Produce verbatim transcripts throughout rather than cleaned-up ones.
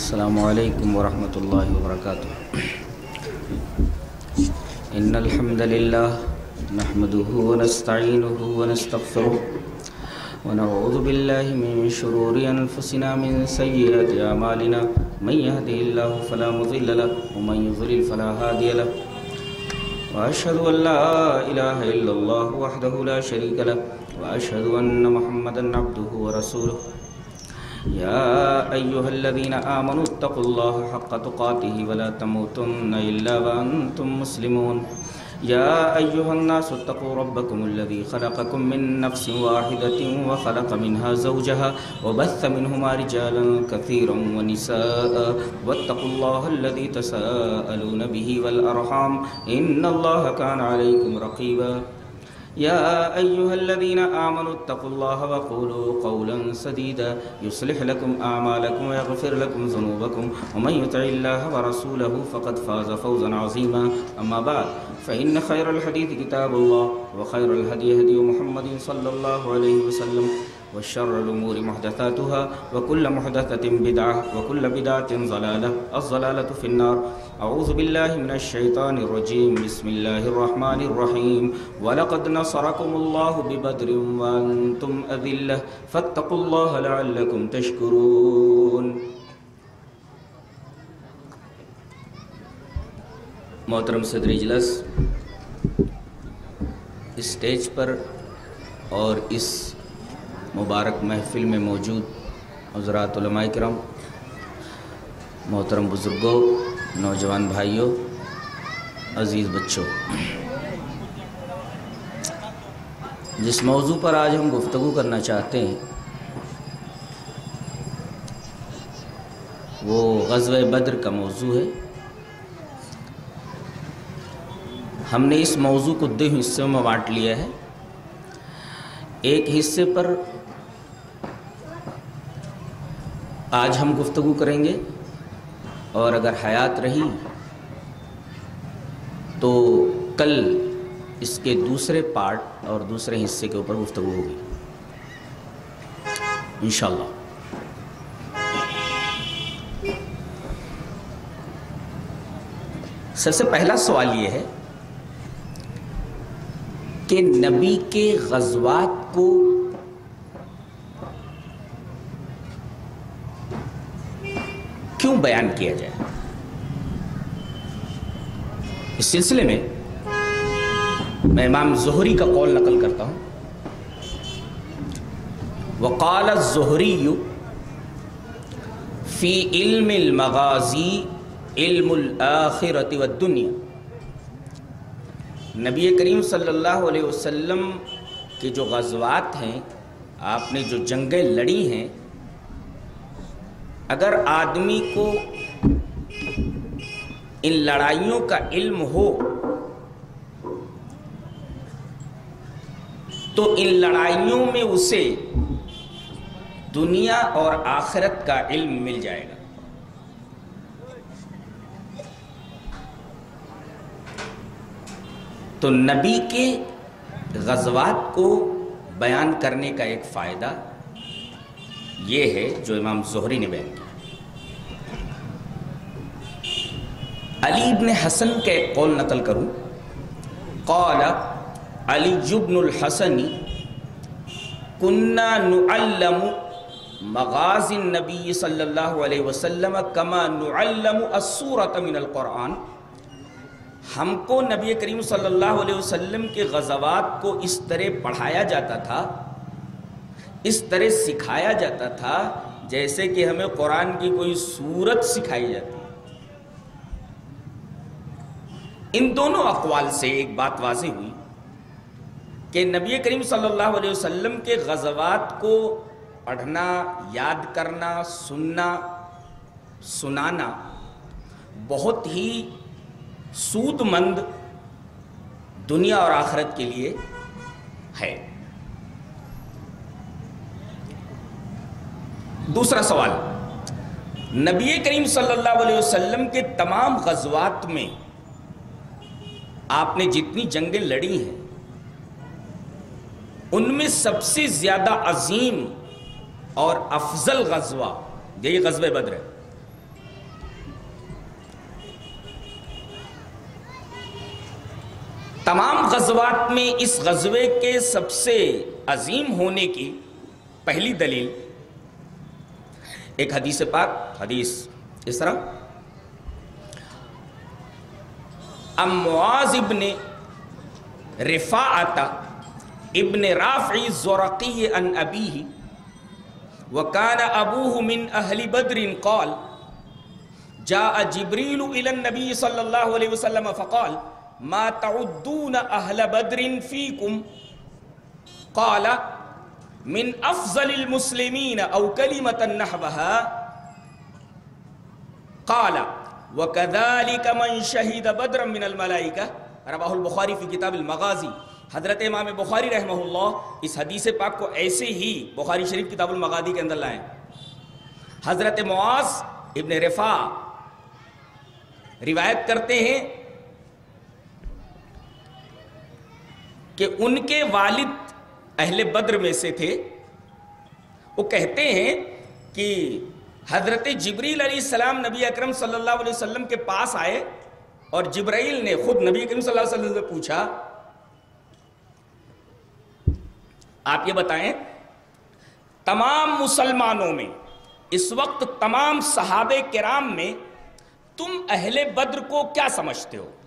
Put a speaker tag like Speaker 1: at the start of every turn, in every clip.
Speaker 1: السلام علیکم ورحمۃ اللہ وبرکاتہ. ان الحمد للہ نحمده ونستعینه ونستغفره ونعوذ باللہ من شرور انفسنا من سیئات اعمالنا من يهده الله فلا مضل له ومن يضلل فلا هادي له واشهد ان لا اله الا الله وحده لا شريك له واشهد ان محمدا عبده ورسوله. يا أيها الذين آمنوا اتقوا الله حق تقاته ولا تموتن إلا وأنتم مسلمون. يا أيها الناس اتقوا ربكم الذي خلقكم من نفس واحدة وخلق منها زوجها وبث منهما رجالا كثيرا ونساء واتقوا الله الذي تساءلون به والأرحام إن الله كان عليكم رقيبا. يا أيها الذين آمنوا اتقوا الله وقولوا قولا سديدا يصلح لكم أعمالكم ويغفر لكم ذنوبكم ومن يطع الله ورسوله فقد فاز فوزا عظيما. أما بعد فإن خير الحديث كتاب الله وخير الهدي هدي محمد صلى الله عليه وسلم وشر الأمور محدثاتها وكل محدثة بدعة وكل بدعة ضلالة الضلالة في النار. أعوذ بالله من الشيطان الرجيم. بسم الله الرحمن الرحيم. ولقد نصركم الله ببدر وأنتم أذلة فاتقوا الله لعلكم تشكرون. محترم صدر اجلاس، اسٹیج پر اور اس مبارک محفل میں موجود حضرات علماء کرام، محترم بزرگوں، نوجوان بھائیوں، عزیز بچوں، جس موضوع پر آج ہم گفتگو کرنا چاہتے ہیں وہ غزوہ بدر کا موضوع ہے. ہم نے اس موضوع کو دو حصوں میں بانٹ لیا ہے. ایک حصے پر آج ہم گفتگو کریں گے اور اگر حیات رہی تو کل اس کے دوسرے پارٹ اور دوسرے حصے کے اوپر گفتگو ہوگی انشاءاللہ. سب سے پہلا سوال یہ ہے کہ نبی کے غزوات کو کیوں بیان کیا جائے. اس سلسلے میں میں امام زہری کا قول نقل کرتا ہوں. وقال الزہری فی علم المغازی علم الآخرۃ والدنیا. نبی کریم صلی اللہ علیہ وسلم کے جو غزوات ہیں، آپ نے جو جنگیں لڑی ہیں، اگر آدمی کو ان لڑائیوں کا علم ہو تو ان لڑائیوں میں اسے دنیا اور آخرت کا علم مل جائے گا. تو نبی کے غزوات کو بیان کرنے کا ایک فائدہ یہ ہے جو امام زہری نے بیان کیا. علی ابن حسن کا ایک قول نقل کروں. قال علی بن الحسن كنا نعلم مغازی النبی صلی اللہ علیہ وسلم كما نعلم السورة من القرآن. ہم کو نبی کریم صلی اللہ علیہ وسلم کے غزوات کو اس طرح پڑھایا جاتا تھا، اس طرح سکھایا جاتا تھا جیسے کہ ہمیں قرآن کی کوئی سورت سکھائی جاتی. ان دونوں اقوال سے ایک بات واضح ہوئی کہ نبی کریم صلی اللہ علیہ وسلم کے غزوات کو پڑھنا، یاد کرنا، سننا، سنانا بہت ہی سود مند دنیا اور آخرت کے لیے ہے. دوسرا سوال، نبی کریم صلی اللہ علیہ وسلم کے تمام غزوات میں آپ نے جتنی جنگیں لڑی ہیں ان میں سب سے زیادہ عظیم اور افضل غزوہ یہی غزوہ بدر ہے. تمام غزوات میں اس غزوے کے سب سے عظیم ہونے کی پہلی دلیل ایک حدیث پاک، حدیث اس طرح: ام معاذ ابن رفاعۃ ابن رافع الزرقی عن ابیہ وکان ابوہ من اہل بدر قال جاء جبریل الى النبی صلی اللہ علیہ وسلم فقال ما تعدون اہل بدر فیکم قال من افضل المسلمین او کلمۃ نحوها قال وَكَذَلِكَ مَنْ شَهِدَ بَدْرًا مِنَ الْمَلَائِكَةِ رواہ البخاری فی کتاب المغازی۔ حضرت امام بخاری رحمہ اللہ اس حدیث پاک کو ایسے ہی بخاری شریف کتاب المغازی کے اندر لائیں۔ حضرت معاذ ابن رفاع روایت کرتے ہیں کہ ان کے والد اہل بدر میں سے تھے۔ وہ کہتے ہیں کہ حضرت جبریل علیہ السلام نبی اکرم صلی اللہ علیہ وسلم کے پاس آئے اور جبرائیل نے خود نبی اکرم صلی اللہ علیہ وسلم سے پوچھا آپ یہ بتائیں تمام مسلمانوں میں اس وقت تمام صحابہ کرام میں تم اہل بدر کو کیا سمجھتے ہو؟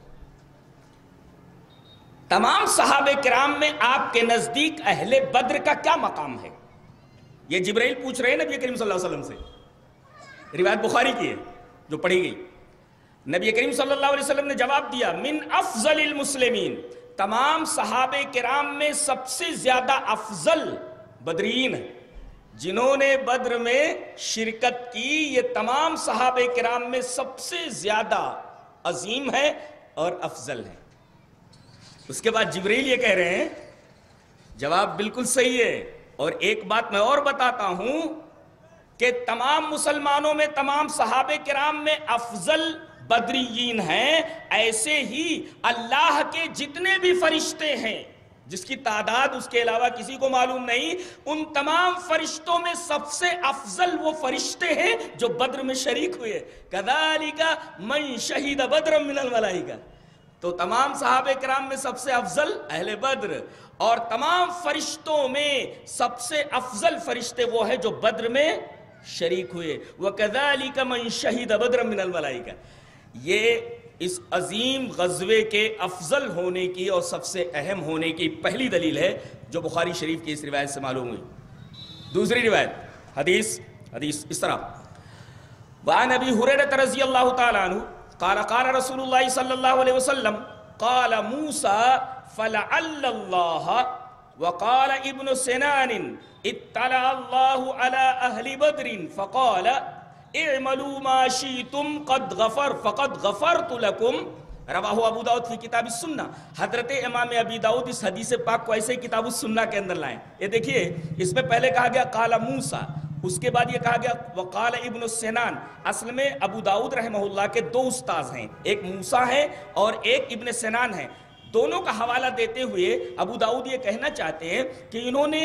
Speaker 1: تمام صحابہ کرام میں آپ کے نزدیک اہل بدر کا کیا مقام ہے؟ یہ جبرائیل پوچھ رہے ہیں نبی کریم صلی اللہ علیہ وسلم سے۔ روایت بخاری کی ہے جو پڑھی گئی۔ نبی کریم صلی اللہ علیہ وسلم نے جواب دیا من افضل المسلمین، تمام صحابہ کرام میں سب سے زیادہ افضل بدرین ہیں، جنہوں نے بدر میں شرکت کی، یہ تمام صحابہ کرام میں سب سے زیادہ عظیم ہے اور افضل ہے۔ اس کے بعد جبریل یہ کہہ رہے ہیں جواب بالکل صحیح ہے، اور ایک بات میں اور بتاتا ہوں کہ تمام مسلمانوں میں تمام صحابہ کرام میں افضل بدریین ہیں، ایسے ہی اللہ کے جتنے بھی فرشتے ہیں جس کی تعداد اس کے علاوہ کسی کو معلوم نہیں، ان تمام فرشتوں میں سب سے افضل وہ فرشتے ہیں جو بدر میں شریک ہوئے۔ کذالک من شہید بدرا من الملائکہ، تو تمام صحابہ کرام میں سب سے افضل اہل بدر، اور تمام فرشتوں میں سب سے افضل فرشتے وہ ہیں جو بدر میں شریک ہوئے۔ وَكَذَلِكَ مَنْ شَهِدَ بَدْرًا مِنَ الْمَلَائِكَةِ، یہ اس عظیم غزوے کے افضل ہونے کی اور سب سے اہم ہونے کی پہلی دلیل ہے جو بخاری شریف کی اس روایت سے معلوم ہوئی۔ دوسری روایت حدیث حدیث اس طرح: وعن ابی ہریرہ رضی اللہ تعالی عنہ قال قال رسول اللہ صلی اللہ علیہ وسلم قال موسیٰ فلعل اللہ وقال ابن سنان اطلع اللہ علی اہل بدر فقال اعملوا ما شئتم قد غفر فقد غفرت لکم، رواہ ابو داؤد فی کتاب السنہ۔ حضرت امام ابی داؤد اس حدیث پاک کو ایسے کتاب السنہ کے اندر لائیں۔ یہ دیکھیے اس میں پہلے کہا گیا قال موسیٰ، اس کے بعد یہ کہا گیا وقال ابن سنان۔ اصل میں ابو داؤد رحمہ اللہ کے دو استاذ ہیں، ایک موسیٰ ہے اور ایک ابن سنان ہے۔ دونوں کا حوالہ دیتے ہوئے ابو داؤد یہ کہنا چاہتے ہیں کہ انہوں نے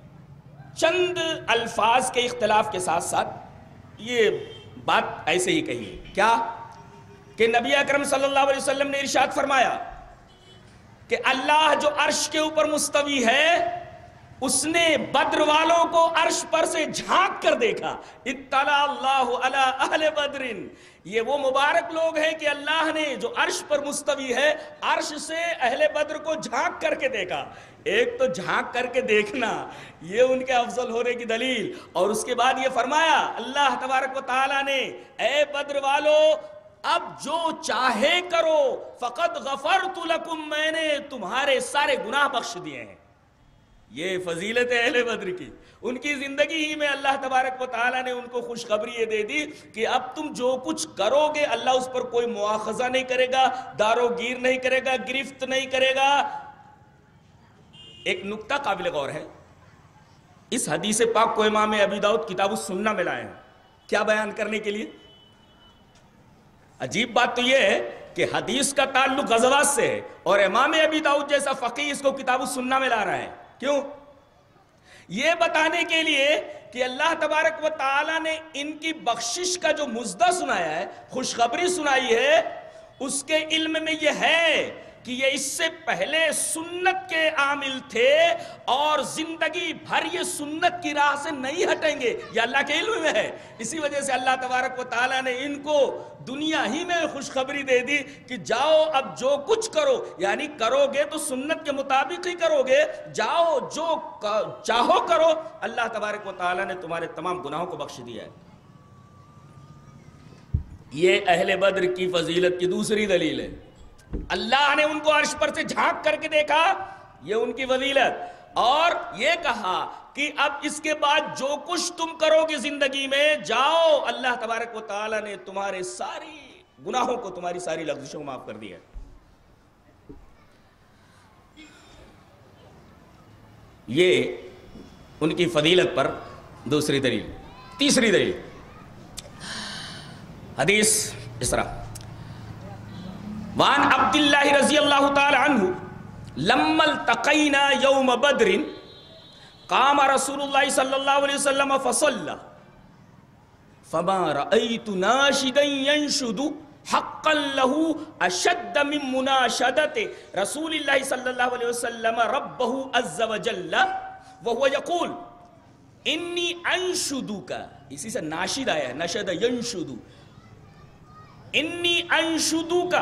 Speaker 1: چند الفاظ کے اختلاف کے ساتھ ساتھ یہ بات ایسے ہی کہی ہے، کیا کہ نبی اکرم صلی اللہ علیہ وسلم نے ارشاد فرمایا کہ اللہ جو عرش کے اوپر مستوی ہے اس نے بدر والوں کو عرش پر سے جھانک کر دیکھا۔ اطلع اللہ علی اہل بدر، یہ وہ مبارک لوگ ہیں کہ اللہ نے جو عرش پر مستوی ہے عرش سے اہل بدر کو جھانک کر کے دیکھا۔ ایک تو جھانک کر کے دیکھنا یہ ان کے افضل ہونے کی دلیل، اور اس کے بعد یہ فرمایا اللہ تبارک و تعالیٰ نے اے بدر والو اب جو چاہے کرو فقد غفرت لکم، میں نے تمہارے سارے گناہ بخش دیے ہیں۔ یہ فضیلت اہل بدر کی، ان کی زندگی ہی میں اللہ تبارک و تعالیٰ نے ان کو خوشخبری یہ دے دی کہ اب تم جو کچھ کرو گے اللہ اس پر کوئی مواخذہ نہیں کرے گا، دارو گیر نہیں کرے گا، گرفت نہیں کرے گا۔ ایک نکتہ قابل غور ہے، اس حدیث پاک کو امام ابی داؤد کتاب السنہ میں لائے ہیں، کیا بیان کرنے کے لیے؟ عجیب بات تو یہ ہے کہ حدیث کا تعلق غزوات سے ہے اور امام ابی داؤد جیسا فقیہ اس کو کتاب السنہ میں لا رہا ہے۔ کیوں؟ یہ بتانے کے لیے کہ اللہ تبارک و تعالیٰ نے ان کی بخشش کا جو مزدہ سنایا ہے، خوشخبری سنائی ہے، اس کے علم میں یہ ہے کہ یہ اس سے پہلے سنت کے عامل تھے اور زندگی بھر یہ سنت کی راہ سے نہیں ہٹیں گے، یہ اللہ کے علم میں ہے۔ اسی وجہ سے اللہ تبارک و تعالیٰ نے ان کو دنیا ہی میں خوشخبری دے دی کہ جاؤ اب جو کچھ کرو، یعنی کرو گے تو سنت کے مطابق ہی کرو گے، جاؤ جو چاہو کرو، اللہ تبارک و تعالیٰ نے تمہارے تمام گناہوں کو بخش دیا ہے۔ یہ اہل بدر کی فضیلت کی دوسری دلیل ہے۔ اللہ نے ان کو عرش پر سے جھانک کر کے دیکھا، یہ ان کی فضیلت، اور یہ کہا کہ اب اس کے بعد جو کچھ تم کرو گے زندگی میں، جاؤ اللہ تبارک و تعالیٰ نے تمہارے ساری گناہوں کو، تمہاری ساری لغزشوں کو معاف کر دیا۔ یہ ان کی فضیلت پر دوسری دلیل۔ تیسری دلیل حدیث اس طرح، وعن عبداللہ رضی اللہ تعالی عنہ لما التقینا یوم بدر قام رسول اللہ صلی اللہ علیہ وسلم فصلى فما رأيت ناشدا ينشد حقا له اشد من مناشدة رسول اللہ صلی اللہ علیہ وسلم ربه عز وجل وهو يقول انی انشدک، اسی سے ناشد آیا ہے، نشد ینشد، انی انشدک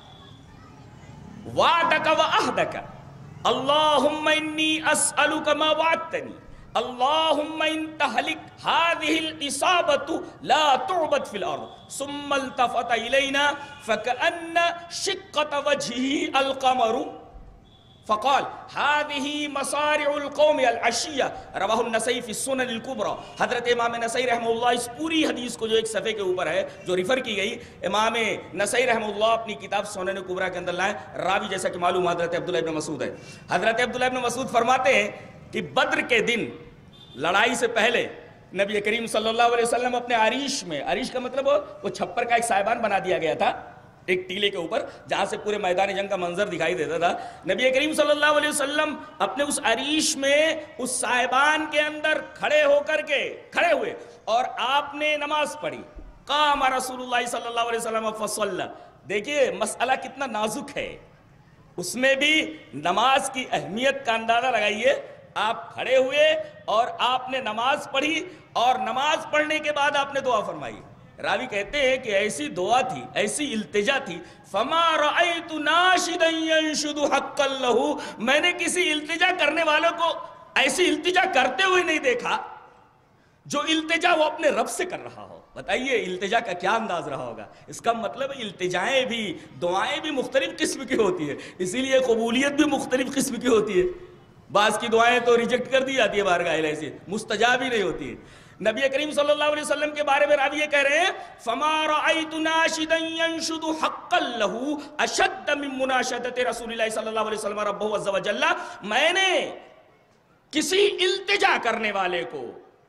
Speaker 1: وعدک وعہدک اللہم انی اسألک ما وعدتنی اللہم ان تہلک هذه الإصابة لا تعبد في الأرض ثم التفت إلينا فكأن شقة وجهه القمر فقال هذه مصارع القوم العشیہ رواہ النسائی فی السنن الکبریٰ۔ حضرت امام نسائی رحمہ اللہ اس پوری حدیث کو جو ایک صفحے کے اوپر ہے جو ریفر کی گئی، امام نسائی رحمہ اللہ اپنی کتاب سنن الکبریٰ کے اندر لائیں، راوی جیسا کہ معلوم حضرت عبداللہ ابن مسعود ہے۔ حضرت عبداللہ ابن مسعود فرماتے ہیں کہ بدر کے دن لڑائی سے پہلے نبی کریم صلی اللہ علیہ وسلم اپنے عریش میں، عریش کا مطلب وہ چھپر کا ایک سائبان بنا دیا گیا تھا ایک ٹیلے کے اوپر جہاں سے پورے میدان جنگ کا منظر دکھائی دیتا تھا، نبی کریم صلی اللہ علیہ وسلم اپنے اس عریش میں اس سائبان کے اندر کھڑے ہو کر کے کھڑے ہوئے اور آپ نے نماز پڑھی۔ قام رسول اللہ صلی اللہ علیہ وسلم فصلی، دیکھیے مسئلہ کتنا نازک ہے، اس میں بھی نماز کی اہمیت کا اندازہ لگائیے۔ آپ کھڑے ہوئے اور آپ نے نماز پڑھی اور نماز پڑھنے کے بعد آپ نے دعا فرمائی۔ راوی کہتے ہیں کہ ایسی دعا تھی، ایسی التجا تھی، فما رأیت ناشدا ینشد حقا لہ، میں نے کسی التجا کرنے والوں کو ایسی التجا کرتے ہوئے نہیں دیکھا جو التجا وہ اپنے رب سے کر رہا ہو۔ بتائیے التجا کا کیا انداز رہا ہوگا؟ اس کا مطلب التجائیں بھی، دعائیں بھی مختلف قسم کی ہوتی ہے، اسی لیے قبولیت بھی مختلف قسم کی ہوتی ہے۔ بعض کی دعائیں تو ریجیکٹ کر دی جاتی ہے بارگاہ الہی سے، مستجاب ہی نہیں ہوتی ہے۔ نبی کریم صلی اللہ علیہ وسلم کے بارے میں راوی یہ کہہ رہے ہیں فما رأیت ناشدا ینشد حقا لہ اشد من مناشدۃ رسول اللہ صلی اللہ علیہ وسلم ربہ عز وجل، میں نے کسی التجا کرنے والے کو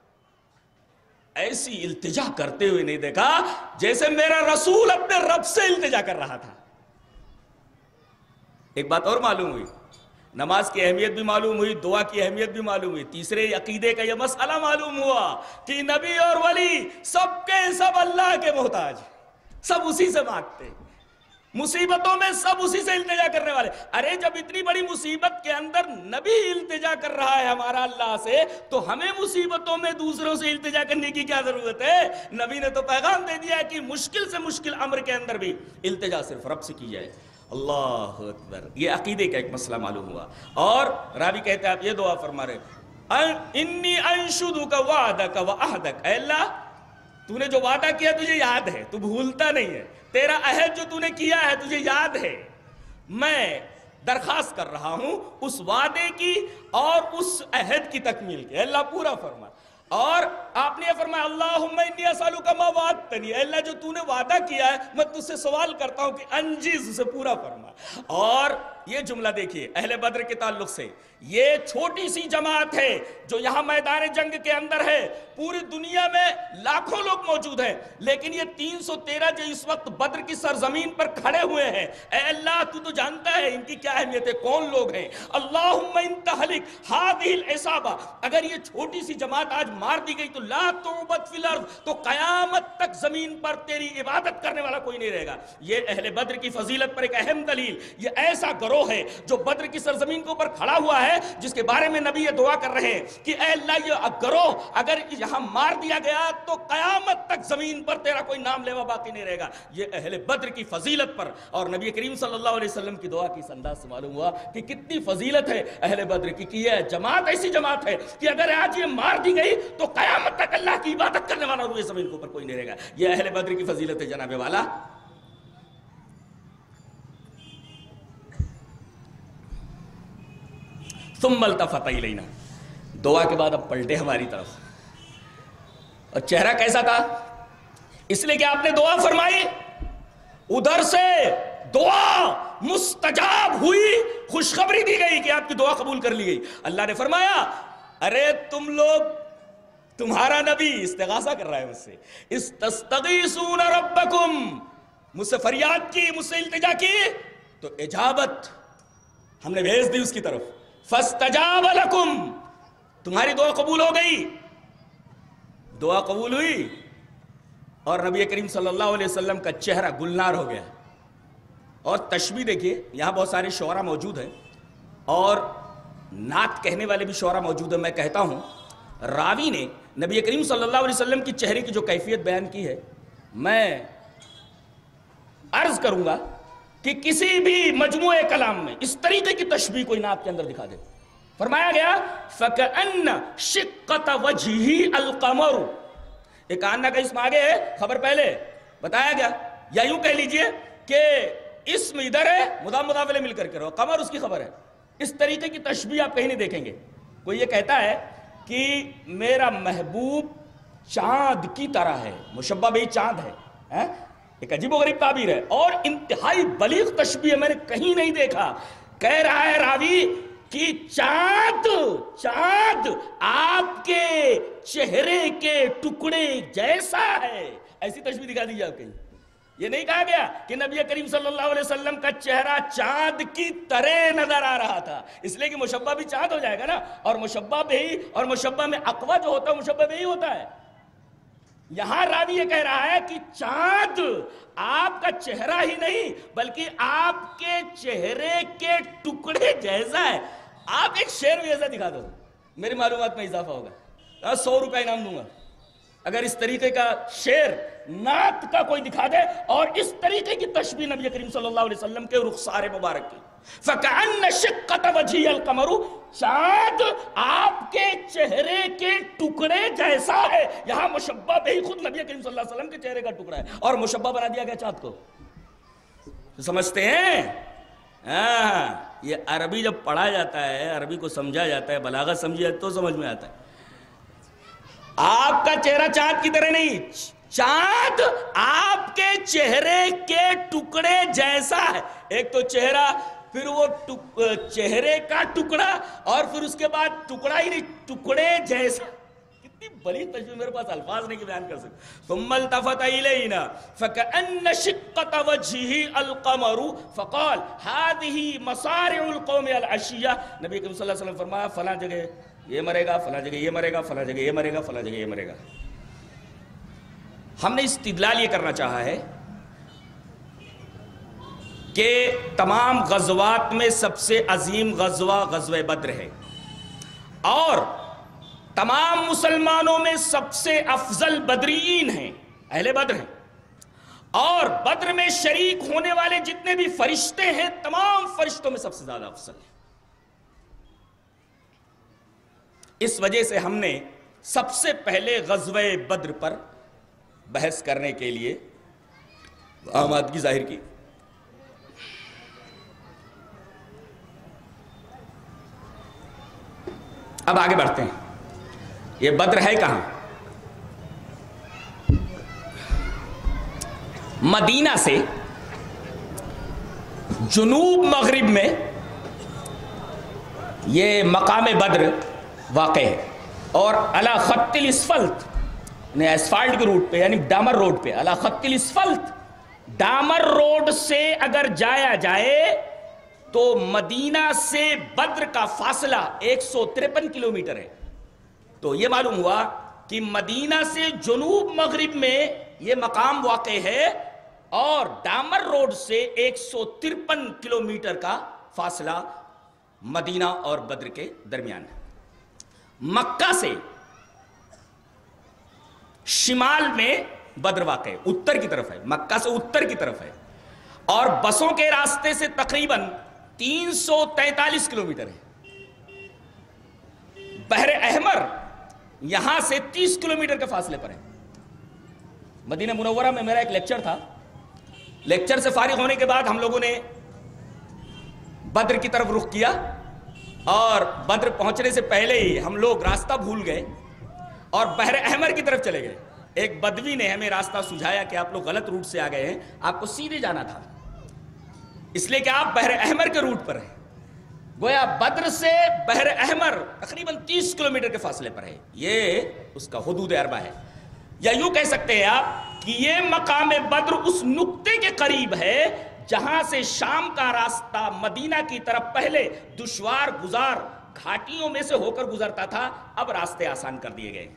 Speaker 1: ایسی التجا کرتے ہوئے نہیں دیکھا جیسے میرا رسول اپنے رب سے التجا کر رہا تھا۔ ایک بات اور معلوم ہوئی، نماز کی اہمیت بھی معلوم ہوئی، دعا کی اہمیت بھی معلوم ہوئی، تیسرے عقیدے کا یہ مسئلہ معلوم ہوا کہ نبی اور ولی سب کے سب اللہ کے محتاج، سب اسی سے مانگتے، مصیبتوں میں سب اسی سے التجا کرنے والے۔ ارے جب اتنی بڑی مصیبت کے اندر نبی التجا کر رہا ہے ہمارا اللہ سے، تو ہمیں مصیبتوں میں دوسروں سے التجا کرنے کی کیا ضرورت ہے؟ نبی نے تو پیغام دے دیا ہے کہ مشکل سے مشکل امر کے اندر بھی التجا صرف رب سے کی جائے۔ اللہ اکبر، یہ عقیدے کا ایک مسئلہ معلوم ہوا۔ اور راوی کہتے ہیں آپ یہ دعا فرما رہے، انی انشدک وعدک وعہدک، اے اللہ تو نے جو وعدہ کیا تجھے یاد ہے، تو بھولتا نہیں ہے، تیرا عہد جو تو نے کیا ہے تجھے یاد ہے، میں درخواست کر رہا ہوں اس وعدے کی اور اس عہد کی تکمیل کی، اے اللہ پورا فرما۔ اور آپ نے یہ فرمایا اللہم انی اسألک ما وعدتنی، اے اللہ جو تو نے وعدہ کیا ہے میں تجھ سے سوال کرتا ہوں کہ انجز اسے پورا فرما۔ اور یہ جملہ دیکھیے اہل بدر کے تعلق سے، یہ چھوٹی سی جماعت ہے جو یہاں میدان جنگ کے اندر ہے، پوری دنیا میں لاکھوں لوگ موجود ہیں، لیکن یہ تین سو تیرہ جو اس وقت بدر کی سرزمین پر کھڑے ہوئے ہیں، اے اللہ تو تو جانتا ہے ان کی کیا اہمیت ہے، کون لوگ ہیں۔ اللہم ان تہلک ہذہ العصابہ، اگر یہ چھوٹی سی جماعت آج مار دی گئی تو لا تعبد فی الارض، تو قیامت تک زمین پر تیری عبادت کرنے والا کوئی نہیں رہے گا۔ یہ اہل بدر کی فضیلت پر ایک اہم دلیل، یہ ایسا گروہ ہے جو بدر کی سرزمین کے اوپر کھڑا ہوا ہے، جس کے بارے میں نبی یہ دعا کر رہے ہیں کہ اے اللہ یہ گروہ اگر یہاں مار دیا گیا تو قیامت تک زمین پر تیرا کوئی نام لیوا باقی نہیں رہے گا۔ یہ اہل بدر کی فضیلت پر، اور نبی کریم صلی اللہ علیہ وسلم کی دعا کی اس انداز سے معلوم ہوا کہ کتنی فضیلت ہے اہل بدر کی، کہ یہ جماعت ایسی جماعت ہے کہ اگر آج یہ مار دی گئی تو قیامت تک اللہ کی عبادت کرنے والا روئے زمین کے اوپر کوئی نہیں رہے گا۔ یہ اہل بدر کی فضیلت ہے جناب والا۔ ثم التفت الینا، دعا کے بعد اب پلٹے ہماری طرف، اور چہرہ کیسا تھا؟ اس لیے کہ آپ نے دعا فرمائی، ادھر سے دعا مستجاب ہوئی، خوشخبری دی گئی کہ آپ کی دعا قبول کر لی گئی۔ اللہ نے فرمایا ارے تم لوگ، تمہارا نبی استغاثہ کر رہا ہے مجھ سے، استستغیثون ربکم، مجھ سے فریاد کی، مجھ سے التجا کی، تو اجابت ہم نے بھیج دی اس کی طرف، فاستجاب لکم، تمہاری دعا قبول ہو گئی۔ دعا قبول ہوئی اور نبی کریم صلی اللہ علیہ وسلم کا چہرہ گلنار ہو گیا۔ اور تشبیہ دیکھیے، یہاں بہت سارے شعراء موجود ہیں اور نعت کہنے والے بھی شعراء موجود ہیں۔ میں کہتا ہوں راوی نے نبی کریم صلی اللہ علیہ وسلم کی چہرے کی جو کیفیت بیان کی ہے، میں عرض کروں گا کہ کسی بھی مجموعہ کلام میں اس طریقے کی تشبیہ کوئی نعت کے اندر دکھا دے۔ فرمایا گیا فَكَأَنَّ شِقَّةَ وَجْهِهِ الْقَمَرُ، ایک آنہ کا اسم آگے ہے، خبر پہلے بتایا گیا، یا یوں کہہ لیجئے کہ اسم ادھر ہے، مضاف مضاف الیہ مل کر کے رہو، قمر اس کی خبر ہے۔ اس طریقے کی تشبیہ آپ کہیں نہیں دیکھیں گے۔ کوئی یہ کہتا ہے کہ میرا محبوب چاند کی طرح ہے، مشبہ بھی چاند ہے، ایک عجیب و غریب تعبیر ہے، اور انتہائی بلیغ تشبیہ میں نے کہیں نہیں دیکھا۔ کہہ رہا ہے راوی کہ چاند چاند آپ کے چہرے کے ٹکڑے جیسا ہے، ایسی تشبیہ دکھا دیجیے آپ کہیں۔ یہ نہیں کہا گیا کہ نبی کریم صلی اللہ علیہ وسلم کا چہرہ چاند کی طرح نظر آ رہا تھا، اس لیے کہ مشبہ بھی چاند ہو جائے گا نا، اور مشبہ بھی، اور مشبہ میں اقوہ جو ہوتا ہے مشبہ بھی ہوتا ہے۔ یہاں راوی یہ کہہ رہا ہے کہ چاند آپ کا چہرہ ہی نہیں بلکہ آپ کے چہرے کے ٹکڑے جیسا ہے۔ آپ ایک شعر بھی ایسا دکھا دو، میری معلومات میں اضافہ ہوگا، سو روپے انعام دوں گا اگر اس طریقے کا شعر نعت کا کوئی دکھا دے اور اس طریقے کی تشبیہ نبی کریم صلی اللہ علیہ وسلم کے رخسار مبارک کی۔ فَكَأَنَّ شِقَّةَ وَجْهِهِ الْقَمَرُ، چاند آپ کے چہرے کے ٹکڑے جیسا ہے۔ یہاں مشبہ بھی خود نبی کریم صلی اللہ علیہ وسلم کے چہرے کا ٹکڑا ہے، اور مشبہ بنا دیا گیا چاند کو۔ سمجھتے ہیں؟ ہاں، یہ عربی جب پڑھا جاتا ہے، عربی کو سمجھا جاتا ہے، بلاغت سمجھی جاتی تو سمجھ میں آتا ہے۔ آپ کا چہرہ چاند کی طرح نہیں، چاند آپ کے چہرے کے ٹکڑے جیسا ہے۔ ایک تو چہرہ، پھر وہ چہرے کا ٹکڑا، اور پھر اس کے بعد ٹکڑا ہی نہیں، ٹکڑے جیسا۔ کتنی بڑی تشبیہ، میرے پاس الفاظ نہیں کہ بیان کر سکتے۔ ثم التفت الینا فکأن شقۃ وجهه القمر فقال هذه مصارع القوم العشیہ۔ نبی کریم صلی اللہ علیہ وسلم فرمایا فلاں جگہ یہ مرے گا، فلاں جگہ یہ مرے گا، فلاں جگہ یہ مرے گا، فلاں جگہ یہ مرے گا۔ ہم نے استدلال یہ کرنا چاہا ہے کہ تمام غزوات میں سب سے عظیم غزوہ غزوہ بدر ہے، اور تمام مسلمانوں میں سب سے افضل بدریین ہیں، اہل بدر ہیں، اور بدر میں شریک ہونے والے جتنے بھی فرشتے ہیں تمام فرشتوں میں سب سے زیادہ افضل ہیں۔ اس وجہ سے ہم نے سب سے پہلے غزوہ بدر پر بحث کرنے کے لیے آمادگی ظاہر کی۔ اب آگے بڑھتے ہیں۔ یہ بدر ہے کہاں؟ مدینہ سے جنوب مغرب میں یہ مقام بدر واقع ہے، اور علی خط الاسفلت، یعنی اسفالٹ کے روڈ پہ، یعنی ڈامر روڈ پہ، علی خط الاسفلت، ڈامر روڈ سے اگر جایا جائے تو مدینہ سے بدر کا فاصلہ ایک سو ترپن کلومیٹر ہے۔ تو یہ معلوم ہوا
Speaker 2: کہ مدینہ سے جنوب مغرب میں یہ مقام واقع ہے اور ڈامر روڈ سے ایک سو ترپن کلومیٹر کا فاصلہ مدینہ اور بدر کے درمیان ہے. مکہ سے شمال میں بدر واقع ہے, اتر کی طرف ہے, مکہ سے اتر کی طرف ہے, اور بسوں کے راستے سے تقریباً تین سو تینتالیس کلومیٹر ہے. بحر احمر یہاں سے تیس کلومیٹر کے فاصلے پر ہے. مدینہ منورہ میں میرا ایک لیکچر تھا, لیکچر سے فارغ ہونے کے بعد ہم لوگوں نے بدر کی طرف رخ کیا, اور بدر پہنچنے سے پہلے ہی ہم لوگ راستہ بھول گئے اور بحر احمر کی طرف چلے گئے. ایک بدوی نے ہمیں راستہ سجھایا کہ آپ لوگ غلط روٹ سے آ گئے ہیں, آپ کو سیدھے جانا تھا, اس لیے کہ آپ بحر احمر کے روٹ پر ہیں. گویا بدر سے بحر احمر تقریباً تیس کلومیٹر کے فاصلے پر ہے, یہ اس کا حدود اربع ہے. یا یوں کہہ سکتے ہیں آپ کہ یہ مقام بدر اس نقطے کے قریب ہے جہاں سے شام کا راستہ مدینہ کی طرف پہلے دشوار گزار گھاٹیوں میں سے ہو کر گزرتا تھا, اب راستے آسان کر دیے گئے.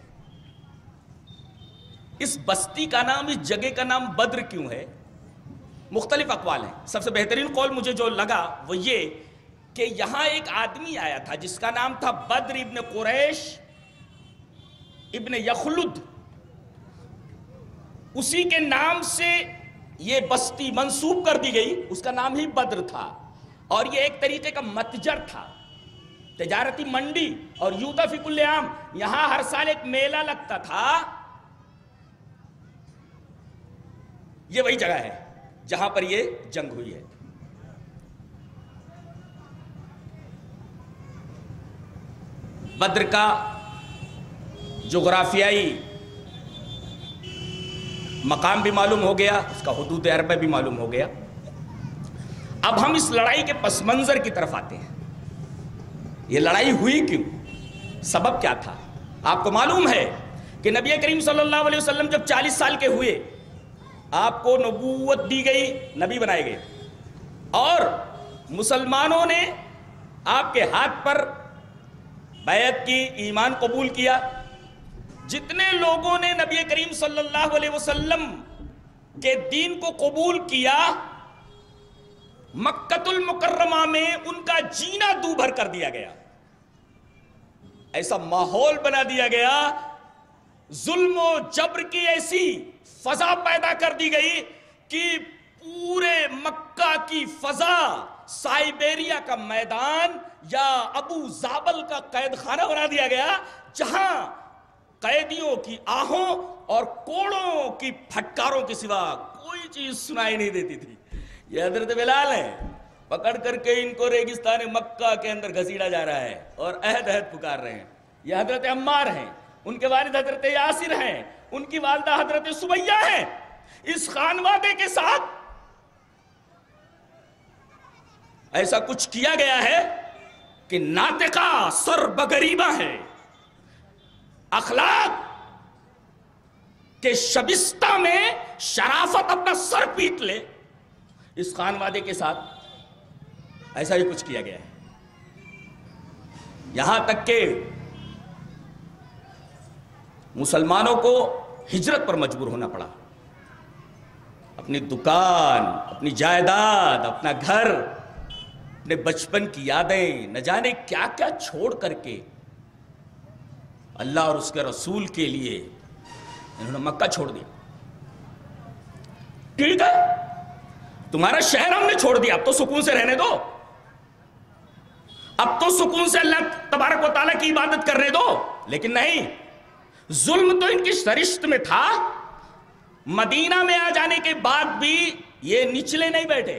Speaker 2: اس بستی کا نام, اس جگہ کا نام بدر کیوں ہے؟ مختلف اقوال ہیں. سب سے بہترین قول مجھے جو لگا وہ یہ کہ یہاں ایک آدمی آیا تھا جس کا نام تھا بدر ابن قریش ابن یخلد, اسی کے نام سے یہ بستی منسوب کر دی گئی, اس کا نام ہی بدر تھا, اور یہ ایک طریقے کا متجر تھا, تجارتی منڈی, اور یوتا فی کل عام, یہاں ہر سال ایک میلہ لگتا تھا. یہ وہی جگہ ہے جہاں پر یہ جنگ ہوئی ہے. بدر کا جغرافیائی مقام بھی معلوم ہو گیا, اس کا حدود اربع بھی معلوم ہو گیا. اب ہم اس لڑائی کے پس منظر کی طرف آتے ہیں. یہ لڑائی ہوئی کیوں, سبب کیا تھا؟ آپ کو معلوم ہے کہ نبی کریم صلی اللہ علیہ وسلم جب چالیس سال کے ہوئے, آپ کو نبوت دی گئی, نبی بنائے گئے, اور مسلمانوں نے آپ کے ہاتھ پر بیعت کی, ایمان قبول کیا. جتنے لوگوں نے نبی کریم صلی اللہ علیہ وسلم کے دین کو قبول کیا, مکۃ المکرمہ میں ان کا جینا دو بھر کر دیا گیا, ایسا ماحول بنا دیا گیا, ظلم و جبر کی ایسی فضا پیدا کر دی گئی کہ پورے مکہ کی فضا سائبیریا کا میدان یا ابو زابل کا قید خانہ بنا دیا گیا, جہاں قیدیوں کی آہوں اور کوڑوں کی پھٹکاروں کے سوا کوئی چیز سنائی نہیں دیتی تھی. یہ حضرت بلال ہیں, پکڑ کر کے ان کو ریگستان مکہ کے اندر گھسیٹا جا رہا ہے اور عہد عہد پکار رہے ہیں. یہ حضرت عمار ہیں, ان کے والد حضرت یاسر ہیں, ان کی والدہ حضرت سمیہ ہیں. اس خانوادے کے ساتھ ایسا کچھ کیا گیا ہے کہ ناطقہ سر بگریبہ ہے, اخلاق کے شبستہ میں شرافت اپنا سر پیٹ لے. اس خانوادے کے ساتھ ایسا ہی کچھ کیا گیا ہے, یہاں تک کہ مسلمانوں کو ہجرت پر مجبور ہونا پڑا. اپنی دکان, اپنی جائیداد, اپنا گھر, اپنے بچپن کی یادیں, نہ جانے کیا کیا چھوڑ کر کے اللہ اور اس کے رسول کے لیے انہوں نے مکہ چھوڑ دیا. ٹھیک ہے, تمہارا شہر ہم نے چھوڑ دیا, اب تو سکون سے رہنے دو, اب تو سکون سے اللہ تبارک و تعالیٰ کی عبادت کرنے دو. لیکن نہیں, ظلم تو ان کی سرشت میں تھا. مدینہ میں آ جانے کے بعد بھی یہ نچلے نہیں بیٹھے,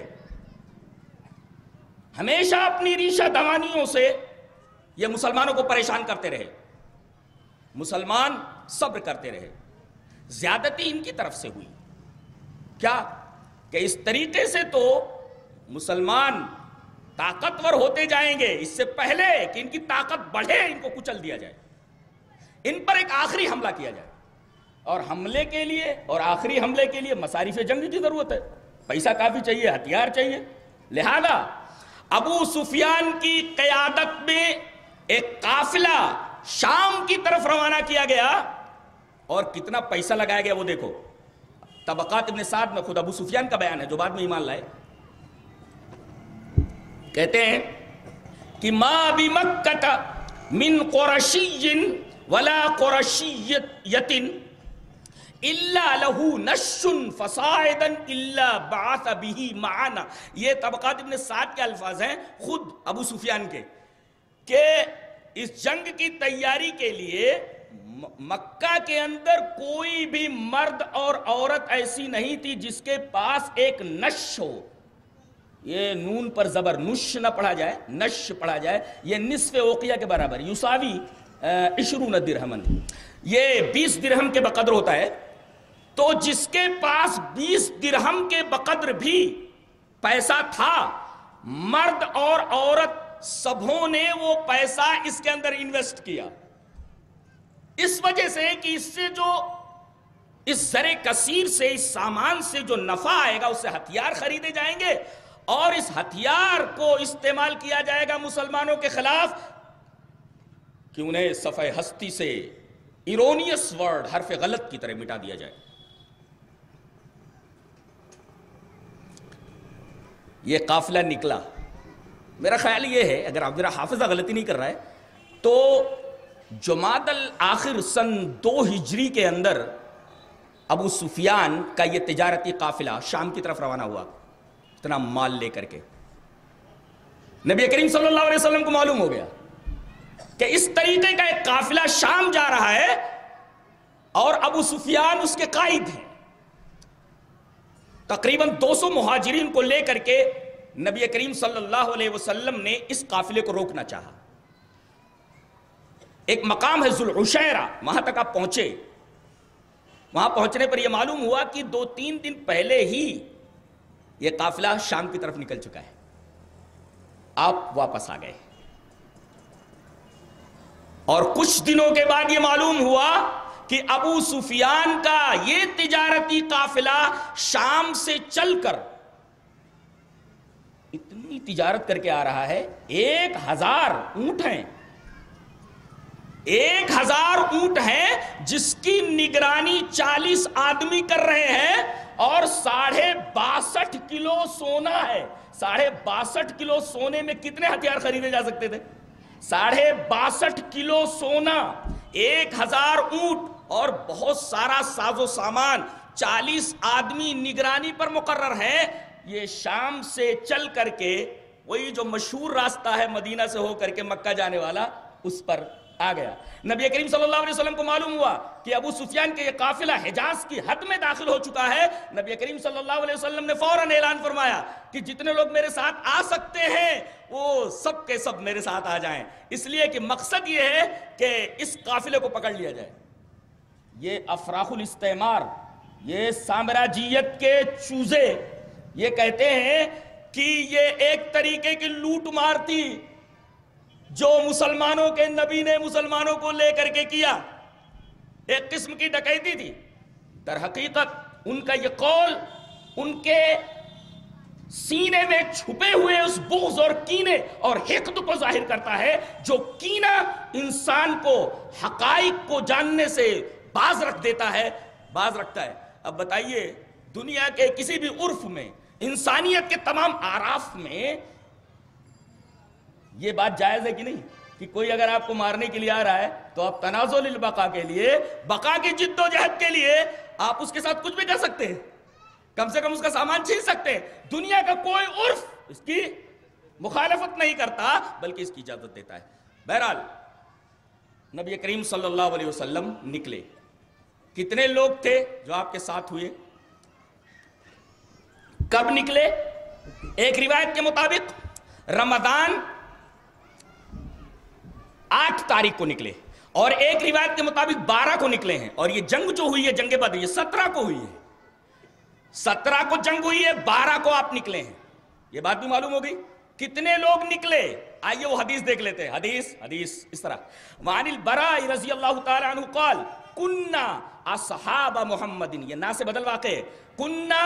Speaker 2: ہمیشہ اپنی ریشہ دوانیوں سے یہ مسلمانوں کو پریشان کرتے رہے. مسلمان صبر کرتے رہے. زیادتی ان کی طرف سے ہوئی. کیا کہ اس طریقے سے تو مسلمان طاقتور ہوتے جائیں گے, اس سے پہلے کہ ان کی طاقت بڑھے ان کو کچل دیا جائے, ان پر ایک آخری حملہ کیا جائے. اور حملے کے لیے اور آخری حملے کے لیے مصارف جنگ کی ضرورت ہے, پیسہ کافی چاہیے, ہتھیار چاہیے. لہذا ابو سفیان کی قیادت میں ایک قافلہ شام کی طرف روانہ کیا گیا, اور کتنا پیسہ لگایا گیا وہ دیکھو. طبقات ابن سعد میں خود ابو سفیان کا بیان ہے جو بعد میں ایمان لائے. کہتے ہیں کہ ما بمکۃ من قرشی ولا قرشیۃ الا لہ نش فصاعدا الا بعث به معنا. یہ طبقات ابن سعد کے الفاظ ہیں خود ابو سفیان کے کہ اس جنگ کی تیاری کے لیے مکہ کے اندر کوئی بھی مرد اور عورت ایسی نہیں تھی جس کے پاس ایک نش ہو. یہ نون پر زبر نش نہ پڑھا جائے, نش پڑھا جائے. یہ نصف اوقیہ کے برابر, یساوی عشرون درہمن, یہ بیس درہم کے بقدر ہوتا ہے. تو جس کے پاس بیس درہم کے بقدر بھی پیسہ تھا, مرد اور عورت سبھوں نے وہ پیسہ اس کے اندر انویسٹ کیا, اس وجہ سے کہ اس سے جو اس زر کثیر سے, اس سامان سے جو نفع آئے گا اس سے ہتھیار خریدے جائیں گے اور اس ہتھیار کو استعمال کیا جائے گا مسلمانوں کے خلاف کہ انہیں صفحہ ہستی سے ایرونیس ورڈ, حرف غلط کی طرح مٹا دیا جائے. یہ قافلہ نکلا. میرا خیال یہ ہے, اگر آپ میرا حافظہ غلطی نہیں کر رہا ہے تو جمادی الاخر سن دو ہجری کے اندر ابو سفیان کا یہ تجارتی قافلہ شام کی طرف روانہ ہوا, اتنا مال لے کر کے. نبی کریم صلی اللہ علیہ وسلم کو معلوم ہو گیا کہ اس طریقے کا ایک قافلہ شام جا رہا ہے اور ابو سفیان اس کے قائد ہیں. تقریباً دو سو مہاجرین کو لے کر کے نبی کریم صلی اللہ علیہ وسلم نے اس قافلے کو روکنا چاہا. ایک مقام ہے ذوالعشیرہ, وہاں تک آپ پہنچے. وہاں پہنچنے پر یہ معلوم ہوا کہ دو تین دن پہلے ہی یہ قافلہ شام کی طرف نکل چکا ہے. آپ واپس آ گئے اور کچھ دنوں کے بعد یہ معلوم ہوا کہ ابو سفیان کا یہ تجارتی قافلہ شام سے چل کر اتنی تجارت کر کے آ رہا ہے, ایک ہزار اونٹ ہیں, ایک ہزار اونٹ ہیں جس کی نگرانی چالیس آدمی کر رہے ہیں اور ساڑھے باسٹھ کلو سونا ہے. ساڑھے باسٹھ کلو سونے میں کتنے ہتھیار خریدے جا سکتے تھے؟ ساڑھے باسٹھ کلو سونا, ایک ہزار اونٹ اور بہت سارا ساز و سامان, چالیس آدمی نگرانی پر مقرر ہیں. یہ شام سے چل کر کے وہی جو مشہور راستہ ہے مدینہ سے ہو کر کے مکہ جانے والا, اس پر آ گیا. نبی کریم صلی اللہ علیہ وسلم کو معلوم ہوا کہ ابو سفیان کے یہ قافلہ حجاز کی حد میں داخل ہو چکا ہے. نبی کریم صلی اللہ علیہ وسلم نے فوراً اعلان فرمایا کہ جتنے لوگ میرے ساتھ آ سکتے ہیں وہ سب کے سب میرے ساتھ آ جائیں, اس لیے کہ مقصد یہ ہے کہ اس قافلے کو پکڑ لیا جائے. یہ افراخ الاستعمار, یہ سامراجیت کے چوزے یہ کہتے ہیں کہ یہ ایک طریقے کی لوٹ مار تھی جو مسلمانوں کے نبی نے مسلمانوں کو لے کر کے کیا, ایک قسم کی ڈکیتی تھی. در حقیقت ان کا یہ قول ان کے سینے میں چھپے ہوئے اس بغض اور کینے اور حقد کو ظاہر کرتا ہے, جو کینہ انسان کو حقائق کو جاننے سے باز رکھ دیتا ہے, باز رکھتا ہے. اب بتائیے دنیا کے کسی بھی عرف میں, انسانیت کے تمام اعراف میں یہ بات جائز ہے کہ نہیں کہ کوئی اگر آپ کو مارنے کے لیے آ رہا ہے تو آپ تنازع للبقاء کے لیے, بقا کی جد و جہد کے لیے آپ اس کے ساتھ کچھ بھی کر سکتے ہیں, کم سے کم اس کا سامان چھین سکتے ہیں. دنیا کا کوئی عرف اس کی مخالفت نہیں کرتا بلکہ اس کی اجازت دیتا ہے. بہرحال نبی کریم صلی اللہ علیہ وسلم نکلے. کتنے لوگ تھے جو آپ کے ساتھ ہوئے؟ کب نکلے؟ ایک روایت کے مطابق رمضان آٹھ تاریخ کو نکلے اور ایک روایت کے مطابق بارہ کو نکلے ہیں. اور یہ جنگ جو ہوئی ہے جنگ بدر یہ سترہ کو ہوئی ہے, سترہ کو جنگ ہوئی ہے, بارہ کو آپ نکلے ہیں. یہ بات بھی معلوم ہوگی کتنے لوگ نکلے. آئیے وہ حدیث دیکھ لیتے ہیں. حدیث حدیث اس طرح, وعن البراء رضی اللہ تعالی عنہ قال کننا اصحاب محمد, یہ نا سے بدل واقع ہے, کننا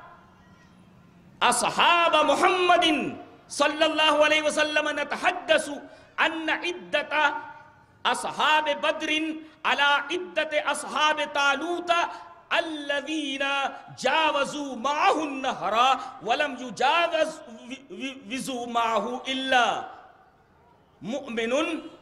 Speaker 2: اصحاب محمد صلی اللہ علیہ وسلم نتحدث ان عدت اصحاب بدر علی عدت اصحاب طالوت الذین جاوزوا معه النہر ولم یجاوزوا معه الا مؤمن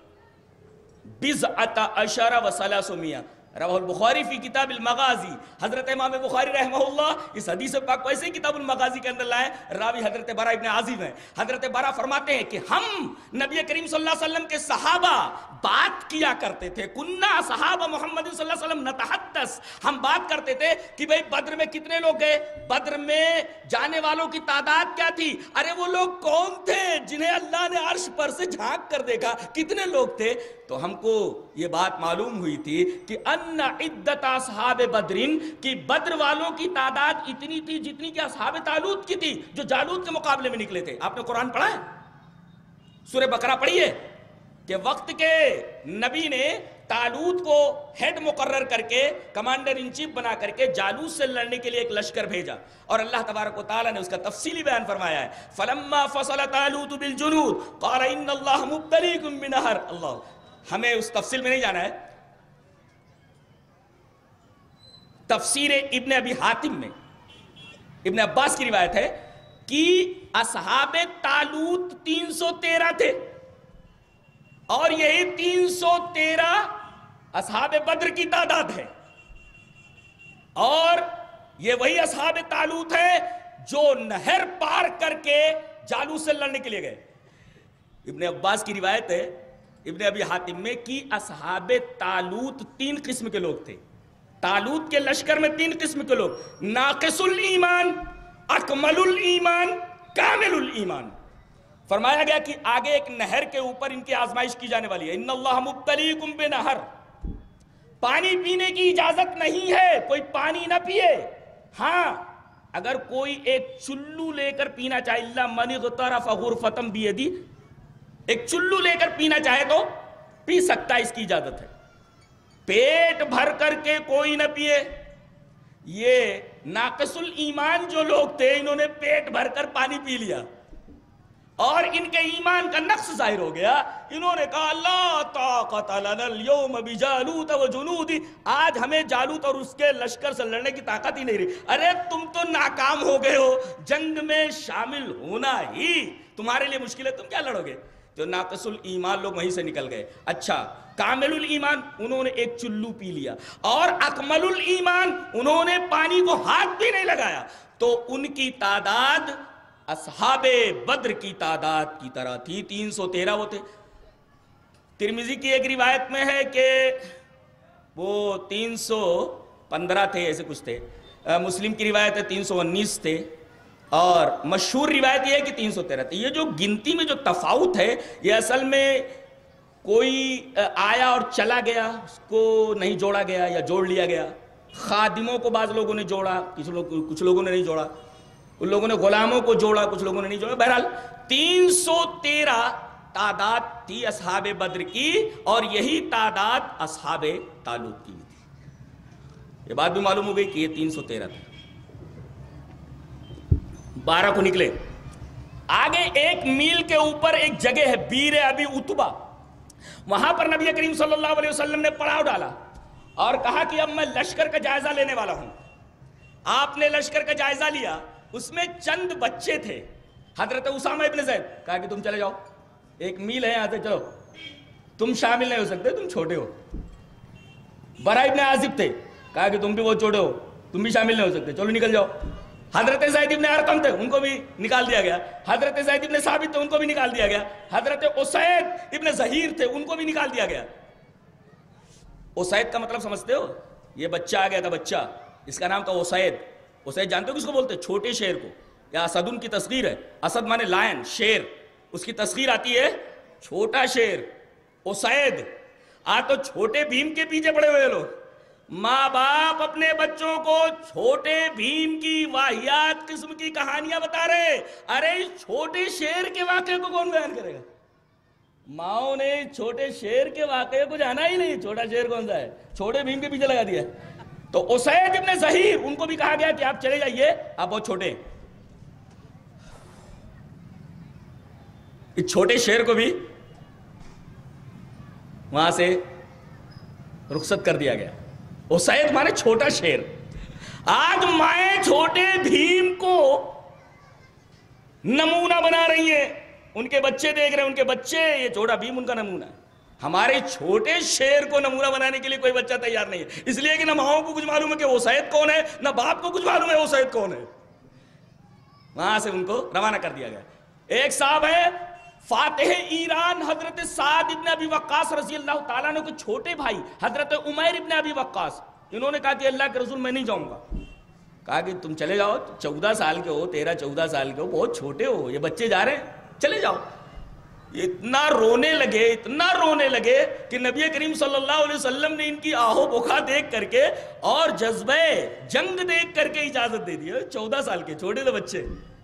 Speaker 2: بضعۃ عشر و ثلاثمائہ. رواہ البخاری فی کتاب المغازی. حضرت امام بخاری رحمہ اللہ اس حدیث پاک کو ایسے کتاب المغازی کے اندر لائے. راوی حضرت برا ابن عازب ہیں. حضرت برا فرماتے ہیں کہ ہم نبی کریم صلی اللہ علیہ وسلم کے صحابہ بات کیا کرتے تھے. کننا صحابہ محمد صلی اللہ علیہ وسلم نتحدث, ہم بات کرتے تھے کہ بھئی بدر میں کتنے لوگ گئے, بدر میں جانے والوں کی تعداد کیا تھی, ارے وہ لوگ کون تھے جنہیں اللہ نے عرش پر سے جھانک کر دیکھا, کتنے لوگ تھے. تو ہم کو یہ بات معلوم ہوئی تھی کہ ان عدت اصحاب بدرین, کی بدر والوں کی تعداد اتنی تھی جتنی کہ اصحاب طالوت کی تھی جو جالوت کے مقابلے میں نکلے تھے. آپ نے قرآن پڑھا ہے, سورہ بقرہ پڑھی ہے کہ وقت کے نبی نے طالوت کو ہیڈ مقرر کر کے کمانڈر ان چیف بنا کر کے جالوت سے لڑنے کے لیے ایک لشکر بھیجا, اور اللہ تبارک و تعالیٰ نے اس کا تفصیلی بیان فرمایا ہے. فلما فصل طالوت بالجنود قال ان اللہ مبتلیکم بنہر. اللہ, ہمیں اس تفصیل میں نہیں جانا ہے. تفسیر ابن ابی حاتم میں ابن عباس کی روایت ہے کہ اصحاب طالوت تین سو تیرہ تھے, اور یہی تین سو تیرہ اصحاب بدر کی تعداد ہے, اور یہ وہی اصحاب طالوت ہے جو نہر پار کر کے جالوت سے لڑنے کے لیے گئے. ابن عباس کی روایت ہے ابن ابی حاتم میں کہ اصحاب طالوت تین قسم کے لوگ تھے. طالوت کے لشکر میں تین قسم کے لوگ, ناقص الایمان, اکمل الایمان, کامل الایمان. فرمایا گیا کہ آگے ایک نہر کے اوپر ان کی آزمائش کی جانے والی ہے. ان اللہ مبتلیکم بنہر, پانی پینے کی اجازت نہیں ہے, کوئی پانی نہ پیے. ہاں اگر کوئی ایک چلو لے کر پینا چاہے, الا من اغترف غرفۃ بیدی, ایک چلو لے کر پینا چاہے تو پی سکتا ہے, اس کی اجازت ہے. پیٹ بھر کر کے کوئی نہ پیے. یہ ناقص الایمان جو لوگ تھے انہوں نے پیٹ بھر کر پانی پی لیا اور ان کے ایمان کا نقص ظاہر ہو گیا. انہوں نے کہا لا طاقت لنا اليوم بجالوت وجنود, آج ہمیں جالوت اور اس کے لشکر سے لڑنے کی طاقت ہی نہیں رہی. ارے تم تو ناکام ہو گئے ہو, جنگ میں شامل ہونا ہی تمہارے لیے مشکل ہے, تم کیا لڑو گے. جو ناقص الایمان لوگ وہیں سے نکل گئے. اچھا کامل الایمان, انہوں نے ایک چلو پی لیا, اور اکمل الایمان, انہوں نے پانی کو ہاتھ بھی نہیں لگایا. تو ان کی تعداد اصحاب بدر کی تعداد کی طرح تھی, تین سو تیرہ وہ تھے. ترمذی کی ایک روایت میں ہے کہ وہ تین سو پندرہ تھے, ایسے کچھ تھے. مسلم کی روایت ہے تین سو انیس تھے, اور مشہور روایت یہ ہے کہ تین سو تیرہ تھے. یہ جو گنتی میں جو تفاوت ہے یہ اصل میں کوئی آیا اور چلا گیا, اس کو نہیں جوڑا گیا یا جوڑ لیا گیا. خادموں کو بعض لوگوں نے جوڑا, کچھ لوگ کچھ لوگوں نے نہیں جوڑا, ان لوگوں نے غلاموں کو جوڑا, کچھ لوگوں نے نہیں جوڑا. بہرحال تین سو تیرہ تعداد تھی اصحاب بدر کی, اور یہی تعداد اصحاب طالوت کی تھی. یہ بات بھی معلوم ہو گئی کہ یہ تین سو تیرہ تھے. بارہ کو نکلے. آگے ایک میل کے اوپر ایک جگہ ہے بیر ابی عتبہ, وہاں پر نبی کریم صلی اللہ علیہ وسلم نے پڑاؤ ڈالا اور کہا کہ اب میں لشکر کا جائزہ لینے والا ہوں. آپ نے لشکر کا جائزہ لیا, اس میں چند بچے تھے. حضرت اسامہ ابن زید کہا کہ تم چلے جاؤ, ایک میل ہے یہاں سے, چلو, تم شامل نہیں ہو سکتے, تم چھوٹے ہو. برا ابن عازب تھے, کہا کہ تم بھی بہت چھوٹے ہو, تم بھی شامل نہیں ہو سکتے, چلو نکل جاؤ. حضرت زید ابن ارقم تھے, ان کو بھی نکال دیا گیا. حضرت زید ابن ثابت تھے, ان کو بھی نکال دیا گیا. حضرت اسید ابن ظہیر تھے, ان کو بھی نکال دیا گیا. اسید کا مطلب سمجھتے ہو, یہ بچہ آ گیا تھا, بچہ, اس کا نام تھا اسید. اسید جانتے ہو کس کو بولتے ہیں؟ چھوٹے شیر کو, یا اسد ان کی تصغیر ہے. اسد مانے لائن, شیر, اس کی تصغیر آتی ہے چھوٹا شیر, اسید. آ تو چھوٹے بھیم کے پیچھے پڑے ہوئے لوگ. ماں باپ اپنے بچوں کو چھوٹے بھیم کی واہیات قسم کی کہانیاں بتا رہے. ارے چھوٹے شیر کے واقعے کو کون بیان کرے گا؟ ماؤں نے چھوٹے شیر کے واقعے کو جانا ہی نہیں, چھوٹا شیر کون سا ہے, چھوٹے بھیم کے پیچھے لگا دیا. تو اسید ابن ظہیر, ان کو بھی کہا گیا کہ آپ چلے جائیے, آپ بہت چھوٹے. اس چھوٹے شیر کو بھی وہاں سے رخصت کر دیا گیا. اسید مانے چھوٹا شیر. آج مائیں چھوٹے بھیم کو نمونہ بنا رہی ہیں, ان کے بچے دیکھ رہے ہیں, ان کے بچے, یہ چھوٹا بھیم ان کا نمونہ ہے. ہمارے چھوٹے شیر کو نمونہ بنانے کے لیے کوئی بچہ تیار نہیں ہے, اس لیے کہ نہ ماؤں کو کچھ معلوم ہے کہ اسید کون ہے, نہ باپ کو کچھ معلوم ہے اسید کون ہے. وہاں سے ان کو روانہ کر دیا گیا. ایک صاحب ہے فاتح ایران حضرت سعد ابن ابی وقاص رضی اللہ تعالیٰ عنہ کے چھوٹے بھائی حضرت عمیر ابن ابی وقاص, انہوں نے کہا کہ اللہ کے رسول میں نہیں جاؤں گا. کہا کہ تم چلے جاؤ, چودہ سال کے ہو, تیرہ چودہ سال کے ہو, بہت چھوٹے ہو, یہ بچے جا رہے ہیں, چلے جاؤ. اتنا رونے لگے, اتنا رونے لگے کہ نبی کریم صلی اللہ علیہ وسلم نے ان کی آہو بکا دیکھ کر کے اور جذبہ جنگ دیکھ کر کے اجازت دے دی. چودہ سال کے چھوٹے تھے بچے.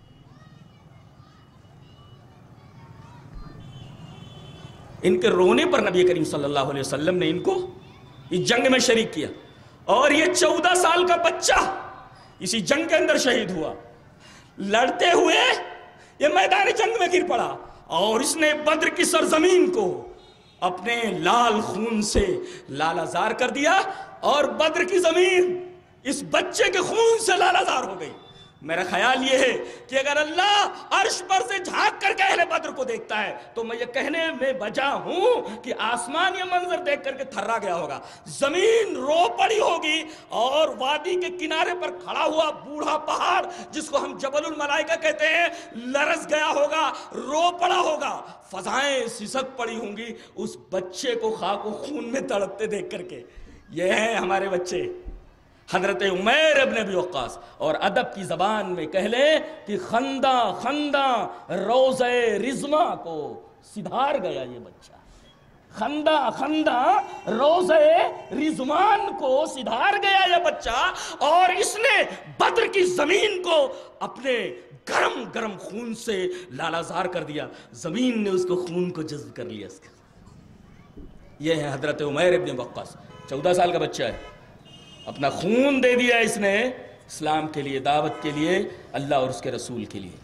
Speaker 2: ان کے رونے پر نبی کریم صلی اللہ علیہ وسلم نے ان کو اس جنگ میں شریک کیا, اور یہ چودہ سال کا بچہ اسی جنگ کے اندر شہید ہوا. لڑتے ہوئے یہ میدان جنگ میں گر پڑا, اور اس نے بدر کی سرزمین کو اپنے لال خون سے لالازار کر دیا, اور بدر کی زمین اس بچے کے خون سے لالازار ہو گئی. میرا خیال یہ ہے کہ اگر اللہ عرش پر سے جھانک کر کے اہل بدر کو دیکھتا ہے تو میں یہ کہنے میں بجا ہوں کہ آسمان یہ منظر دیکھ کر کے تھرا گیا ہوگا, زمین رو پڑی ہوگی, اور وادی کے کنارے پر کھڑا ہوا بوڑھا پہاڑ جس کو ہم جبل الملائکہ کہتے ہیں لرز گیا ہوگا, رو پڑا ہوگا, فضائیں سسک پڑی ہوں گی اس بچے کو خاک و خون میں تڑپتے دیکھ کر کے. یہ ہیں ہمارے بچے حضرت عمیر ابن ابی وقاص. اور ادب کی زبان میں کہہ لیں کہ خندہ خندہ روضہ رزمہ کو سدھار گیا یہ بچہ. خندہ خندہ روضہ رضوان کو سدھار گیا یہ بچہ, اور اس نے بدر کی زمین کو اپنے گرم گرم خون سے لالازار کر دیا. زمین نے اس کو خون کو جذب کر لیا. اس کا یہ ہے حضرت عمیر ابن وقاص, چودہ سال کا بچہ ہے, اپنا خون دے دیا اس نے اسلام کے لیے, دعوت کے لیے, اللہ اور اس کے رسول کے لیے.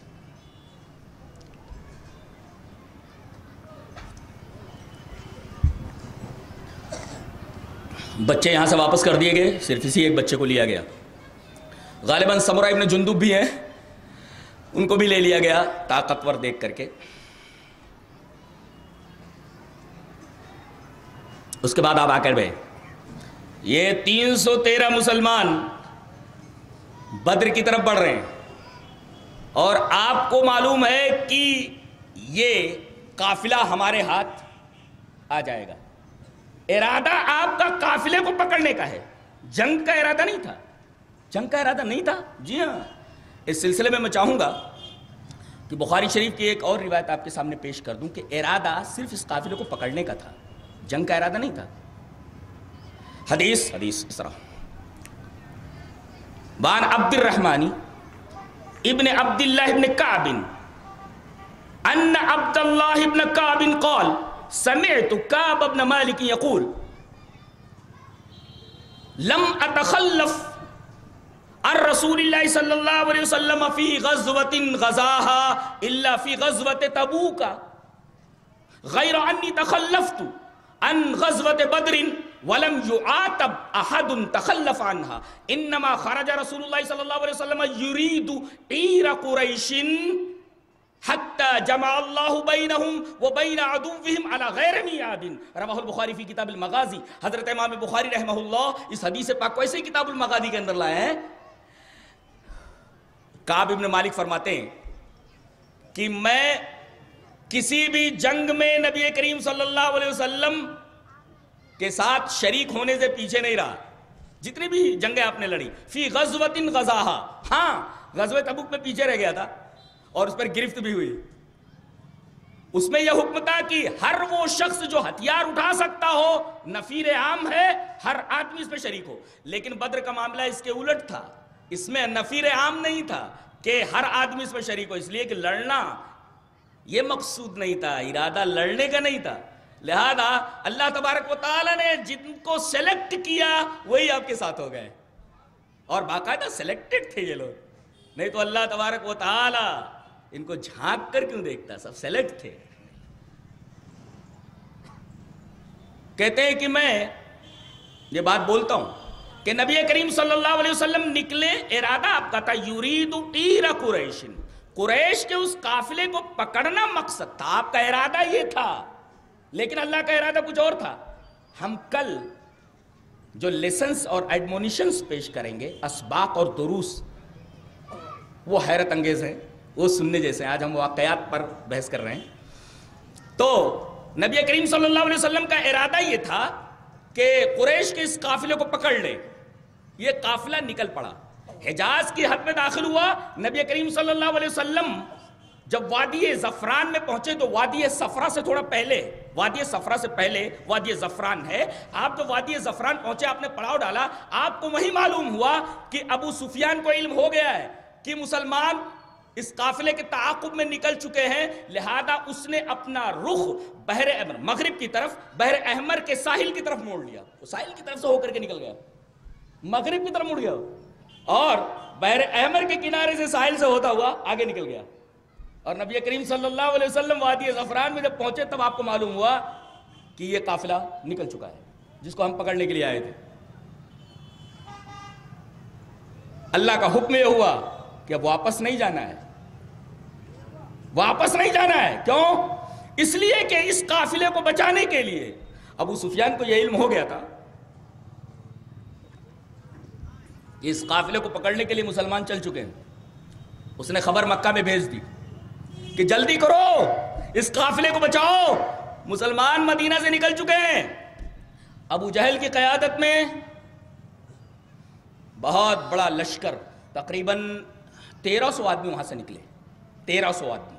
Speaker 2: بچے یہاں سے واپس کر دیے گئے, صرف اسی ایک بچے کو لیا گیا. غالباً سمرہ ابن جندب بھی ہیں, ان کو بھی لے لیا گیا طاقتور دیکھ کر کے. اس کے بعد آپ آ کر بھائی یہ تین سو تیرہ مسلمان بدر کی طرف بڑھ رہے ہیں, اور آپ کو معلوم ہے کہ یہ قافلہ ہمارے ہاتھ آ جائے گا. ارادہ آپ کا قافلے کو پکڑنے کا ہے, جنگ کا ارادہ نہیں تھا. جنگ کا ارادہ نہیں تھا. جی ہاں, اس سلسلے میں میں چاہوں گا کہ بخاری شریف کی ایک اور روایت آپ کے سامنے پیش کر دوں کہ ارادہ صرف اس قافلے کو پکڑنے کا تھا, جنگ کا ارادہ نہیں تھا. حدیث حدیث اس طرح بان عبد الرحمن ابن عبد الله ابن كعب ان عبد الله ابن كعب قال سمعت كعب بن مالك يقول لم اتخلف عن رسول الله صلى الله عليه وسلم في غزوة غزاها الا في غزوة تبوك غير اني تخلفت عن غزوة بدر ولم يعاتب احد تخلف عنها انما خرج رسول الله صلى الله عليه وسلم يريد عير قريش حتى جمع الله بينهم وبين عدوهم على غير ميعاد. رواه البخاری في کتاب المغازی. حضرت امام بخاری رحمہ اللہ اس حدیث پاک کو ایسے کتاب المغازی کے اندر لائے ہیں. کعب ابن مالک فرماتے ہیں کہ میں کسی بھی جنگ میں نبی کریم صلی اللہ علیہ وسلم کے ساتھ شریک ہونے سے پیچھے نہیں رہا. جتنی بھی جنگیں آپ نے لڑی, فی غزوۃ غزاہا, ہاں غزوہ تبوک میں پیچھے رہ گیا تھا اور اس پر گرفت بھی ہوئی. اس میں یہ حکم تھا کہ ہر وہ شخص جو ہتھیار اٹھا سکتا ہو, نفیر عام ہے, ہر آدمی اس میں شریک ہو. لیکن بدر کا معاملہ اس کے الٹ تھا, اس میں نفیر عام نہیں تھا کہ ہر آدمی اس میں شریک ہو, اس لیے کہ لڑنا یہ مقصود نہیں تھا, ارادہ لڑنے کا نہیں تھا. لہذا اللہ تبارک و تعالیٰ نے جن کو سلیکٹ کیا وہی آپ کے ساتھ ہو گئے, اور باقاعدہ سلیکٹڈ تھے یہ لوگ, نہیں تو اللہ تبارک و تعالیٰ ان کو جھانک کر کیوں دیکھتا, سب سلیکٹ تھے. کہتے ہیں کہ میں یہ بات بولتا ہوں کہ نبی کریم صلی اللہ علیہ وسلم نکلے، ارادہ آپ کا تھا یرید عیر قریش، قریش کے اس قافلے کو پکڑنا مقصد تھا، آپ کا ارادہ یہ تھا، لیکن اللہ کا ارادہ کچھ اور تھا۔ ہم کل جو لیسنز اور ایڈمونیشنز پیش کریں گے، اسباق اور دروس، وہ حیرت انگیز ہیں، وہ سننے جیسے ہیں۔ آج ہم واقعات پر بحث کر رہے ہیں۔ تو نبی کریم صلی اللہ علیہ وسلم کا ارادہ یہ تھا کہ قریش کے اس قافلے کو پکڑ لے۔ یہ قافلہ نکل پڑا، حجاز کی حد میں داخل ہوا۔ نبی کریم صلی اللہ علیہ وسلم جب وادی زفران میں پہنچے تو وادی صفرا سے تھوڑا پہلے، وادی صفرا سے پہلے وادی زفران ہے، آپ تو وادی زفران پہنچے، آپ نے پڑاؤ ڈالا، آپ کو وہی معلوم ہوا کہ ابو سفیان کو علم ہو گیا ہے کہ مسلمان اس قافلے کے تعاقب میں نکل چکے ہیں، لہذا اس نے اپنا رخ بحر احمر، مغرب کی طرف، بحر احمر کے ساحل کی طرف موڑ لیا۔ وہ ساحل کی طرف سے ہو کر کے نکل گیا، مغرب کی طرف مڑ گیا، اور بحر احمر کے کنارے سے ساحل سے ہوتا ہوا آگے نکل گیا۔ اور نبی کریم صلی اللہ علیہ وسلم وادی زفران میں جب پہنچے تب آپ کو معلوم ہوا کہ یہ قافلہ نکل چکا ہے جس کو ہم پکڑنے کے لیے آئے تھے۔ اللہ کا حکم یہ ہوا کہ اب واپس نہیں جانا ہے، واپس نہیں جانا ہے۔ کیوں؟ اس لیے کہ اس قافلے کو بچانے کے لیے ابو سفیان کو یہ علم ہو گیا تھا کہ اس قافلے کو پکڑنے کے لیے مسلمان چل چکے ہیں۔ اس نے خبر مکہ میں بھیج دی کہ جلدی کرو، اس قافلے کو بچاؤ، مسلمان مدینہ سے نکل چکے ہیں۔ ابو جہل کی قیادت میں بہت بڑا لشکر، تقریباً تیرہ سو آدمی وہاں سے نکلے، تیرہ سو آدمی،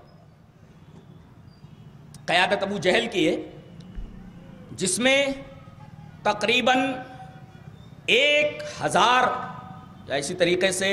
Speaker 2: قیادت ابو جہل کی ہے، جس میں تقریباً ایک ہزار یا اسی طریقے سے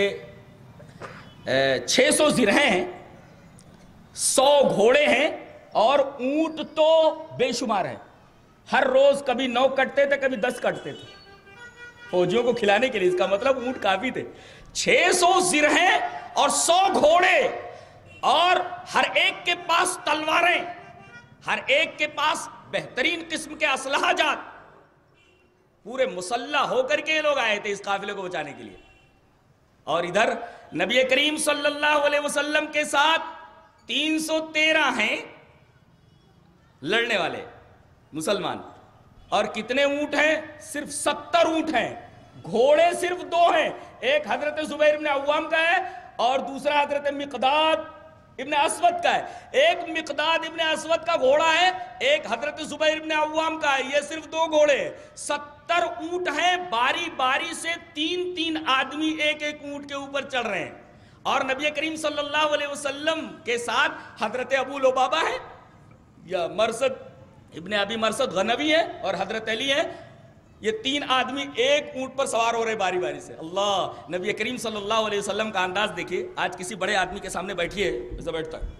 Speaker 2: چھ سو زرہیں ہیں، سو گھوڑے ہیں، اور اونٹ تو بے شمار ہیں۔ ہر روز کبھی نو کٹتے تھے، کبھی دس کٹتے تھے فوجیوں کو کھلانے کے لیے، اس کا مطلب اونٹ کافی تھے۔ چھ سو زرہیں اور سو گھوڑے، اور ہر ایک کے پاس تلواریں، ہر ایک کے پاس بہترین قسم کے اسلحہ جات، پورے مسلح ہو کر کے یہ لوگ آئے تھے اس قافلے کو بچانے کے لیے۔ اور ادھر نبی کریم صلی اللہ علیہ وسلم کے ساتھ تین سو تیرہ ہیں لڑنے والے مسلمان، اور کتنے اونٹ ہیں؟ صرف ستر اونٹ ہیں، گھوڑے صرف دو ہیں، ایک حضرت زبیر ابن عوام کا ہے اور دوسرا حضرت مقداد ابن اسود کا ہے۔ ایک مقداد ابن اسود کا گھوڑا ہے، ایک حضرت زبیر ابن عوام کا ہے، یہ صرف دو گھوڑے ہیں۔ ستر اونٹ ہیں، باری باری سے تین تین آدمی ایک ایک اونٹ کے اوپر چڑھ رہے ہیں، اور نبی کریم صلی اللہ علیہ وسلم کے ساتھ حضرت ابو لبابہ ہے یا مرثد ابن ابی مرثد غنوی ہے، اور حضرت علی ہے۔ یہ تین آدمی ایک اونٹ پر سوار ہو رہے باری باری سے۔ اللہ، نبی کریم صلی اللہ علیہ وسلم کا انداز دیکھیے۔ آج کسی بڑے آدمی کے سامنے بیٹھیے، ایسا بیٹھتا ہے،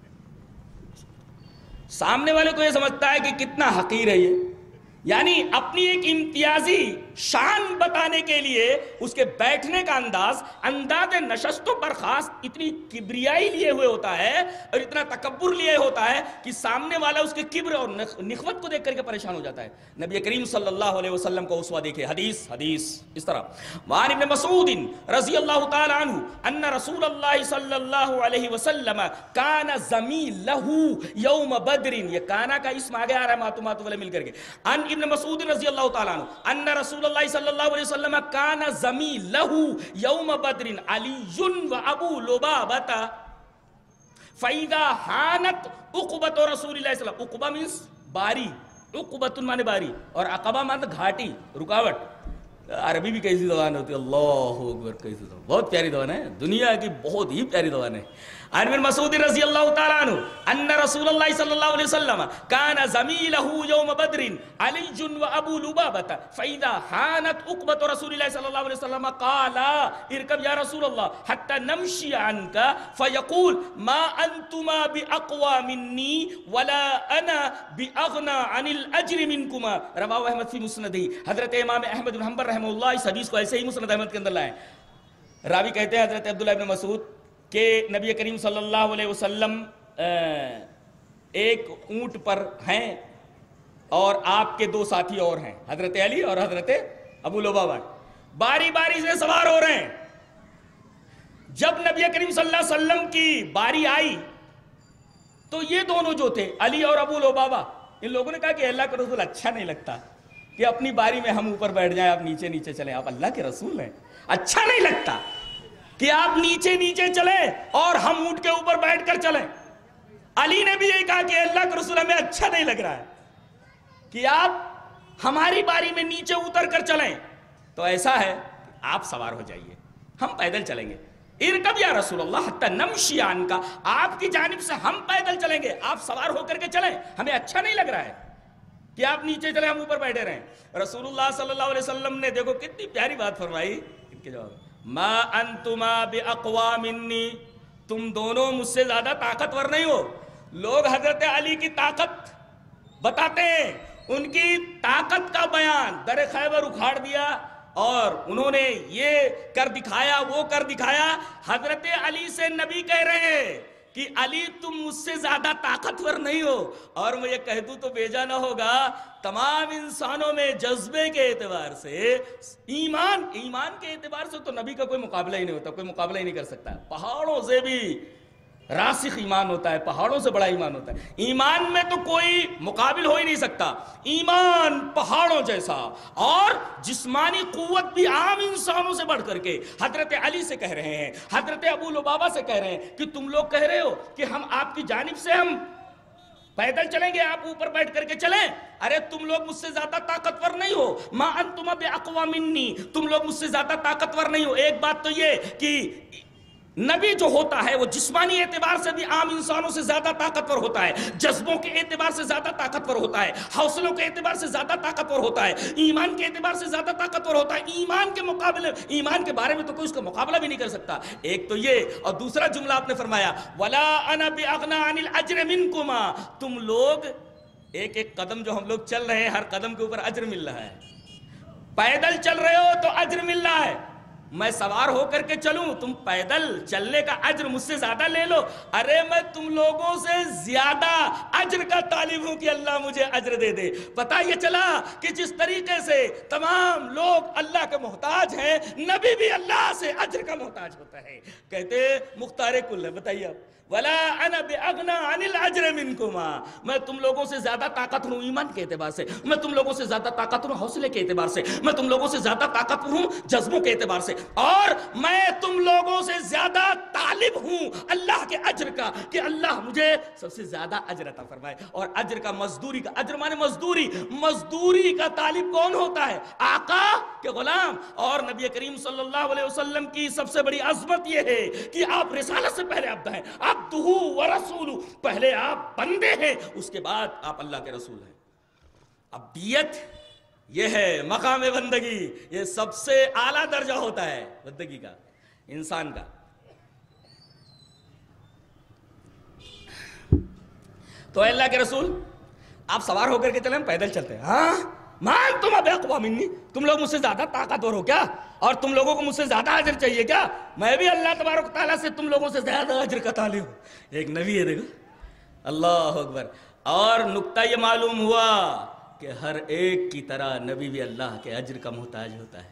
Speaker 2: سامنے والے کو یہ سمجھتا ہے کہ کتنا حقیر ہے یہ، یعنی اپنی ایک امتیازی شان بتانے کے لیے اس کے بیٹھنے کا انداز، انداز نشست و برخاست اتنی کبریائی لیے ہوئے ہوتا ہے اور اتنا تکبر لیے ہوتا ہے کہ سامنے والا اس کے کبر اور نخوت کو دیکھ کر کے پریشان ہو جاتا ہے۔ نبی کریم صلی اللہ علیہ وسلم کو اسوہ دیکھے۔ حدیث حدیث اس طرح، وعن ابن مسعود رضی اللہ تعالی عنہ ان رسول اللہ صلی اللہ علیہ وسلم کان زمیلہ یوم بدر، یہ کانا کا اسم آگے آ رہا ہے ماتو ماتو والے مل کر کے، ان ابن مسعود رضی اللہ تعالیٰ عنہ ان رسول اللہ صلی اللہ علیہ وسلم کان زمیلہ یوم بدر علی و ابو لبابۃ فاذا حانت عقبۃ رسول اللہ صلی اللہ علیہ وسلم، عقبہ مینس باری، عقبۃ مانے باری، اور عقبہ مانے گھاٹی، رکاوٹ۔ عربی بھی کیسی زبان ہوتی ہے، اللہ اکبر، کیسی زبان، بہت پیاری زبان ہے، دنیا کی بہت ہی پیاری زبان ہے۔ عن ابن مسعود رضی اللہ تعالیٰ عنہ ان رسول اللہ صلی اللہ علیہ وسلم کان زمیلہ یوم بدر علی و ابو لبابۃ فاذا حانت عقبۃ رسول اللہ صلی اللہ علیہ وسلم قال ارکب یا رسول اللہ حتی نمشی عنک فیقول ما انتما باقوى منی ولا انا باغنى عن الاجر منکما، رواہ احمد فی مسندہ۔ حضرت امام احمد بن حنبل رحمہ اللہ اس حدیث کو ایسے ہی مسند احمد کے اندر لائے۔ راوی کہتے ہیں حضرت عبداللہ ابن مسعود کہ نبی کریم صلی اللہ علیہ وسلم ایک اونٹ پر ہیں اور آپ کے دو ساتھی اور ہیں، حضرت علی اور حضرت ابو لبابہ، باری باری سے سوار ہو رہے ہیں۔ جب نبی کریم صلی اللہ علیہ وسلم کی باری آئی تو یہ دونوں جو تھے علی اور ابو لبابہ، ان لوگوں نے کہا کہ اللہ کے رسول اچھا نہیں لگتا کہ اپنی باری میں ہم اوپر بیٹھ جائیں، آپ نیچے نیچے چلیں، آپ اللہ کے رسول ہیں، اچھا نہیں لگتا کہ آپ نیچے نیچے چلیں اور ہم اونٹ کے اوپر بیٹھ کر چلیں۔ علی نے بھی یہی کہا کہ اللہ کے رسول ہمیں اچھا نہیں لگ رہا ہے کہ آپ ہماری باری میں نیچے اتر کر چلیں، تو ایسا ہے آپ سوار ہو جائیے، ہم پیدل چلیں گے۔ ارکب یا رسول اللہ حتی نمشی عنک، آپ کی جانب سے ہم پیدل چلیں گے، آپ سوار ہو کر کے چلیں، ہمیں اچھا نہیں لگ رہا ہے کہ آپ نیچے چلیں ہم اوپر بیٹھے رہیں۔ رسول اللہ صلی اللہ علیہ وسلم نے دیکھو کتنی پیاری بات فرمائی، ان کے جواب، ما انتما باقوا منی، تم دونوں مجھ سے زیادہ طاقتور نہیں ہو۔ لوگ حضرت علی کی طاقت بتاتے ہیں، ان کی طاقت کا بیان، در خیبر اکھاڑ دیا اور انہوں نے یہ کر دکھایا وہ کر دکھایا۔ حضرت علی سے نبی کہہ رہے ہیں کہ علی تم مجھ سے زیادہ طاقتور نہیں ہو، اور میں یہ کہہ دوں تو بیجا نہ ہوگا، تمام انسانوں میں جذبے کے اعتبار سے، ایمان ایمان کے اعتبار سے تو نبی کا کوئی مقابلہ ہی نہیں ہوتا، کوئی مقابلہ ہی نہیں کر سکتا۔ پہاڑوں سے بھی راسخ ایمان ہوتا ہے، پہاڑوں سے بڑا ایمان ہوتا ہے، ایمان میں تو کوئی مقابل ہو ہی نہیں سکتا، ایمان پہاڑوں جیسا، اور جسمانی قوت بھی عام انسانوں سے بڑھ کر کے حضرت علی سے کہہ رہے ہیں، حضرت ابو لبابہ سے کہہ رہے ہیں کہ تم لوگ کہہ رہے ہو کہ ہم آپ کی جانب سے ہم پیدل چلیں گے، آپ اوپر بیٹھ کر کے چلیں، ارے تم لوگ مجھ سے زیادہ طاقتور نہیں ہو، ما انتم باقوا منی، تم لوگ مجھ سے زیادہ طاقتور نہیں ہو۔ ایک بات تو یہ کہ نبی جو ہوتا ہے وہ جسمانی اعتبار سے بھی عام انسانوں سے زیادہ طاقتور ہوتا ہے، جذبوں کے اعتبار سے زیادہ طاقتور ہوتا ہے، حوصلوں کے اعتبار سے زیادہ طاقتور ہوتا ہے، ایمان کے اعتبار سے زیادہ طاقتور ہوتا ہے۔ ایمان کے مقابلے، ایمان کے بارے میں تو کوئی اس کا مقابلہ بھی نہیں کر سکتا۔ ایک تو یہ، اور دوسرا جملہ آپ نے فرمایا وَلَا أَنَا بِأَغْنَى عَنِ الْأَجْرِ مِنْكُمَا، تم لوگ ایک ایک قدم جو ہم لوگ چل رہے ہیں، ہر قدم کے اوپر اجر مل رہا ہے، پیدل چل رہے ہو تو اجر مل رہا ہے، میں سوار ہو کر کے چلوں، تم پیدل چلنے کا اجر مجھ سے زیادہ لے لو، ارے میں تم لوگوں سے زیادہ اجر کا طالب ہوں کہ اللہ مجھے اجر دے دے۔ پتہ یہ چلا کہ جس طریقے سے تمام لوگ اللہ کے محتاج ہیں، نبی بھی اللہ سے اجر کا محتاج ہوتا ہے۔ کہتے مختار کل ہے، بتائیے آپ، وَلَا أَنَا بِأَغْنَى عَنِ الْأَجْرِ مِنْكُمَا، میں تم لوگوں سے زیادہ طاقت ہوں ایمان کے اعتبار سے، میں تم لوگوں سے زیادہ طاقت ہوں حوصلے کے اعتبار سے، میں تم لوگوں سے زیادہ طاقت ہوں جذبوں کے اعتبار سے، اور میں تم لوگوں سے زیادہ طالب ہوں اللہ کے اجر کا کہ اللہ مجھے سب سے زیادہ اجر عطا فرمائے۔ اور اجر کا، مزدوری کا، اجر مانے مزدوری، مزدوری کا طالب کون ہوتا ہے؟ آقا کے غلام۔ اور نبی کریم صلی اللہ علیہ وسلم کی سب سے بڑی عظمت یہ ہے کہ آپ رسالت سے پہلے عبد ہیں، عبدہ ورسولہ، پہلے آپ بندے ہیں، اس کے بعد آپ اللہ کے رسول ہیں۔ عبدیت یہ ہے مقام بندگی، یہ سب سے اعلیٰ درجہ ہوتا ہے بندگی کا، انسان کا۔ تو اللہ کے رسول آپ سوار ہو کر کے چلیں، پیدل چلتے ہیں، ہاں مان تم اب اقوا منی، تم لوگ مجھ سے زیادہ طاقتور ہو کیا، اور تم لوگوں کو مجھ سے زیادہ اجر چاہیے کیا؟ میں بھی اللہ تبارک تعالیٰ سے تم لوگوں سے زیادہ اجر کا طالب ہوں۔ ایک نبی ہے، دیکھو، اللہ اکبر۔ اور نکتہ یہ معلوم ہوا کہ ہر ایک کی طرح نبی بھی اللہ کے اجر کا محتاج ہوتا ہے،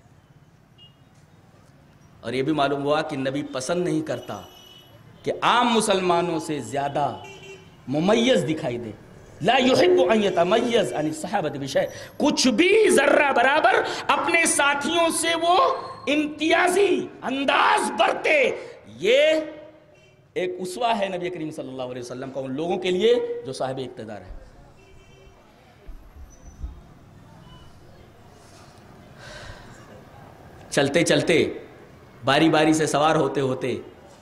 Speaker 2: اور یہ بھی معلوم ہوا کہ نبی پسند نہیں کرتا کہ عام مسلمانوں سے زیادہ ممیز دکھائی دے، لا يحب ان يتميز عن الصحابة بشيء، کچھ بھی ذرہ برابر اپنے ساتھیوں سے وہ امتیازی انداز برتے۔ یہ ایک اسوہ ہے نبی کریم صلی اللہ علیہ وسلم کا ان لوگوں کے لیے جو صاحب اقتدار ہے۔ چلتے چلتے، باری باری سے سوار ہوتے ہوتے،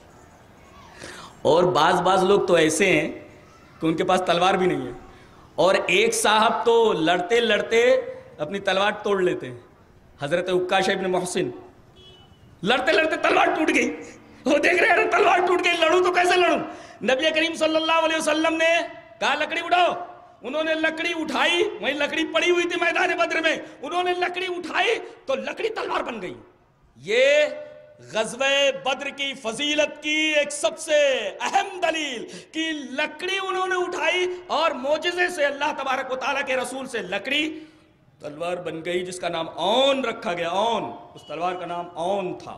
Speaker 2: اور بعض بعض لوگ تو ایسے ہیں کہ ان کے پاس تلوار بھی نہیں ہے، اور ایک صاحب تو لڑتے لڑتے اپنی تلوار توڑ لیتے ہیں۔ حضرت عکاشہ ابن محسن لڑتے لڑتے تلوار ٹوٹ گئی، وہ دیکھ رہے ہیں تلوار ٹوٹ گئی، لڑوں تو کیسے لڑوں؟ نبی کریم صلی اللہ علیہ وسلم نے کہا لکڑی اٹھاؤ، انہوں نے لکڑی اٹھائی، وہیں لکڑی پڑی ہوئی تھی میدان بدر میں، انہوں نے لکڑی اٹھائی تو لکڑی تلوار بن گئی۔ یہ غزوہ بدر کی فضیلت کی ایک سب سے اہم دلیل کہ لکڑی انہوں نے اٹھائی اور معجزے سے اللہ تبارک و تعالیٰ کے رسول سے لکڑی تلوار بن گئی جس کا نام اون رکھا گیا. اون، اس تلوار کا نام اون تھا.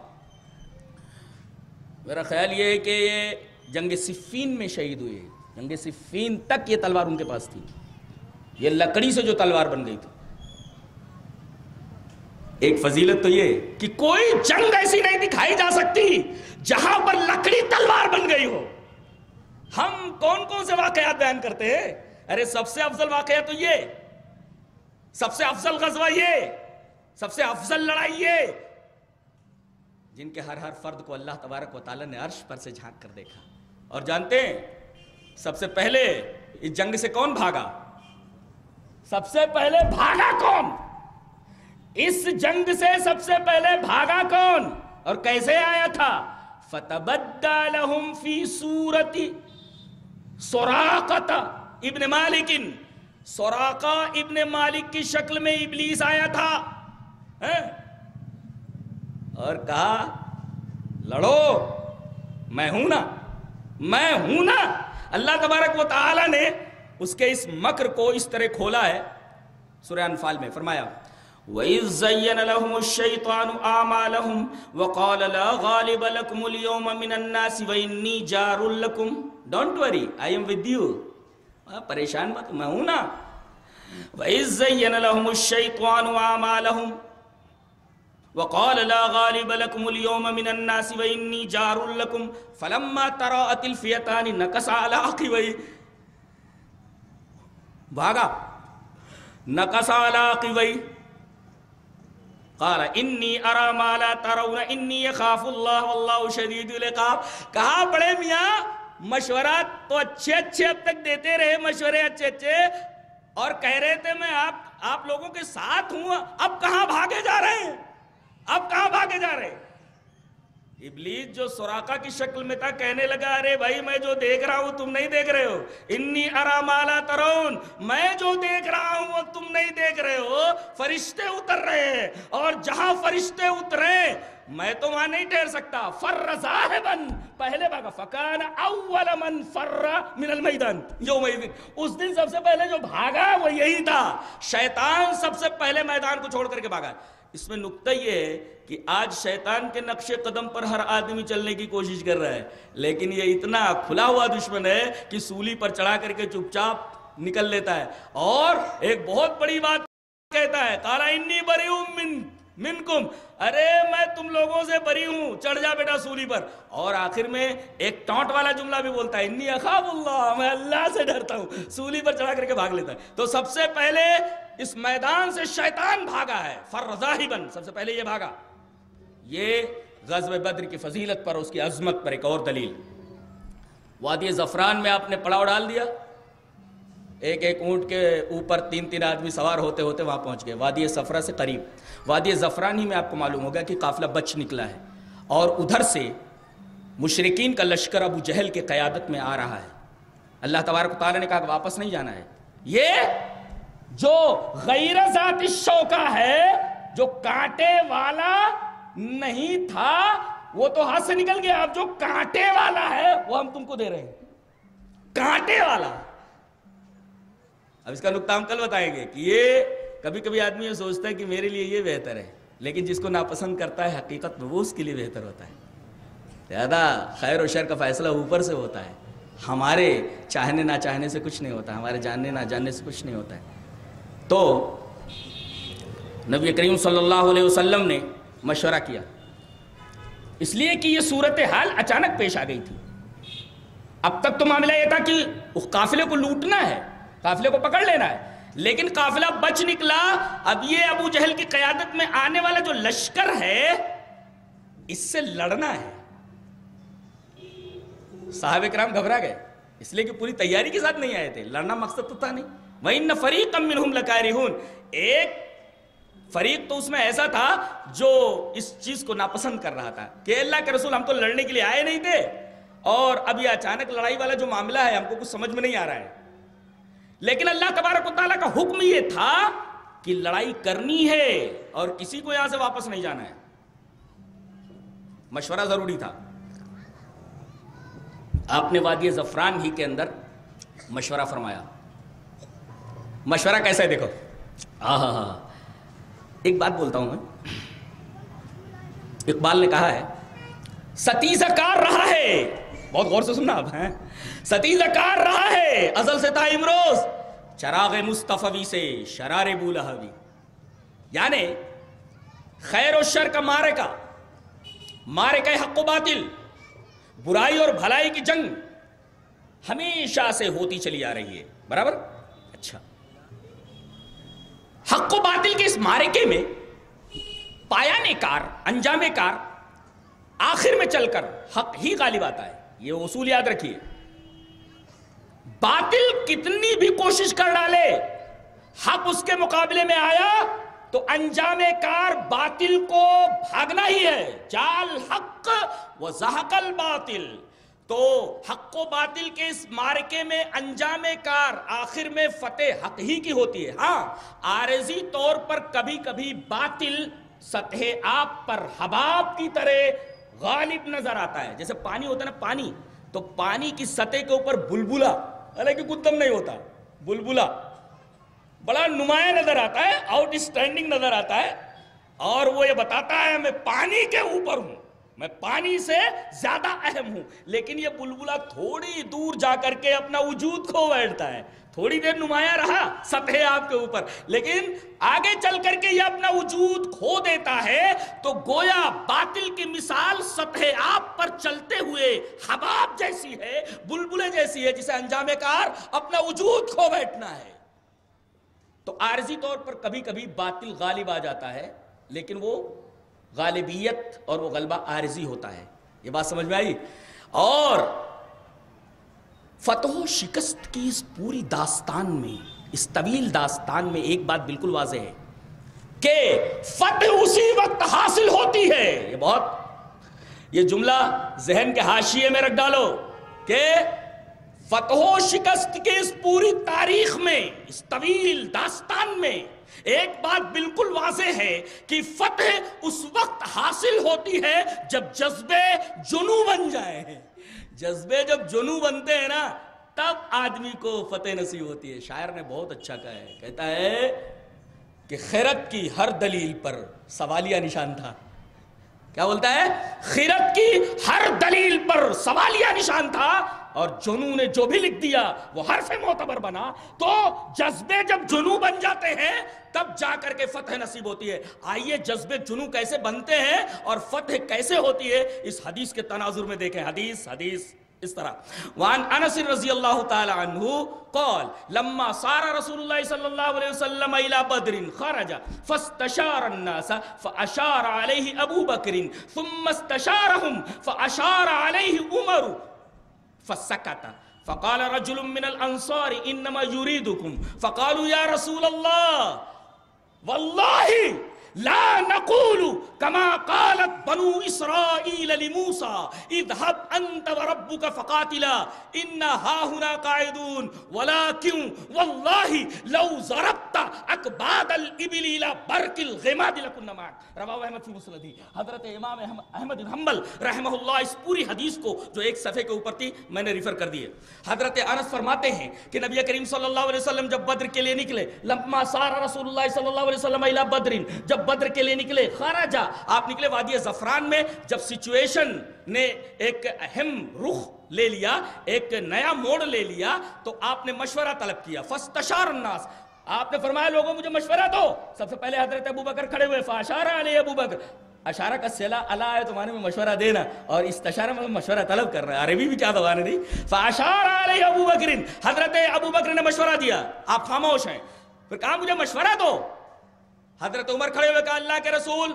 Speaker 2: میرا خیال یہ ہے کہ یہ جنگ صفین میں شہید ہوئے. جنگ صفین تک یہ تلوار ان کے پاس تھی. یہ لکڑی سے جو تلوار بن گئی تھی. ایک فضیلت تو یہ کہ کوئی جنگ ایسی نہیں دکھائی جا سکتی جہاں پر لکڑی تلوار بن گئی ہو. ہم کون کون سے واقعات بیان کرتے ہیں؟ ارے سب سے افضل واقعہ تو یہ، سب سے افضل غزوہ یہ، سب سے افضل لڑائی یہ، جن کے ہر ہر فرد کو اللہ تبارک و تعالیٰ نے عرش پر سے جھانک کر دیکھا. اور جانتے ہیں سب سے پہلے اس جنگ سے کون بھاگا؟ سب سے پہلے بھاگا کون؟ اس جنگ سے سب سے پہلے بھاگا کون اور کیسے آیا تھا؟ فَتَبَدَّى لَهُمْ فِي سُورَةِ سُرَاقَةَ ابن مالک. سراقہ ابن مالک کی شکل میں ابلیس آیا تھا اور کہا لڑو، میں ہوں نا، میں ہوں نا. اللہ تبارک و تعالی نے اس کے اس مکر کو اس طرح کھولا ہے. سورہ انفال میں فرمایا وَإِذْ زَيَّنَ لَهُمُ الشَّيْطَانُ أَعْمَالَهُمْ وَقَالَ لَا غَالِبَ لَكُمُ الْيَوْمَ مِنَ النَّاسِ وَإِنِّي جَارٌ لَكُمْ. Don't worry, I am with you. پریشان مت، میں ہوں نا. وَإِذْ زَيَّنَ لَهُمُ الشَّيْطَانُ أَعْمَالَهُمْ وَقَالَ لَا غَالِبَ لَكُمُ الْيَوْمَ مِنَ النَّاسِ وَإِنِّي جَارٌ لَكُمْ فَلَمَّا تَرَاءَتِ الْفِئَتَانِ نَكَصَ عَلَىٰ عَقِبَيْهِ. بھاگا، نَكَصَ عَلَىٰ عَقِبَيْهِ قال انی ارا ما لا ترون انی اخاف اللہ واللہ شدید العقاب. کہا بڑے میاں مشورہ تو اچھے اچھے اب تک دیتے رہے، مشورے اچھے اچھے، اور کہہ رہے تھے میں آپ آپ لوگوں کے ساتھ ہوں، اب کہاں بھاگے جا رہے ہیں؟ اب کہاں بھاگے جا رہے ہیں؟ ابلیس جو سراقہ کی شکل میں تھا کہنے لگا ارے بھائی میں جو دیکھ رہا ہوں تم نہیں دیکھ رہے ہو. انی ارا ما لا ترون، میں جو دیکھ رہا ہوں وہ تم نہیں دیکھ رہے ہو. فرشتے اتر رہے ہیں اور جہاں فرشتے اترے میں تو وہاں نہیں ٹھہر سکتا. فر ذاہباً، پہلے بھاگا. فکان اول من فر من المیدان یومئذ، اس دن سب سے پہلے جو بھاگا وہ یہی تھا. شیطان سب سے پہلے میدان کو چھوڑ کر کے بھاگا. اس میں نکتہ یہ ہے کہ آج شیطان کے نقش قدم پر ہر آدمی چلنے کی کوشش کر رہا ہے، لیکن یہ اتنا کھلا ہوا دشمن ہے کہ سولی پر چڑھا کر کے چپ چاپ نکل لیتا ہے اور ایک بہت بڑی بات کہتا ہے قال انی بریء من منکم، ارے میں تم لوگوں سے بری ہوں، چڑھ جا بیٹا سولی پر. اور آخر میں ایک ٹانٹ والا جملہ بھی بولتا ہے انی اخاف اللہ، میں اللہ سے ڈرتا ہوں. سولی پر چڑھا کر کے بھاگ لیتا ہے. تو سب سے پہلے اس میدان سے شیطان بھاگا ہے، فر ذاہباً، سب سے پہلے یہ بھاگا. یہ غزوہ بدر کی فضیلت پر، اس کی عظمت پر ایک اور دلیل. وادی زفران میں آپ نے پڑاؤ ڈال دیا، ایک ایک اونٹ کے اوپر تین تین آدمی سوار ہوتے ہوتے وہاں پہنچ گئے وادی صفرا سے قریب. وادی زفران ہی میں آپ کو معلوم ہوگا کہ قافلہ بچ نکلا ہے اور ادھر سے مشرکین کا لشکر ابو جہل کے قیادت میں آ رہا ہے. اللہ تبارک و تعالیٰ نے کہا کہ واپس نہیں جانا ہے. یہ جو غیر ذات الشوکہ ہے، جو کانٹے والا نہیں تھا، وہ تو ہاتھ سے نکل گیا. اب جو کانٹے والا ہے وہ ہم تم کو دے رہے ہیں، کانٹے والا. اب اس کا نقطہ ہم کل بتائیں گے کہ یہ کبھی کبھی آدمی یہ سوچتا ہے کہ میرے لیے یہ بہتر ہے، لیکن جس کو ناپسند کرتا ہے حقیقت میں وہ اس کے لیے بہتر ہوتا ہے. زیادہ خیر و شر کا فیصلہ اوپر سے ہوتا ہے، ہمارے چاہنے نہ چاہنے سے کچھ نہیں ہوتا، ہمارے جاننے نہ جاننے سے کچھ نہیں ہوتا ہے. تو نبی کریم صلی اللہ علیہ وسلم نے مشورہ کیا، اس لیے کہ یہ صورتحال اچانک پیش آ گئی تھی. اب تک تو معاملہ یہ تھا کہ اس قافلے کو لوٹنا ہے، قافلے کو پکڑ لینا ہے، لیکن قافلہ بچ نکلا. اب یہ ابو جہل کی قیادت میں آنے والا جو لشکر ہے اس سے لڑنا ہے. صحابہ کرام گھبرا گئے، اس لیے کہ پوری تیاری کے ساتھ نہیں آئے تھے، لڑنا مقصد تو تھا نہیں. وَإِنَّ فَرِيقًا مِّنْهُمْ لَكَارِهُونَ، ایک فریق تو اس میں ایسا تھا جو اس چیز کو ناپسند کر رہا تھا کہ اللہ کے رسول ہم تو لڑنے کے لیے آئے نہیں تھے، اور اب یہ اچانک لڑائی والا جو معاملہ ہے ہم کو کچھ سمجھ میں نہیں آ رہا ہے. لیکن اللہ تبارک و تعالیٰ کا حکم یہ تھا کہ لڑائی کرنی ہے اور کسی کو یہاں سے واپس نہیں جانا ہے. مشورہ ضروری تھا. آپ نے وادی زعفران ہی کے اندر مشورہ فرمایا. مشورہ کیسا ہے دیکھو. ہاں ہاں ہاں ایک بات بولتا ہوں میں. اقبال نے کہا ہے ستیزہ کار رہا ہے, بہت غور سے سننا آپ ہیں, ستیزہ کار رہا ہے ازل سے تا امروز, چراغ مصطفی سے شرار بولہوی. یعنی خیر و شر کا مارکہ, مارکہ حق و باطل, برائی اور بھلائی کی جنگ ہمیشہ سے ہوتی چلی آ رہی ہے. برابر. اچھا, حق و باطل کے اس مارکے میں پایان کار, انجام کار, آخر میں چل کر حق ہی غالب آتا ہے. یہ اصول یاد رکھیے. باطل کتنی بھی کوشش کر ڈالے, حق اس کے مقابلے میں آیا تو انجام کار باطل کو بھاگنا ہی ہے. جال حق و زحق الباطل. تو حق و باطل کے اس مارکے میں انجام کار آخر میں فتح حق ہی کی ہوتی ہے. ہاں عارضی طور پر کبھی کبھی باطل سطح آب پر حباب کی طرح غالب نظر آتا ہے. جیسے پانی ہوتا ہے نا, پانی تو پانی کی سطح کے اوپر بلبلا, حالانکہ گدم نہیں ہوتا, بلبلا بڑا نمایاں نظر آتا ہے, آؤٹ اسٹینڈنگ نظر آتا ہے, اور وہ یہ بتاتا ہے میں پانی کے اوپر ہوں, میں پانی سے زیادہ اہم ہوں. لیکن یہ بلبلا تھوڑی دور جا کر کے اپنا وجود کھو بیٹھتا ہے. تھوڑی دیر نمایاں رہا سطح آپ کے اوپر, لیکن آگے چل کر کے یہ اپنا وجود کھو دیتا ہے. تو گویا باطل کی مثال سطح آپ پر چلتے ہوئے حباب جیسی ہے, بلبلے جیسی ہے, جسے انجام کار اپنا وجود کھو بیٹھنا ہے. تو عارضی طور پر کبھی کبھی باطل غالب آ جاتا ہے, لیکن وہ غالبیت اور وہ غلبہ عارضی ہوتا ہے. یہ بات سمجھ میں آئی؟ اور فتح و شکست کی اس پوری داستان میں, اس طویل داستان میں ایک بات بالکل واضح ہے کہ فتح اسی وقت حاصل ہوتی ہے. یہ بہت یہ جملہ ذہن کے حاشیے میں رکھ ڈالو کہ فتح و شکست کے اس پوری تاریخ میں, اس طویل داستان میں ایک بات بالکل واضح ہے کہ فتح اس وقت حاصل ہوتی ہے جب جذبے جنو بن جائے. جذبے جب جنو بنتے ہیں نا, تب آدمی کو فتح نصیب ہوتی ہے. شاعر نے بہت اچھا کہا ہے, کہتا ہے کہ خیرت کی ہر دلیل پر سوالیہ نشان تھا. کیا بولتا ہے؟ خیرت کی ہر دلیل پر سوالیہ نشان تھا, اور جنو نے جو بھی لکھ دیا وہ حرف معتبر بنا. تو جذبے جب جنو بن جاتے ہیں تب جا کر کے فتح نصیب ہوتی ہے. آئیے جذبے جنو کیسے بنتے ہیں اور فتح کیسے ہوتی ہے اس حدیث کے تناظر میں دیکھیں. حدیث حدیث اس طرح, وعن انس رضی اللہ تعالی عنہ قال لما صار رسول اللہ صلی اللہ علیہ وسلم الى بدر خرج فاستشار الناس فاشار علیہ ابو بکر ثم استشارهم فاشار علیہ عمر فسكت فقال رجل من الانصار انما يريدكم فقالوا يا رسول الله والله لا نقول كما قالت بنو اسرائيل لموسى اذهب انت وربك فقاتلا انا هاهنا قاعدون ولكن والله لو ضربت اكباد الابل الى برك الغماد لكنا معك. رواه احمد في مسنده. حضرت امام احمد بن حنبل رحمہ اللہ اس پوری حدیث کو جو ایک صفحے کے اوپر تھی میں نے ریفر کر دی ہے. حضرت انس فرماتے ہیں کہ نبی کریم صلی اللہ علیہ وسلم جب بدر کے لیے نکلے, لما صار رسول اللہ صلی اللہ علیہ وسلم الى بدر, جب بدر کے لیے نکلے, خرجا آپ نکلے وادی زعفران میں, جب سچویشن نے ایک اہم رخ لے لیا, ایک نیا موڑ لے لیا, تو آپ نے مشورہ طلب کیا. فاستشار الناس, آپ نے فرمایا لوگوں مجھے مشورہ دو. سب سے پہلے حضرت ابو بکر کھڑے ہوئے, فاشار علیہ ابو بکر, اشارہ کا صلہ اللہ ہے تمہارے میں مشورہ دینا, اور استشارہ میں مشورہ طلب کر رہا ہے. عربی بھی کیا زبان ہے. فاشار علیہ ابو بکر, حضرت ابو بکر نے مشورہ دیا, آپ خاموش ہیں. پھر کہا مجھے مشورہ دو. حضرت عمر کھڑے ہوئے, کہا اللہ کے رسول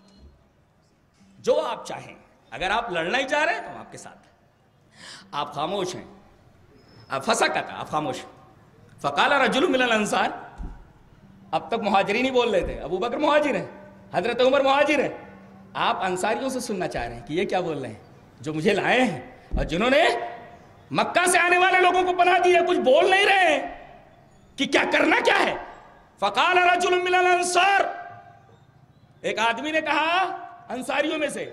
Speaker 2: جو آپ چاہیں, اگر آپ لڑنا ہی چاہ رہے ہیں تو آپ کے ساتھ. آپ خاموش ہیں. آپ پھنسا کا آپ خاموش. فقال رجل من الانصار, اب تک مہاجرین ہی بول رہے تھے, ابو بکر مہاجر ہیں, حضرت عمر مہاجر ہیں, آپ انصاریوں سے سننا چاہ رہے ہیں کہ یہ کیا بول رہے ہیں, جو مجھے لائے ہیں اور جنہوں نے مکہ سے آنے والے لوگوں کو پناہ دی ہے, کچھ بول نہیں رہے ہیں کہ کیا کرنا کیا ہے. فقال رجل من الانصار, ایک آدمی نے کہا انصاریوں میں سے,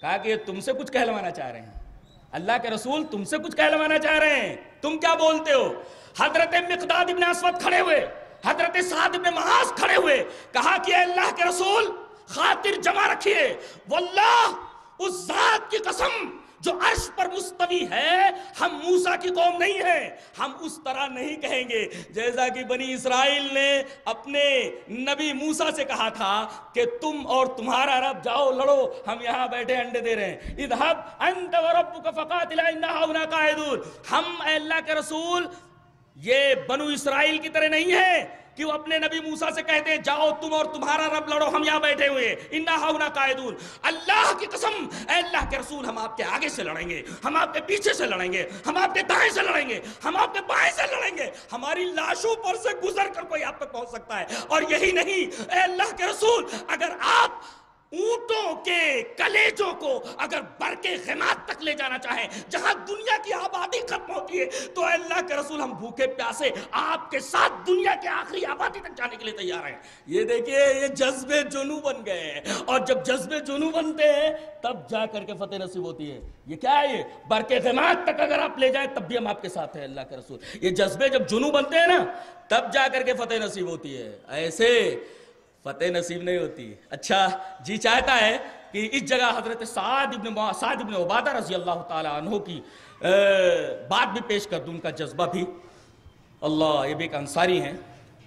Speaker 2: کہا کہ یہ تم سے کچھ کہلوانا چاہ رہے ہیں، اللہ کے رسول تم سے کچھ کہلوانا چاہ رہے ہیں، تم کیا بولتے ہو؟ حضرت مقداد ابن اسود کھڑے ہوئے، حضرت سعد ابن معاذ کھڑے ہوئے، کہا کہ اے اللہ کے رسول خاطر جمع رکھیے، واللہ اس ذات کی قسم جو عرش پر مستوی ہے، ہم موسیٰ کی قوم نہیں ہیں، ہم اس طرح نہیں کہیں گے جیسا کہ بنی اسرائیل نے اپنے نبی موسیٰ سے کہا تھا کہ تم اور تمہارا رب جاؤ لڑو، ہم یہاں بیٹھے انڈے دے رہے ہیں، اذهب انت وربک فقاتلا انا ہاہنا قاعدون۔ ہم اے اللہ کے رسول یہ بنو اسرائیل کی طرح نہیں ہے کہ وہ اپنے نبی موسیٰ سے کہتے ہیں جاؤ تم اور تمہارا رب لڑو، ہم یہاں بیٹھے ہوئے ہیں، انا ہاہنا قاعدون۔ اللہ کی قسم اے اللہ کے رسول ہم آپ کے آگے سے لڑیں گے، ہم آپ کے پیچھے سے لڑیں گے، ہم آپ کے دائیں سے لڑیں گے، ہم آپ کے بائیں سے لڑیں گے، ہماری لاشوں پر سے گزر کر کوئی آپ تک پہنچ سکتا ہے۔ اور یہی نہیں اے اللہ کے رسول، اگر آپ اونٹوں کے کلیجوں کو اگر برکے غمات تک لے جانا چاہیں جہاں دنیا کی آبادی ختم ہوتی ہے، تو اے اللہ کے رسول ہم بھوکے پیاسے آپ کے ساتھ دنیا کے آخری آبادی تک جانے کے لیے تیار ہیں۔ یہ دیکھیے یہ جذبے جنو بن گئے ہیں، اور جب جذبے جنو بنتے ہیں تب جا کر کے فتح نصیب ہوتی ہے۔ یہ کیا ہے؟ یہ برکے غمات تک اگر آپ لے جائیں تب بھی ہم آپ کے ساتھ ہیں اللہ کے رسول۔ یہ جذبے جب جنو بنتے ہیں نا تب جا کر کے فتح نصیب ہوتی ہے، ایسے فتح نصیب نہیں ہوتی۔ اچھا جی چاہتا ہے کہ اس جگہ حضرت سعد ابن سعد ابن عبادہ رضی اللہ تعالی عنہ کی بات بھی پیش کر دوں، ان کا جذبہ بھی، اللہ یہ بھی ایک انصاری ہیں۔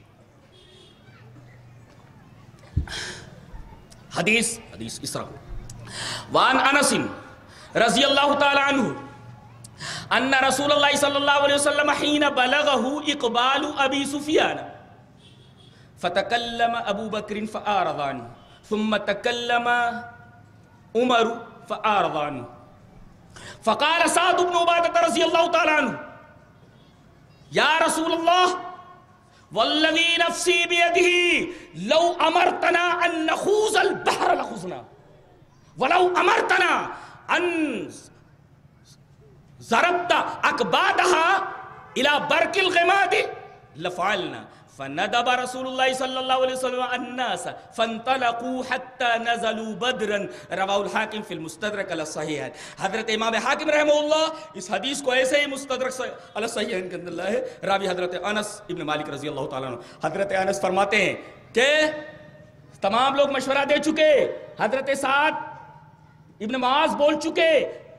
Speaker 2: حدیث حدیث اس طرح وان انس رضی اللہ تعالی عنہ ان رسول اللہ صلی اللہ علیہ وسلم حین بلغه اقبال ابی سفیان فتکلم ابو بکر فاعرض عنہ ثم تکلم عمر فاعرض عنہ فقال سعد بن عبادة رضی اللہ تعالی عنہ یا رسول اللہ والذی نفسی بیدہ لو امرتنا ان نخوض البحر لخوضنا ولو امرتنا ان ضربت اکبادها الى برک الغماد لفعلنا فندب رسول اللہ صلی اللہ علیہ وسلم الناس فانطلقوا حتى نزلوا بدرا رواہ الحاکم فی المستدرک علی الصحیحین۔ حضرت امام حاکم رحمہ اللہ اس حدیث کو ایسے ہی مستدرک علی الصحیحین کے اندر لائے ہے، راوی حضرت انس ابن مالک رضی اللہ تعالیٰ عنہ۔ حضرت انس فرماتے ہیں کہ تمام لوگ مشورہ دے چکے، حضرت سعد ابن معاذ بول چکے،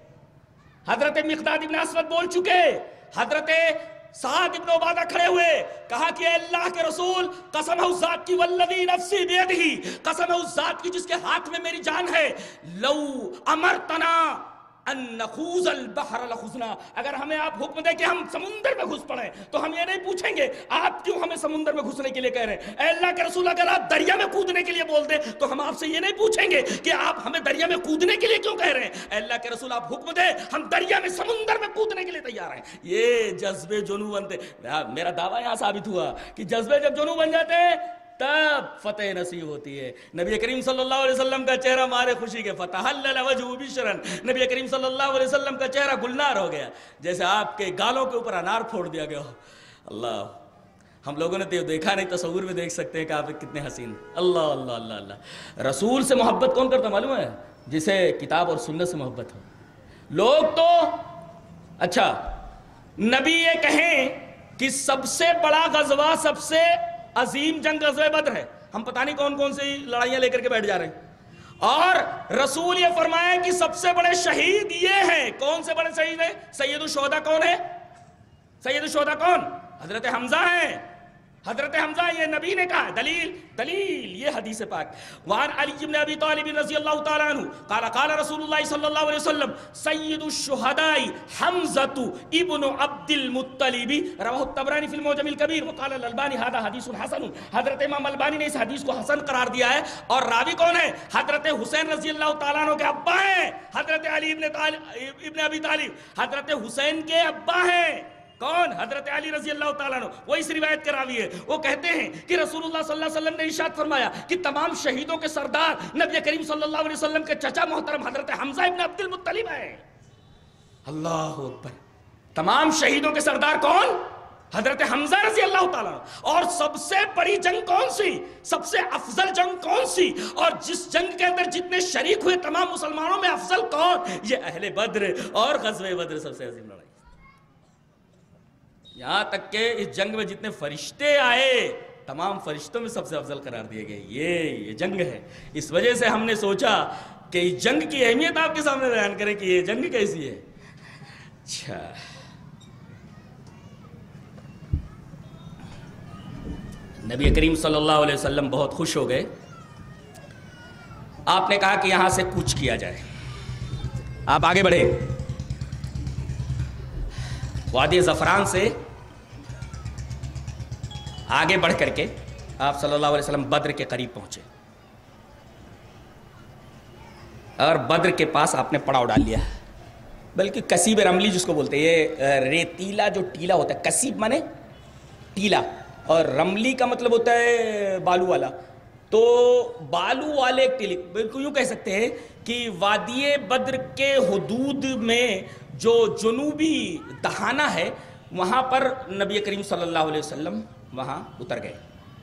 Speaker 2: حضرت مقداد ابن اسود بول چکے، حضرت سعد ابن عبادہ کھڑے ہوئے، کہا کہ اے اللہ کے رسول قسم ہے اس ذات کی والذی نفسی بیدہ، قسم ہے اس ذات کی جس کے ہاتھ میں میری جان ہے، لو امرتنا ان نخوض البحر لخوضنا، اگر ہمیں آپ حکم دے کہ ہم سمندر میں گھس پڑیں تو ہم یہ نہیں پوچھیں گے آپ کیوں ہمیں سمندر میں گھسنے کے لیے کہہ رہے ہیں۔ اے اللہ کے رسول اگر آپ دریا میں کودنے کے لیے بول دیں تو ہم آپ سے یہ نہیں پوچھیں گے کہ آپ ہمیں دریا میں کودنے کے لیے کیوں کہہ رہے ہیں۔ اے اللہ کے رسول آپ حکم دیں ہم دریا میں سمندر میں کودنے کے لیے تیار ہیں۔ یہ جذبے جنو بنتے، میرا دعویٰ یہاں ثابت ہوا کہ جذبے جب جنو بن جاتے ہیں تب فتح نصیب ہوتی ہے۔ نبی کریم صلی اللہ علیہ وسلم کا چہرہ مارے خوشی کے فتحلل وجهه بشرا، نبی کریم صلی اللہ علیہ وسلم کا چہرہ گلنار ہو گیا جیسے آپ کے گالوں کے اوپر انار پھوڑ دیا گیا ہو۔ اللہ ہم لوگوں نے دیکھا نہیں، تصور میں دیکھ سکتے ہیں کہ آپ کتنے حسین۔ اللہ اللہ اللہ اللہ۔ رسول سے محبت کون کرتا معلوم ہے؟ جسے کتاب اور سنت سے محبت ہو۔ لوگ تو اچھا نبی یہ کہیں کہ سب سے بڑا غزوہ، سب سے عظیم جنگ غزوہ بدر ہے، ہم پتہ نہیں کون کون سی لڑائیاں لے کر کے بیٹھ جا رہے ہیں، اور رسول یہ فرمایا کہ سب سے بڑے شہید یہ ہیں۔ کون سے بڑے شہید ہیں؟ سید الشہداء کون ہے؟ سید الشہداء کون؟ حضرت حمزہ ہیں، حضرت حمزہ، یہ نبی نے کہا۔ دلیل دلیل یہ حدیث پاک وعن علی بن ابی طالب رضی اللہ تعالی عنہ قال قال رسول اللہ صلی اللہ علیہ وسلم سید الشہداء حمزۃ ابن عبد المطلب رواه الطبرانی فی المعجم الکبیر وقال الالبانی هذا حدیث حسن۔ حضرت امام البانی نے اس حدیث کو حسن قرار دیا ہے، اور راوی کون ہے؟ حضرت حسین رضی اللہ تعالیٰ عنہ کے ابا ہیں، حضرت علی ابن طالب ابن ابی طالب حضرت حسین کے ابا ہیں۔ کون؟ حضرت علی رضی اللہ تعالیٰ عنہ، وہ اس روایت کے راوی ہے۔ وہ کہتے ہیں کہ رسول اللہ صلی اللہ علیہ وسلم نے ارشاد فرمایا کہ تمام شہیدوں کے سردار نبی کریم صلی اللہ علیہ وسلم کے چچا محترم حضرت حمزہ ابن عبد المطلب ہیں۔ اللہ اکبر۔ تمام شہیدوں کے سردار کون؟ حضرت حمزہ رضی اللہ تعالیٰ عنہ۔ اور سب سے بڑی جنگ کون سی، سب سے افضل جنگ کون سی، اور جس جنگ کے اندر جتنے شریک ہوئے تمام مسلمانوں میں افضل کون، یہ اہل بدر اور غزوہ بدر سب سے عظیم لڑائی۔ یہاں تک کہ اس جنگ میں جتنے فرشتے آئے تمام فرشتوں میں سب سے افضل قرار دیے گئے، یہ یہ جنگ ہے۔ اس وجہ سے ہم نے سوچا کہ اس جنگ کی اہمیت آپ کے سامنے بیان کریں کہ یہ جنگ کیسی ہے۔ اچھا، نبی کریم صلی اللہ علیہ وسلم بہت خوش ہو گئے۔ آپ نے کہا کہ یہاں سے کوچ کیا جائے، آپ آگے بڑھے، وادی زعفران سے آگے بڑھ کر کے آپ صلی اللہ علیہ وسلم بدر کے قریب پہنچے، اور بدر کے پاس آپ نے پڑاؤ ڈال لیا، بلکہ کسیب رملی جس کو بولتے ہیں، یہ ریتیلا جو ٹیلا ہوتا ہے، کسیب مانے ٹیلا، اور رملی کا مطلب ہوتا ہے بالو والا، تو بالو والے ٹیلے، بالکل یوں کہہ سکتے ہیں کہ وادی بدر کے حدود میں جو جنوبی دہانہ ہے وہاں پر نبی کریم صلی اللہ علیہ وسلم وہاں اتر گئے۔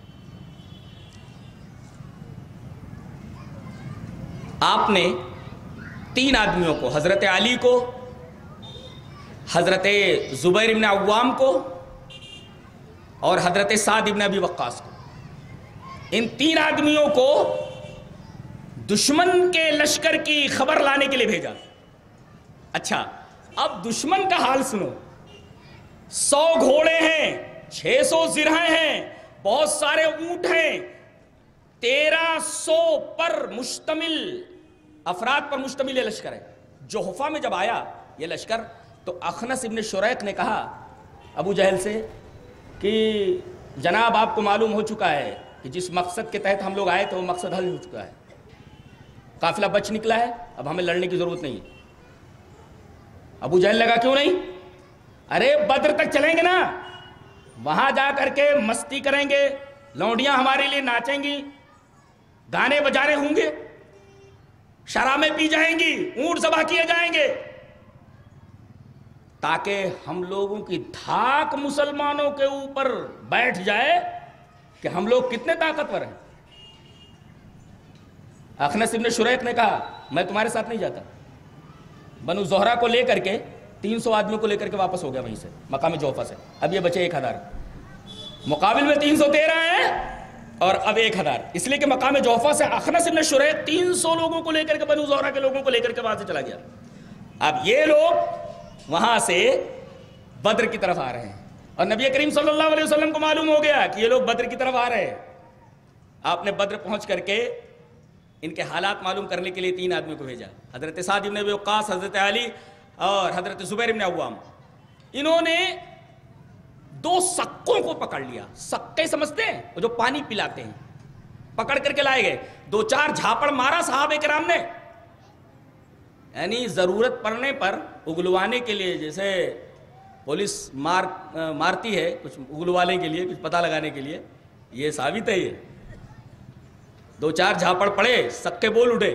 Speaker 2: آپ نے تین آدمیوں کو، حضرت علی کو، حضرت زبیر بن عوام کو اور حضرت سعد بن ابی وقاص کو، ان تین آدمیوں کو دشمن کے لشکر کی خبر لانے کے لیے بھیجا۔ اچھا، اب دشمن کا حال سنو، سو گھوڑے ہیں، چھ سو زرہیں ہیں، بہت سارے اونٹ ہیں، تیرہ سو پر مشتمل افراد پر مشتمل یہ لشکر ہے۔ جوحفہ میں جب آیا یہ لشکر تو اخنس ابن شریق نے کہا ابو جہل سے کہ جناب آپ کو معلوم ہو چکا ہے کہ جس مقصد کے تحت ہم لوگ آئے تھے وہ مقصد حل ہو چکا ہے، قافلہ بچ نکلا ہے، اب ہمیں لڑنے کی ضرورت نہیں ہے۔ ابو جہل لگا کیوں نہیں، ارے بدر تک چلیں گے نا، وہاں جا کر کے مستی کریں گے، لونڈیاں ہمارے لیے ناچیں گی، گانے بجانے ہوں گے، شرابیں پی جائیں گی، اونٹ ذبح کیے جائیں گے، تاکہ ہم لوگوں کی دھاک مسلمانوں کے اوپر بیٹھ جائے کہ ہم لوگ کتنے طاقتور ہیں۔ اخنس ابن شریق نے کہا میں تمہارے ساتھ نہیں جاتا، بنو زہرہ کو لے کر کے تین سو آدمیوں کو لے کر کے واپس ہو گیا وہیں سے، مقام جوحفہ سے، اب یہ بچے ایک ہزار، مقابل میں تین سو تیرہ ہیں اور اب ایک ہزار، اس لیے کہ مقام جوحفہ سے اخنس ابن شریق تین سو لوگوں کو لے کر کے، بنو زہرہ کے لوگوں کو لے کر کے وہاں سے چلا گیا۔ اب یہ لوگ وہاں سے بدر کی طرف آ رہے ہیں، اور نبی کریم صلی اللہ علیہ وسلم کو معلوم ہو گیا کہ یہ لوگ بدر کی طرف آ رہے ہیں۔ آپ نے بدر پہنچ کر کے ان کے حالات معلوم کرنے کے لیے تین آدمیوں کو بھیجا، حضرت سعد بن ابی وقاص، حضرت علی اور حضرت زبیر بن عوام۔ انہوں نے دو سکوں کو پکڑ لیا، سکے سمجھتے ہیں وہ جو پانی پلاتے ہیں، پکڑ کر کے لائے گئے، دو چار جھاپڑ مارا صحابہ کرام نے، یعنی ضرورت پڑنے پر اگلوانے کے لیے، جیسے پولیس مار مارتی ہے کچھ اگلوانے کے لیے، کچھ پتہ لگانے کے لیے، یہ ثابت ہے۔ یہ دو چار جھاپڑ پڑے، سکے بول اٹھے،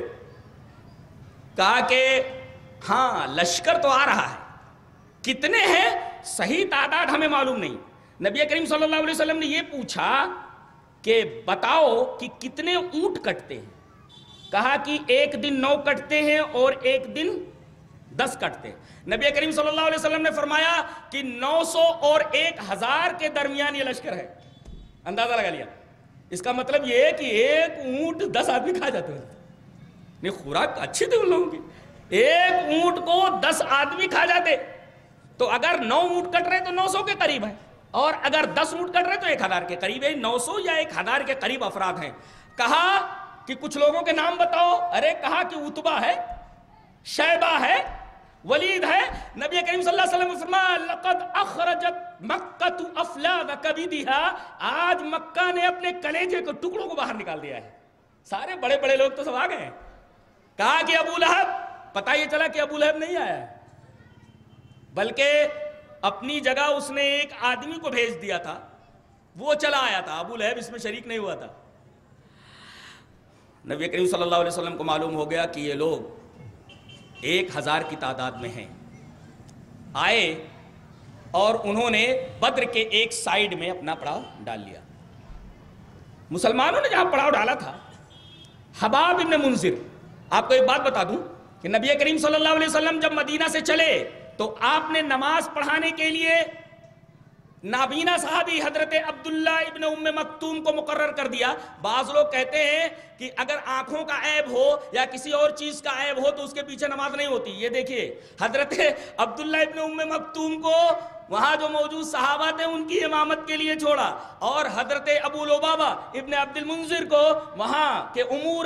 Speaker 2: کہا کہ ہاں لشکر تو آ رہا ہے، کتنے ہیں صحیح تعداد ہمیں معلوم نہیں۔ نبی کریم صلی اللہ علیہ وسلم نے یہ پوچھا کہ بتاؤ کہ کتنے اونٹ کٹتے ہیں، کہا کہ ایک دن نو کٹتے ہیں اور ایک دن دس کٹتے ہیں۔ نبی کریم صلی اللہ علیہ وسلم نے فرمایا کہ نو سو اور ایک ہزار کے درمیان یہ لشکر ہے، اندازہ لگا لیا۔ اس کا مطلب یہ ہے کہ ایک اونٹ دس آدمی کھا جاتے ہیں، نہیں خوراک اچھی تھی ان لوگوں کی، ایک اونٹ کو دس آدمی کھا جاتے، تو اگر نو اونٹ کٹ رہے تو نو سو کے قریب ہیں، اور اگر دس اونٹ کٹ رہے تو ایک ہزار کے قریب ہے، نو سو یا ایک ہزار کے قریب افراد ہیں۔ کہا کہ کچھ لوگوں کے نام بتاؤ، ارے کہا کہ عتبہ ہے، شیبہ ہے، ولید ہے۔ نبی کریم صلی اللہ علیہ وسلم نے فرمایا لقد اخرجت مکہ افلاذ کبدها، آج مکہ نے اپنے کلیجے کو ٹکڑوں کو باہر نکال دیا ہے، سارے بڑے بڑے لوگ تو سب آ گئے ہیں۔ کہا کہ ابو لہب، پتہ یہ چلا کہ ابو لہب نہیں آیا ہے، بلکہ اپنی جگہ اس نے ایک آدمی کو بھیج دیا تھا، وہ چلا آیا تھا، ابو لہب اس میں شریک نہیں ہوا تھا۔ نبی کریم صلی اللہ علیہ وسلم کو معلوم ہو گیا کہ یہ لوگ ایک ہزار کی تعداد میں ہیں، آئے اور انہوں نے بدر کے ایک سائیڈ میں اپنا پڑاؤ ڈال لیا. مسلمانوں نے جہاں پڑاؤ ڈالا تھا، حباب ابن منذر، آپ کو ایک بات بتا دوں کہ نبی کریم صلی اللہ علیہ وسلم جب مدینہ سے چلے تو آپ نے نماز پڑھانے کے لیے نابینا صحابی حضرت عبداللہ ابن ام مکتوم کو مقرر کر دیا. بعض لوگ کہتے ہیں کہ اگر آنکھوں کا عیب ہو یا کسی اور چیز کا عیب ہو تو اس کے پیچھے نماز نہیں ہوتی. یہ دیکھیے حضرت عبداللہ ابن ام مکتوم کو وہاں جو موجود صحابہ تھے ان کی امامت کے لیے چھوڑا، اور حضرت ابو لبابہ ابن عبد المنذر کو وہاں کے امور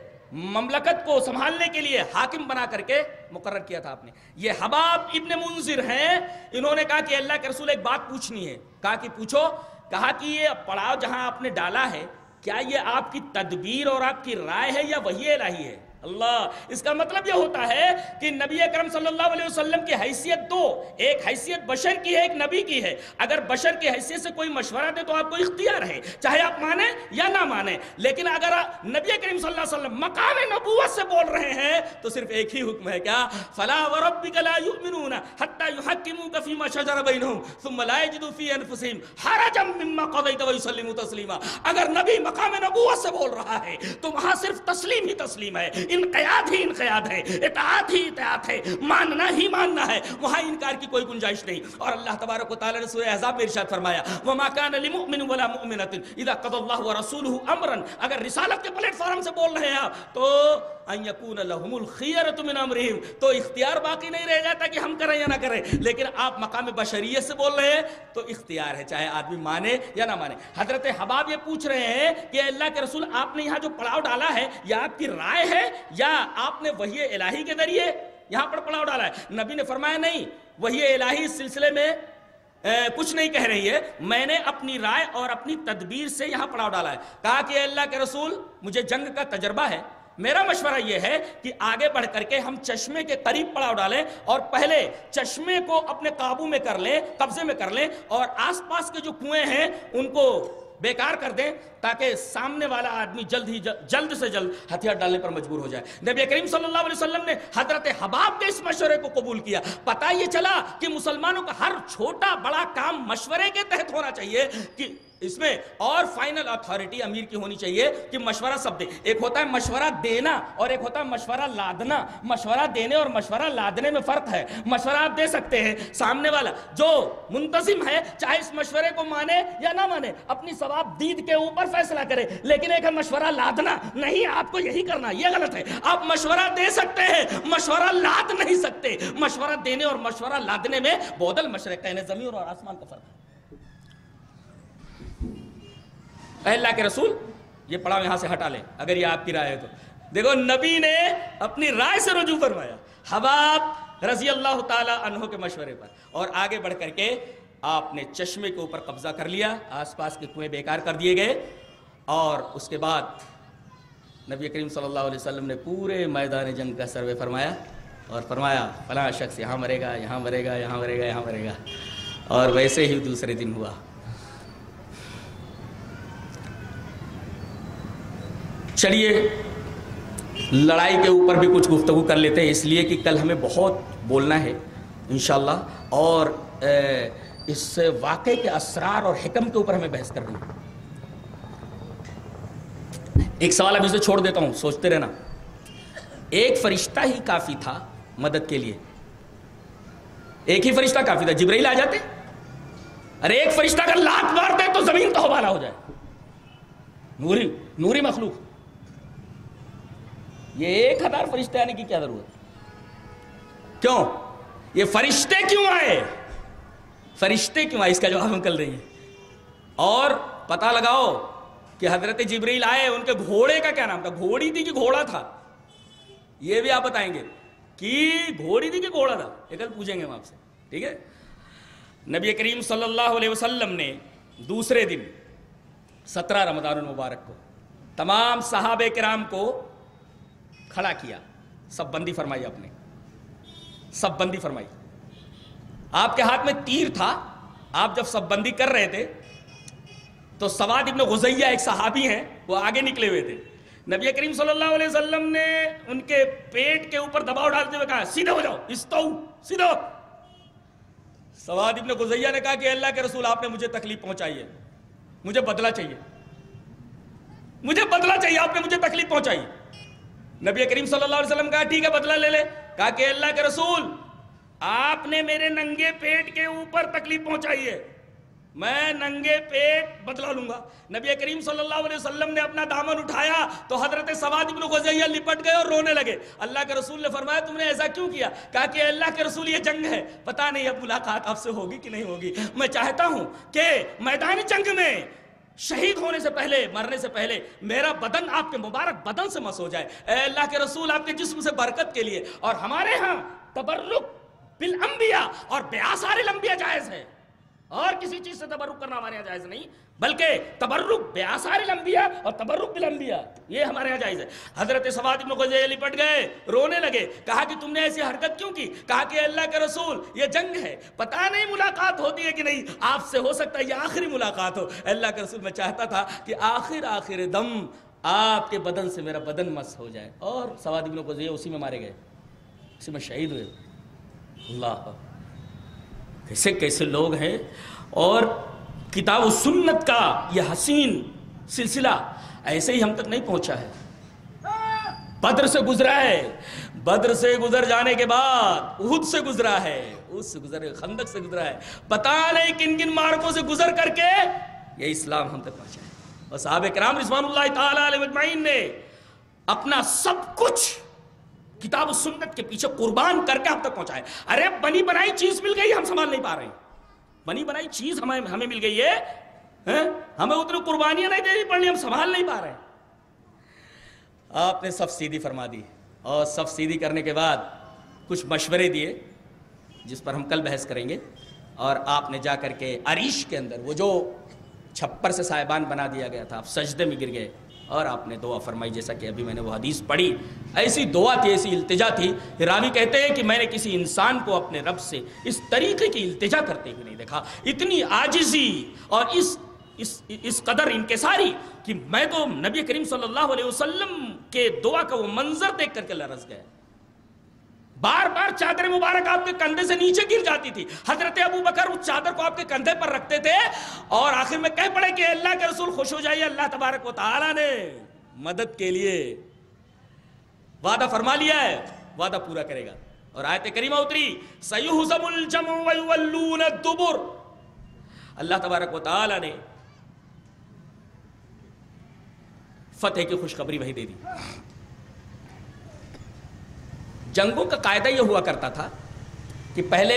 Speaker 2: مملکت کو سنبھالنے کے لیے حاکم بنا کر کے مقرر کیا تھا آپ نے. یہ حباب ابن منذر ہیں، انہوں نے کہا کہ اللہ کے رسول ایک بات پوچھنی ہے. کہا کہ پوچھو. کہا کہ یہ پڑاؤ جہاں آپ نے ڈالا ہے کیا یہ آپ کی تدبیر اور آپ کی رائے ہے یا وحی الہی ہے؟ اللہ، اس کا مطلب یہ ہوتا ہے کہ نبی اکرم صلی اللہ علیہ وسلم کی حیثیت دو، ایک حیثیت بشر کی ہے، ایک نبی کی ہے. اگر بشر کی حیثیت سے کوئی مشورہ دے تو آپ کو اختیار ہے، چاہے آپ مانیں یا نہ مانیں. لیکن اگر نبی کریم صلی اللہ علیہ وسلم مقام نبوت سے بول رہے ہیں تو صرف ایک ہی حکم ہے، کیا؟ فلا وربک لا یؤمنون حتی یحکموک فیما شجر بینہم ثم لا یجدوا فی انفسہم حرجا مما قضیت ویسلموا تسلیما. اگر نبی مقام نبوت سے بول رہا ہے تو وہاں صرف تسلیم ہی تسلیم ہے، انقیاد ہی انقیاد ہے، اطاعت ہی اطاعت ہے، ماننا ہی ماننا ہے، وہاں انکار کی کوئی گنجائش نہیں. اور اللہ تبارک و تعالی نے سورہ احزاب میں ارشاد فرمایا وما كان لمؤمن ولا مؤمنة اذا قضى الله ورسوله امرا. اگر رسالت کے پلیٹ فارم سے بول رہے ہیں آپ تو ان يكون لهم الخيرة من امرهم، تو اختیار باقی نہیں رہ جاتا کہ ہم کریں یا نہ کریں. لیکن آپ مقام بشریت سے بول رہے ہیں تو اختیار ہے، چاہے آدمی مانے یا نہ مانے. حضرت حباب یہ پوچھ رہے ہیں کہ اللہ کے رسول آپ نے یہاں جو پڑاؤ ڈالا ہے یا آپ کی رائے ہے یا آپ نے وحی الہی کے ذریعے یہاں پر پڑاؤ ڈالا ہے؟ نبی نے فرمایا نہیں، وحی الہی اس سلسلے میں کچھ نہیں کہہ رہی ہے، میں نے اپنی رائے اور اپنی تدبیر سے یہاں پڑاؤ ڈالا ہے. کہا کہ اللہ کے رسول مجھے جنگ کا تجربہ ہے، میرا مشورہ یہ ہے کہ آگے بڑھ کر کے ہم چشمے کے قریب پڑاؤ ڈالیں اور پہلے چشمے کو اپنے قابو میں کر لیں، قبضے میں کر لیں، اور آس پاس کے جو کنویں ہیں ان کو بیکار کر دیں تاکہ سامنے والا آدمی جلد ہی جلد سے جلد ہتھیار ڈالنے پر مجبور ہو جائے. نبی کریم صلی اللہ علیہ وسلم نے حضرت حباب کے اس مشورے کو قبول کیا. پتہ یہ چلا کہ مسلمانوں کا ہر چھوٹا بڑا کام مشورے کے تحت ہونا چاہیے، کہ اس میں اور فائنل اتھارٹی امیر کی ہونی چاہیے کہ مشورہ سب دے. ایک ہوتا ہے مشورہ دینا اور ایک ہوتا ہے مشورہ لادنا. مشورہ دینے اور مشورہ لادنے میں فرق ہے. مشورہ آپ دے سکتے ہیں، سامنے والا جو منتظم ہے چاہے اس مشورے کو مانے یا نہ مانے اپنی ثواب دید کے اوپر فیصلہ کرے. لیکن ایک ہے مشورہ لادنا، نہیں آپ کو یہی کرنا، یہ غلط ہے. آپ مشورہ دے سکتے ہیں، مشورہ لاد نہیں سکتے. مشورہ دینے اور مشورہ لادنے میں بعد المشرقین زمین اور آسمان کا فرق ہے. اللہ کے رسول یہ پڑاؤ یہاں سے ہٹا لیں اگر یہ آپ کی رائے ہے تو. دیکھو نبی نے اپنی رائے سے رجوع فرمایا حباب رضی اللہ تعالی عنہ کے مشورے پر، اور آگے بڑھ کر کے آپ نے چشمے کے اوپر قبضہ کر لیا، آس پاس کے کنویں بیکار کر دیے گئے، اور اس کے بعد نبی کریم صلی اللہ علیہ وسلم نے پورے میدان جنگ کا سروے فرمایا اور فرمایا فلاں شخص یہاں مرے گا، یہاں مرے گا، یہاں مرے گا، یہاں مرے گا. اور ویسے ہی دوسرے دن ہوا. چلیے لڑائی کے اوپر بھی کچھ گفتگو کر لیتے ہیں، اس لیے کہ کل ہمیں بہت بولنا ہے انشاءاللہ، اور اس واقعے کے اسرار اور حکم کے اوپر ہمیں بحث کرنی ہے. ایک سوال ابھی سے چھوڑ دیتا ہوں، سوچتے رہنا. ایک فرشتہ ہی کافی تھا مدد کے لیے، ایک ہی فرشتہ کافی تھا. جبرائیل آ جاتے، ارے ایک فرشتہ اگر لات مارتے تو زمین تو حوالہ ہو جائے. نوری نوری مخلوق، یہ ایک ہزار فرشتے آنے کی کیا ضرورت؟ کیوں یہ فرشتے کیوں آئے؟ فرشتے کیوں آئے اس کا جواب ہم کل رہی ہیں. اور پتہ لگاؤ کہ حضرت جبریل آئے، ان کے گھوڑے کا کیا نام تھا؟ گھوڑی تھی کہ گھوڑا تھا؟ یہ بھی آپ بتائیں گے کہ گھوڑی تھی کہ گھوڑا تھا، یہ کل پوچھیں گے ہم آپ سے، ٹھیک ہے. نبی کریم صلی اللہ علیہ وسلم نے دوسرے دن سترہ رمضان المبارک کو تمام صحابہ کرام کو کھڑا کیا، سب بندی فرمائی، اپنے سب بندی فرمائی. آپ کے ہاتھ میں تیر تھا. آپ جب سب بندی کر رہے تھے تو سواد ابن غزیہ ایک صحابی ہیں، وہ آگے نکلے ہوئے تھے. نبی کریم صلی اللہ علیہ وسلم نے ان کے پیٹ کے اوپر دباؤ ڈالتے ہوئے کہا سیدھے ہو جاؤ، استو، سیدھے ہو. سواد ابن غزیہ نے کہا کہ اللہ کے رسول آپ نے مجھے تکلیف پہنچائی ہے، مجھے بدلہ چاہیے، مجھے بدلہ چاہیے، آپ نے مجھے تکلیف پہنچائی۔ نبی کریم صلی اللہ علیہ وسلم کہا ٹھیک ہے بدلہ لے لے۔ کہا کہ اللہ کے رسول آپ نے میرے ننگے پیٹ کے اوپر تکلیف پہنچائی ہے، میں ننگے پیٹ بدلہ لوں گا۔ نبی کریم صلی اللہ علیہ وسلم نے اپنا دامن اٹھایا تو حضرت سواد ابن غزیہ لپٹ گئے اور رونے لگے۔ اللہ کے رسول نے فرمایا تم نے ایسا کیوں کیا؟ کہا کہ اللہ کے رسول یہ جنگ ہے، پتہ نہیں اب ملاقات آپ سے ہوگی کہ نہیں ہوگی، میں چاہتا ہوں کہ میدان جنگ میں شہید ہونے سے پہلے، مرنے سے پہلے میرا بدن آپ کے مبارک بدن سے مس ہو جائے۔ اے اللہ کے رسول آپ کے جسم سے برکت کے لیے۔ اور ہمارے ہاں تبرک بالانبیاء اور بآثار الانبیاء جائز ہے، اور کسی چیز سے تبرک کرنا ہمارے یہاں جائز نہیں، بلکہ تبرک بآثار الانبیاء اور تبرک بالانبیاء یہ ہمارے یہاں جائز ہے۔ حضرت سواد ابن غزیہ لپٹ گئے، رونے لگے۔ کہا کہ تم نے ایسی حرکت کیوں کی؟ کہا کہ اللہ کے رسول یہ جنگ ہے، پتہ نہیں ملاقات ہوتی ہے کہ نہیں، آپ سے ہو سکتا ہے یہ آخری ملاقات ہو۔ اللہ کے رسول میں چاہتا تھا کہ آخر آخر دم آپ کے بدن سے میرا بدن مس ہو جائے۔ اور سواد ابن غزیہ اسی میں مارے گئے، اسی میں شہید ہوئے۔ اللہ، کیسے کیسے لوگ ہیں۔ اور کتاب و سنت کا یہ حسین سلسلہ ایسے ہی ہم تک نہیں پہنچا ہے، بدر سے گزرا ہے، بدر سے گزر جانے کے بعد احد سے گزرا ہے، احد سے گزر خندق سے گزرا ہے، پتہ نہیں کن کن مارکوں سے گزر کر کے یہ اسلام ہم تک پہنچا ہے۔ اور صحابہ کرام رضوان اللہ تعالی علیہ اجمعین نے اپنا سب کچھ کتاب و سنت کے پیچھے قربان کر کے ہم تک پہنچائے۔ ارے بنی بنائی چیز مل گئی، ہم سنبھال نہیں پا رہے ہیں، بنی بنائی چیز ہمیں ہمیں مل گئی ہے، ہمیں اتنی قربانیاں نہیں دینی پڑنی، ہم سنبھال نہیں پا رہے ہیں۔ آپ نے صف سیدھی فرما دی، اور صف سیدھی کرنے کے بعد کچھ مشورے دیے جس پر ہم کل بحث کریں گے۔ اور آپ نے جا کر کے عریش کے اندر وہ جو چھپر سے سائبان بنا دیا گیا تھا، آپ سجدے میں گر گئے اور آپ نے دعا فرمائی، جیسا کہ ابھی میں نے وہ حدیث پڑھی۔ ایسی دعا تھی، ایسی التجا تھی، راوی کہتے ہیں کہ میں نے کسی انسان کو اپنے رب سے اس طریقے کی التجا کرتے ہوئے نہیں دیکھا، اتنی عاجزی اور اس اس اس قدر انکساری کہ میں تو نبی کریم صلی اللہ علیہ وسلم کے دعا کا وہ منظر دیکھ کر کے لرز گئے۔ بار بار چادر مبارک آپ کے کندھے سے نیچے گر جاتی تھی، حضرت ابو بکر اس چادر کو آپ کے کندھے پر رکھتے تھے، اور آخر میں کہہ پڑے کہ اللہ کے رسول خوش ہو جائیے، اللہ تبارک و تعالی نے مدد کے لیے وعدہ فرما لیا ہے، وعدہ پورا کرے گا۔ اور آیت کریمہ اتری سَيُهْزَمُ الْجَمْعُ وَيُوَلُّونَ الدُّبُرَ، اللہ تبارک و تعالی نے فتح کی خوشخبری وہی دے دی۔ جنگوں کا قاعدہ یہ ہوا کرتا تھا کہ پہلے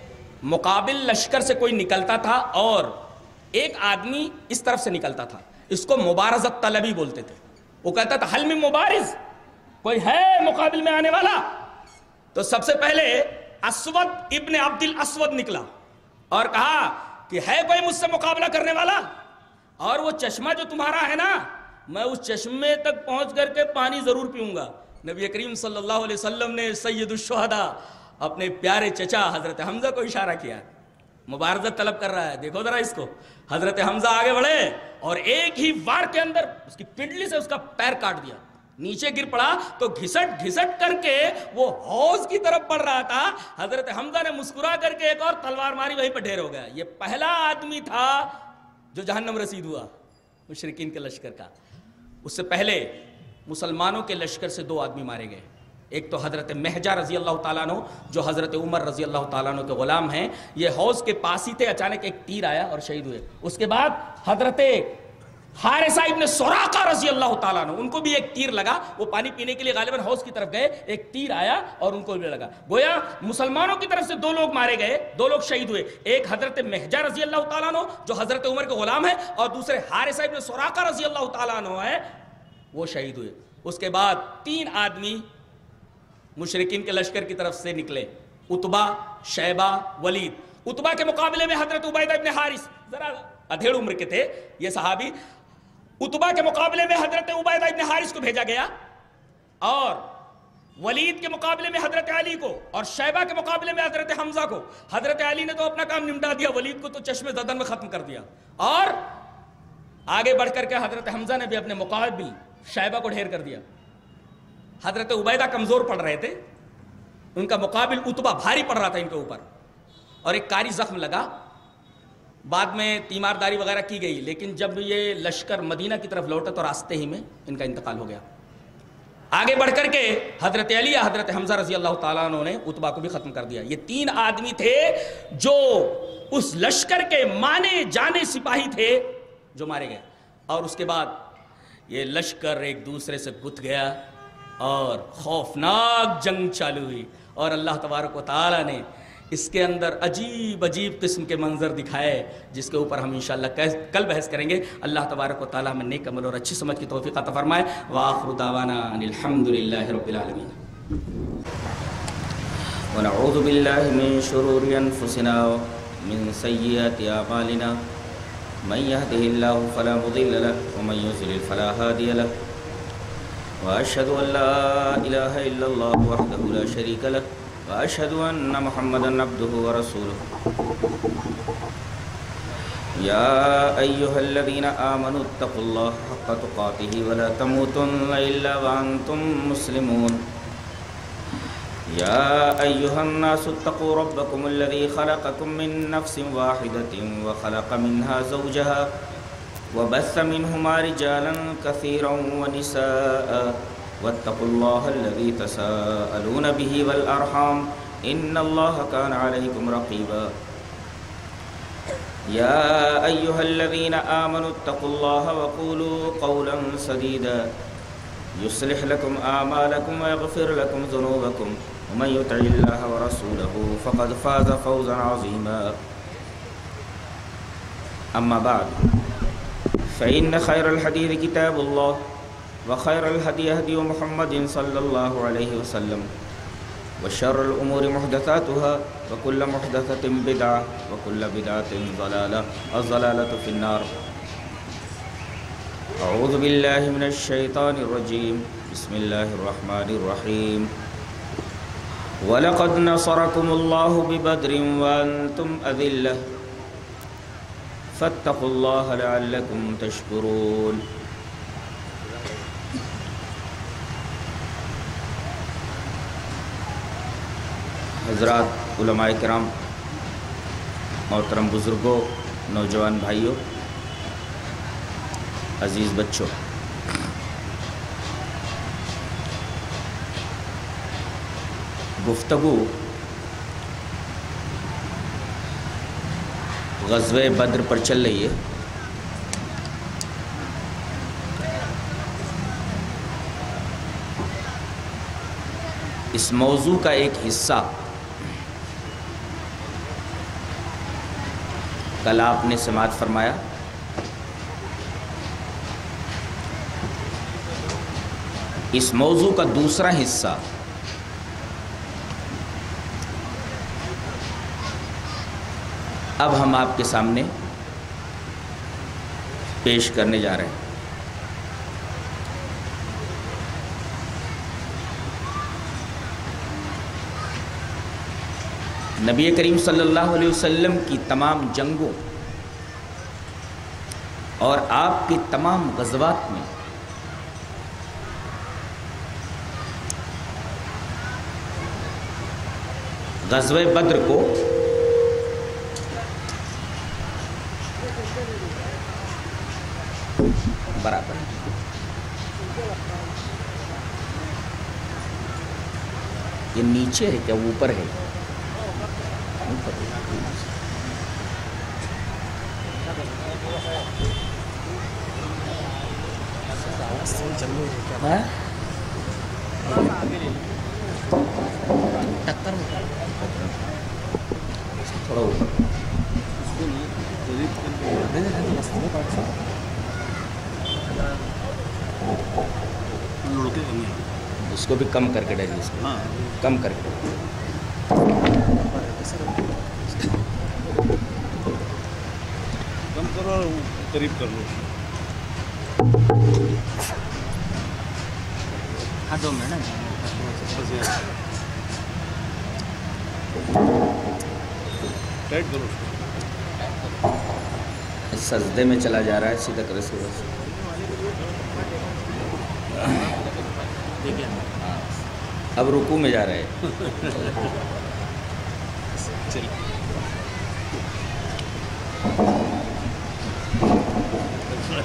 Speaker 2: مقابل لشکر سے کوئی نکلتا تھا اور ایک آدمی اس طرف سے نکلتا تھا، اس کو مبارزت طلبی بولتے تھے۔ وہ کہتا تھا حل میں مبارز، کوئی ہے مقابل میں آنے والا؟ تو سب سے پہلے اسود ابن عبد الاسود نکلا اور کہا کہ ہے کوئی مجھ سے مقابلہ کرنے والا؟ اور وہ چشمہ جو تمہارا ہے نا، میں اس چشمے تک پہنچ کر کے پانی ضرور پیوں گا۔ نبی کریم صلی اللہ علیہ وسلم نے سید الشہداء اپنے پیارے چچا حضرت حمزہ کو اشارہ کیا، مبارزت طلب کر رہا ہے، دیکھو ذرا اس کو۔ حضرت حمزہ آگے بڑھے اور ایک ہی وار کے اندر اس کی پنڈلی سے اس کا پیر کاٹ دیا، نیچے گر پڑا تو گھسٹ گھسٹ کر کے وہ حوض کی طرف بڑھ رہا تھا۔ حضرت حمزہ نے مسکرا کر کے ایک اور تلوار ماری، وہیں پہ ڈھیر ہو گیا۔ یہ پہلا آدمی تھا جو جہنم رسید ہوا مشرکین کے لشکر کا۔ اس سے پہلے مسلمانوں کے لشکر سے دو آدمی مارے گئے، ایک تو حضرت مہجہ رضی اللہ تعالیٰ عنہ جو حضرت عمر رضی اللہ تعالیٰ عنہ کے غلام ہیں، یہ حوض کے پاس ہی تھے، اچانک ایک تیر آیا اور شہید ہوئے۔ اس کے بعد حضرت حارثہ ابن سراقہ رضی اللہ تعالیٰ عنہ، ان کو بھی ایک تیر لگا، وہ پانی پینے کے لیے غالباً حوض کی طرف گئے، ایک تیر آیا اور ان کو بھی لگا۔ گویا مسلمانوں کی طرف سے دو لوگ مارے گئے، دو لوگ شہید ہوئے، ایک حضرت مہجہ رضی اللہ تعالیٰ عنہ جو حضرت عمر کے غلام ہیں، اور دوسرے حارثہ ابن سراقہ رضی اللہ تعالیٰ عنہ ہے، وہ شہید ہوئے۔ اس کے بعد تین آدمی مشرکین کے لشکر کی طرف سے نکلے، عتبہ، شیبہ، ولید۔ عتبہ کے مقابلے میں حضرت عبیدہ ابن حارث، ذرا ادھیڑ عمر کے تھے یہ صحابی، عتبہ کے مقابلے میں حضرت عبیدہ ابن حارث کو بھیجا گیا، اور ولید کے مقابلے میں حضرت علی کو، اور شیبہ کے مقابلے میں حضرت حمزہ کو۔ حضرت علی نے تو اپنا کام نمٹا دیا، ولید کو تو چشمے زدن میں ختم کر دیا، اور آگے بڑھ کر کے حضرت حمزہ نے بھی اپنے مقابل شیبہ کو ڈھیر کر دیا۔ حضرت عبیدہ کمزور پڑ رہے تھے، ان کا مقابل عتبہ بھاری پڑ رہا تھا ان کے اوپر، اور ایک کاری زخم لگا. بعد میں تیمارداری وغیرہ کی گئی، لیکن جب یہ لشکر مدینہ کی طرف لوٹا تو راستے ہی میں ان کا انتقال ہو گیا. آگے بڑھ کر کے حضرت علی یا حضرت حمزہ رضی اللہ تعالیٰ عنہ نے اتبا کو بھی ختم کر دیا. یہ تین آدمی تھے جو اس لشکر کے مانے جانے سپاہی تھے جو مارے گئے. اور اس کے بعد یہ لشکر ایک دوسرے سے گتھ گیا اور خوفناک جنگ چالو ہوئی. اور اللہ تبارک و تعالیٰ نے اس کے اندر عجیب عجیب قسم کے منظر دکھائے جس کے اوپر ہم انشاءاللہ کل بحث کریں گے. اللہ تبارک و تعالیٰ ہمیں نیک عمل اور اچھی سمجھ کی توفیق عطا فرمائے. وآخر دعوانا ان الحمد للہ رب العالمین.
Speaker 1: ونعوذ باللہ من شرور انفسنا ومن سیئات اعمالنا من يهده الله فلا مضل له ومن يضلل فلا هادي له واشهد ان لا اله الا الله وحده لا شريك له واشهد ان محمدا عبده ورسوله. يا ايها الذين امنوا اتقوا الله حق تقاته ولا تموتن الا وانتم مسلمون. يا أيها الناس اتقوا ربكم الذي خلقكم من نفس واحدة وخلق منها زوجها وبث منهما رجالا كثيرا ونساء واتقوا الله الذي تساءلون به والأرحام إن الله كان عليكم رقيبا. يا أيها الذين آمنوا اتقوا الله وقولوا قولا سديدا يصلح لكم أعمالكم ويغفر لكم ذنوبكم ومن يطع الله ورسوله فقد فاز فوزا عظيما. أما بعد فإن خير الحديث كتاب الله وخير الهدي هدي محمد صلى الله عليه وسلم وشر الأمور محدثاتها وكل محدثة بدعة وكل بدعة ضلالة الضلالة في النار. أعوذ بالله من الشيطان الرجيم. بسم الله الرحمن الرحيم. وَلَقَدْ نَصَرَكُمُ اللَّهُ بِبَدْرٍ وَأَنْتُمْ أَذِلَّةٌ فَاتَّقُوا اللَّهَ لَعَلَّكُمْ تَشْكُرُونَ. حضرات علماء کرام، محترم بزرگوں، نوجوان بھائیوں، عزیز بچوں، گفتگو غزوہ بدر پر چل رہی ہے. اس موضوع کا ایک حصہ کل آپ نے سماعت فرمایا. اس موضوع کا دوسرا حصہ اب ہم آپ کے سامنے پیش کرنے جا رہے ہیں. نبی کریم صلی اللہ علیہ وسلم کی تمام جنگوں اور آپ کی تمام غزوات میں غزوہ بدر کو برابر یہ نیچے ہے کیا اوپر ہے؟ ٹکر تھوڑا اوپر اس کو بھی کم کر کے ڈالیے. اس کو کم کر کے
Speaker 3: کم کرو، قریب کر لو.
Speaker 1: ہاں دو منٹ.
Speaker 3: ٹائٹ کرو.
Speaker 1: سجدے میں چلا جا رہا ہے، سیدھا کرے سے بس. اب رکوع میں جا رہے ہیں.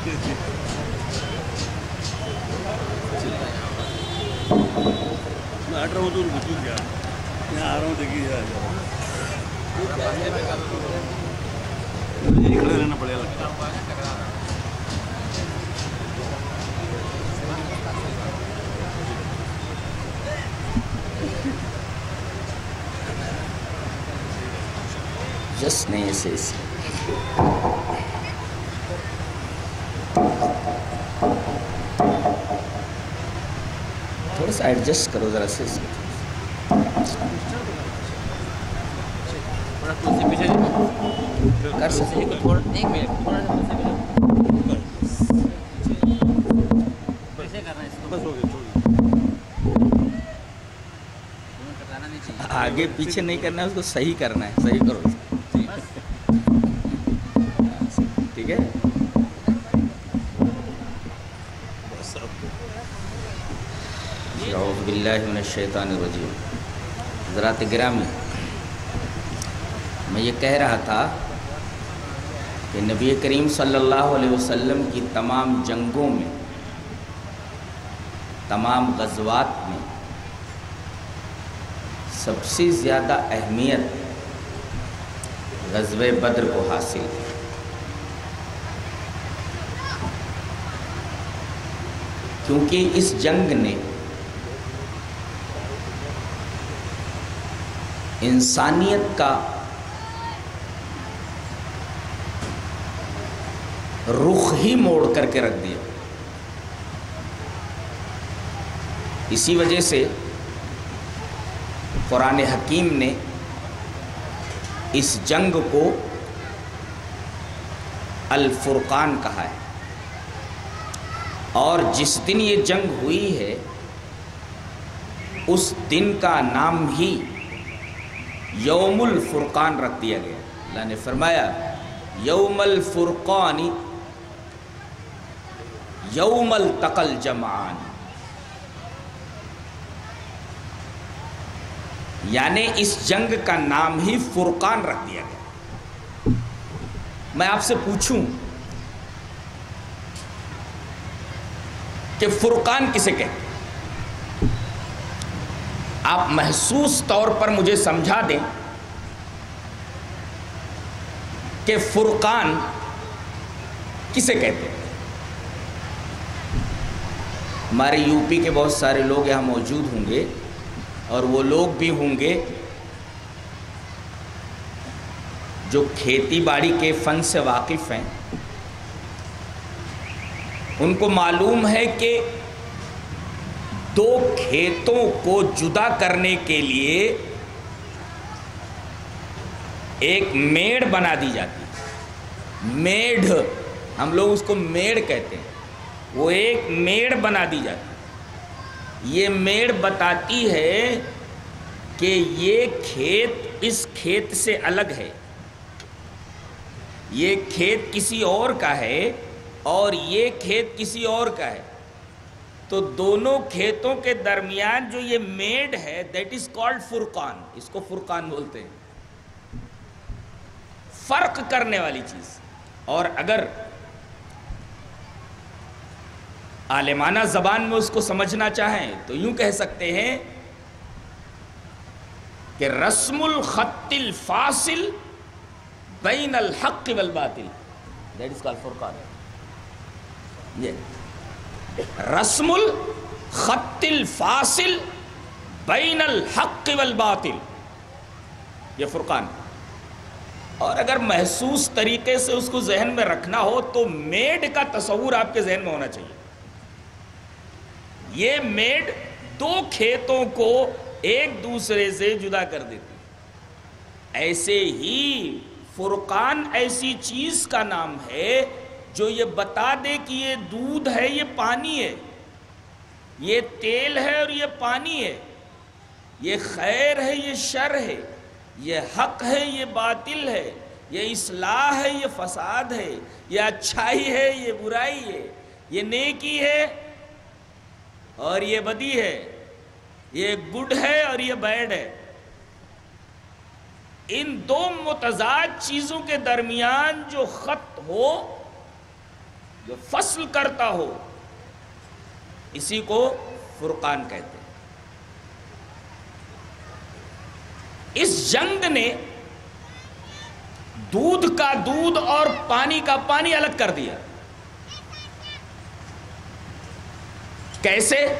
Speaker 3: میں ہٹ رہا ہوں تو بچوں کیا یہاں آ رہا ہوں دیکھیے یہی کھڑے رہنا پڑے گا لگتا ہے.
Speaker 1: جسٹ نہیں ایسے ایسے تھوڑا سا ایڈجسٹ کرو ذرا سے اس
Speaker 4: پیچھے
Speaker 1: کر سکتے
Speaker 4: تھوڑا ایک منٹ تھوڑا سا پیچھے کرنا ہے اس کو
Speaker 3: بس ہو گیا چھوڑ
Speaker 4: کٹانا نہیں چاہیے.
Speaker 1: آگے پیچھے نہیں کرنا ہے اس کو صحیح کرنا ہے صحیح کرو ٹھیک ہے. اعوذ باللہ من الشیطان الرجیم. حضرات گرامی میں یہ کہہ رہا تھا کہ نبی کریم صلی اللہ علیہ وسلم کی تمام جنگوں میں تمام غزوات میں سب سے زیادہ اہمیت غزوہ بدر کو حاصل ہے. کیونکہ اس جنگ نے انسانیت کا رخ ہی موڑ کر کے رکھ دیا. اسی وجہ سے قرآن حکیم نے اس جنگ کو الفرقان کہا ہے. اور جس دن یہ جنگ ہوئی ہے اس دن کا نام ہی یوم الفرقان رکھ دیا گیا. اللہ نے فرمایا یوم الفرقان یوم التقى الجمعان، یعنی اس جنگ کا نام ہی فرقان رکھ دیا گیا. میں آپ سے پوچھوں کہ فرقان کسے کہتے ہیں؟ آپ محسوس طور پر مجھے سمجھا دیں کہ فرقان کسے کہتے ہیں. ہمارے یو پی کے بہت سارے لوگ یہاں موجود ہوں گے اور وہ لوگ بھی ہوں گے جو کھیتی باڑی کے فن سے واقف ہیں. ان کو معلوم ہے کہ دو کھیتوں کو جدا کرنے کے لیے ایک میڑ بنا دی جاتی ہے. میڑ ہم لوگ اس کو میڑ کہتے ہیں. وہ ایک میڑ بنا دی جاتی ہے. یہ میڑ بتاتی ہے کہ یہ کھیت اس کھیت سے الگ ہے، یہ کھیت کسی اور کا ہے اور یہ کھیت کسی اور کا ہے. تو دونوں کھیتوں کے درمیان جو یہ میڑ ہے دیٹ از کالڈ فرقان. اس کو فرقان بولتے ہیں، فرق کرنے والی چیز. اور اگر عالمانہ زبان میں اس کو سمجھنا چاہیں تو یوں کہہ سکتے ہیں کہ رسم الخط الفاصل بین الحق والباطل، دیٹ از کالڈ فرقان. یہ رسم الخط الفاصل بین الحق والباطل، یہ فرقان. اور اگر محسوس طریقے سے اس کو ذہن میں رکھنا ہو تو میڈ کا تصور آپ کے ذہن میں ہونا چاہیے. یہ میڈ دو کھیتوں کو ایک دوسرے سے جدا کر دیتی. ایسے ہی فرقان ایسی چیز کا نام ہے جو یہ بتا دے کہ یہ دودھ ہے، یہ پانی ہے، یہ تیل ہے اور یہ پانی ہے، یہ خیر ہے، یہ شر ہے، یہ حق ہے، یہ باطل ہے، یہ اصلاح ہے، یہ فساد ہے، یہ اچھائی ہے، یہ برائی ہے، یہ نیکی ہے اور یہ بدی ہے، یہ گڈ ہے اور یہ بیڈ ہے. ان دو متضاد چیزوں کے درمیان جو خط ہو
Speaker 2: جو فصل کرتا ہو، اسی کو فرقان کہتے ہیں۔ اس جنگ نے دودھ کا دودھ اور پانی کا پانی الگ کر دیا۔ کیسے؟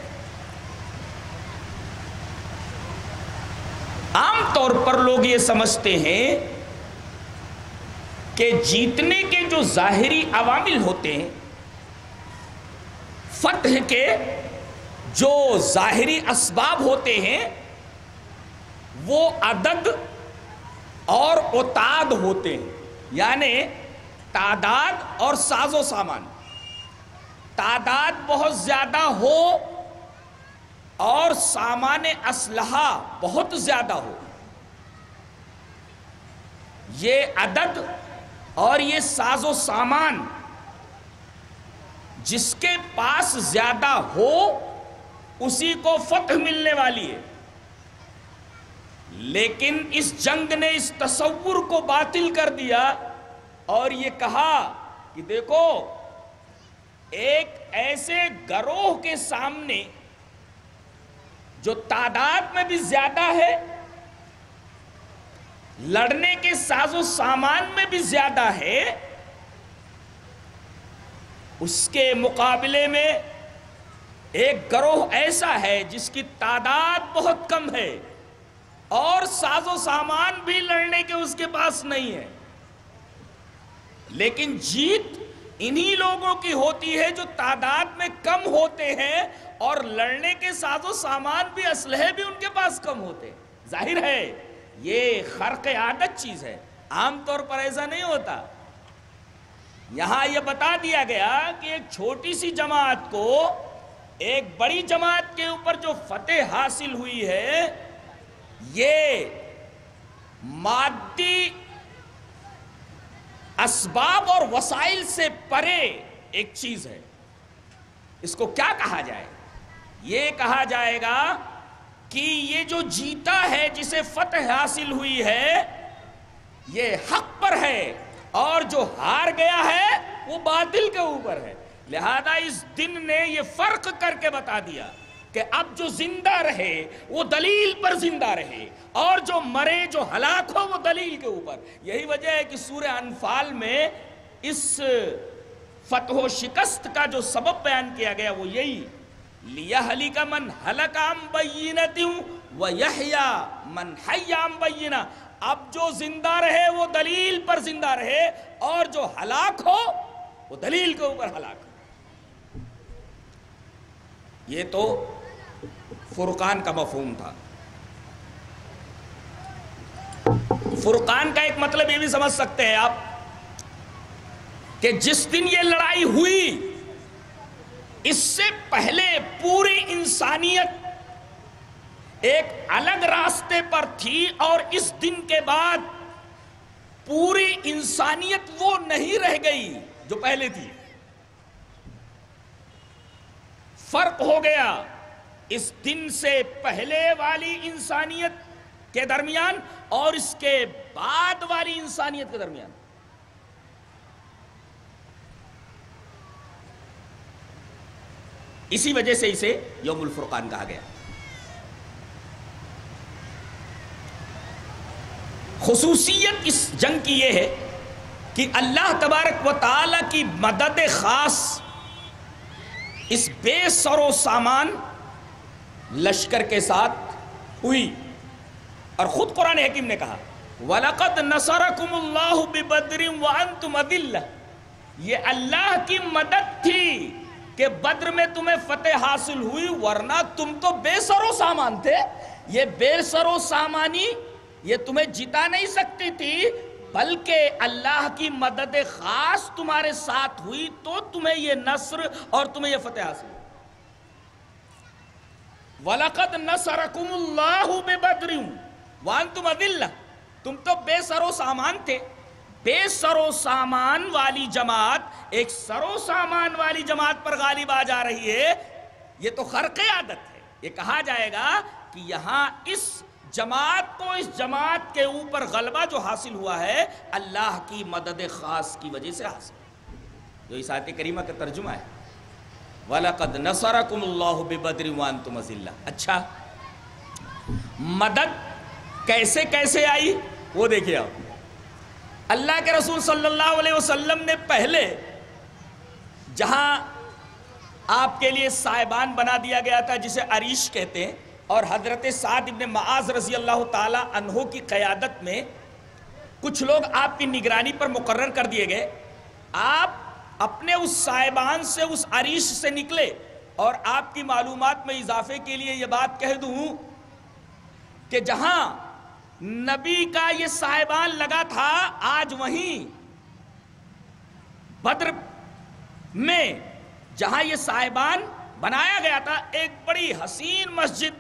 Speaker 2: عام طور پر لوگ یہ سمجھتے ہیں کہ جیتنے کے جو ظاہری عوامل ہوتے ہیں، فتح کے جو ظاہری اسباب ہوتے ہیں، وہ عدد اور اعداد ہوتے ہیں، یعنی تعداد اور ساز و سامان۔ تعداد بہت زیادہ ہو اور سامان اسلحہ بہت زیادہ ہو، یہ عدد اور یہ ساز و سامان جس کے پاس زیادہ ہو اسی کو فتح ملنے والی ہے۔ لیکن اس جنگ نے اس تصور کو باطل کر دیا اور یہ کہا کہ دیکھو، ایک ایسے گروہ کے سامنے جو تعداد میں بھی زیادہ ہے، لڑنے کے ساز و سامان میں بھی زیادہ ہے، اس کے مقابلے میں ایک گروہ ایسا ہے جس کی تعداد بہت کم ہے اور ساز و سامان بھی لڑنے کے اس کے پاس نہیں ہے، لیکن جیت انہی لوگوں کی ہوتی ہے جو تعداد میں کم ہوتے ہیں اور لڑنے کے ساز و سامان بھی، اسلحے بھی ان کے پاس کم ہوتے ہیں۔ ظاہر ہے یہ خرق عادت چیز ہے، عام طور پر ایسا نہیں ہوتا۔ یہاں یہ بتا دیا گیا کہ ایک چھوٹی سی جماعت کو ایک بڑی جماعت کے اوپر جو فتح حاصل ہوئی ہے، یہ مادی اسباب اور وسائل سے پرے ایک چیز ہے۔ اس کو کیا کہا جائے؟ یہ کہا جائے گا کہ یہ جو جیتا ہے، جسے فتح حاصل ہوئی ہے، یہ حق پر ہے، اور جو ہار گیا ہے وہ باطل کے اوپر ہے۔ لہذا اس دن نے یہ فرق کر کے بتا دیا کہ اب جو زندہ رہے وہ دلیل پر زندہ رہے، اور جو مرے، جو ہلاک ہو، وہ دلیل کے اوپر۔ یہی وجہ ہے کہ سورہ انفال میں اس فتح و شکست کا جو سبب بیان کیا گیا وہ یہی، لِيَهْلِكَ مَنْ هَلَكَ عَنْ بَيِّنَةٍ وَيَحْيَا مَنْ حَيَّ عَنْ بَيِّنَةٍ۔ اب جو زندہ رہے وہ دلیل پر زندہ رہے، اور جو ہلاک ہو وہ دلیل کے اوپر ہلاک ہو۔ یہ تو فرقان کا مفہوم تھا۔ فرقان کا ایک مطلب یہ بھی سمجھ سکتے ہیں آپ کہ جس دن یہ لڑائی ہوئی، اس سے پہلے پوری انسانیت ایک الگ راستے پر تھی، اور اس دن کے بعد پوری انسانیت وہ نہیں رہ گئی جو پہلے تھی۔ فرق ہو گیا اس دن سے پہلے والی انسانیت کے درمیان اور اس کے بعد والی انسانیت کے درمیان۔ اسی وجہ سے اسے یوم الفرقان کہا گیا۔ خصوصیت اس جنگ کی یہ ہے کہ اللہ تبارک و تعالی کی مدد خاص اس بے سر و سامان لشکر کے ساتھ ہوئی، اور خود قرآن حکیم نے کہا وَلَقَدْ نَصَرَكُمُ اللَّهُ بِبَدْرٍ وَأَنْتُمْ أَذِلَّةٌ۔ یہ اللہ کی مدد تھی کہ بدر میں تمہیں فتح حاصل ہوئی، ورنہ تم تو بے سر و سامان تھے۔ یہ بے سر و سامانی یہ تمہیں جتا نہیں سکتی تھی، بلکہ اللہ کی مدد خاص تمہارے ساتھ ہوئی تو تمہیں یہ نصر اور تمہیں یہ فتح حاصل ہوئی۔ وَلَقَدْ نَصَرَكُمُ اللَّهُ بِبَدْرٍ وَأَنْتُمْ أَذِلَّةٌ۔ تم تو بے سر و سامان تھے۔ بے سر و سامان والی جماعت ایک سر و سامان والی جماعت پر غالب آ جا رہی ہے، یہ تو خرق عادت ہے۔ یہ کہا جائے گا کہ یہاں اس جماعت کو، اس جماعت کے اوپر غلبہ جو حاصل ہوا ہے، اللہ کی مدد خاص کی وجہ سے حاصل۔ جو اس آیت کریمہ کا ترجمہ ہے وَلَقَدْ نَصَرَكُمُ اللَّهُ بِبَدْرٍ وَأَنْتُمْ أَذِلَّةٌ. اچھا مدد کیسے کیسے آئی وہ دیکھیے آپ. اللہ کے رسول صلی اللہ علیہ وسلم نے پہلے جہاں آپ کے لیے سائبان بنا دیا گیا تھا جسے عریش کہتے ہیں، اور حضرت سعد ابن معاذ رضی اللہ تعالی عنہ کی قیادت میں کچھ لوگ آپ کی نگرانی پر مقرر کر دیے گئے. آپ اپنے اس سائبان سے، اس عریش سے نکلے، اور آپ کی معلومات میں اضافے کے لیے یہ بات کہہ دوں کہ جہاں نبی کا یہ سائبان لگا تھا آج وہیں بدر میں جہاں یہ سائبان بنایا گیا تھا ایک بڑی حسین مسجد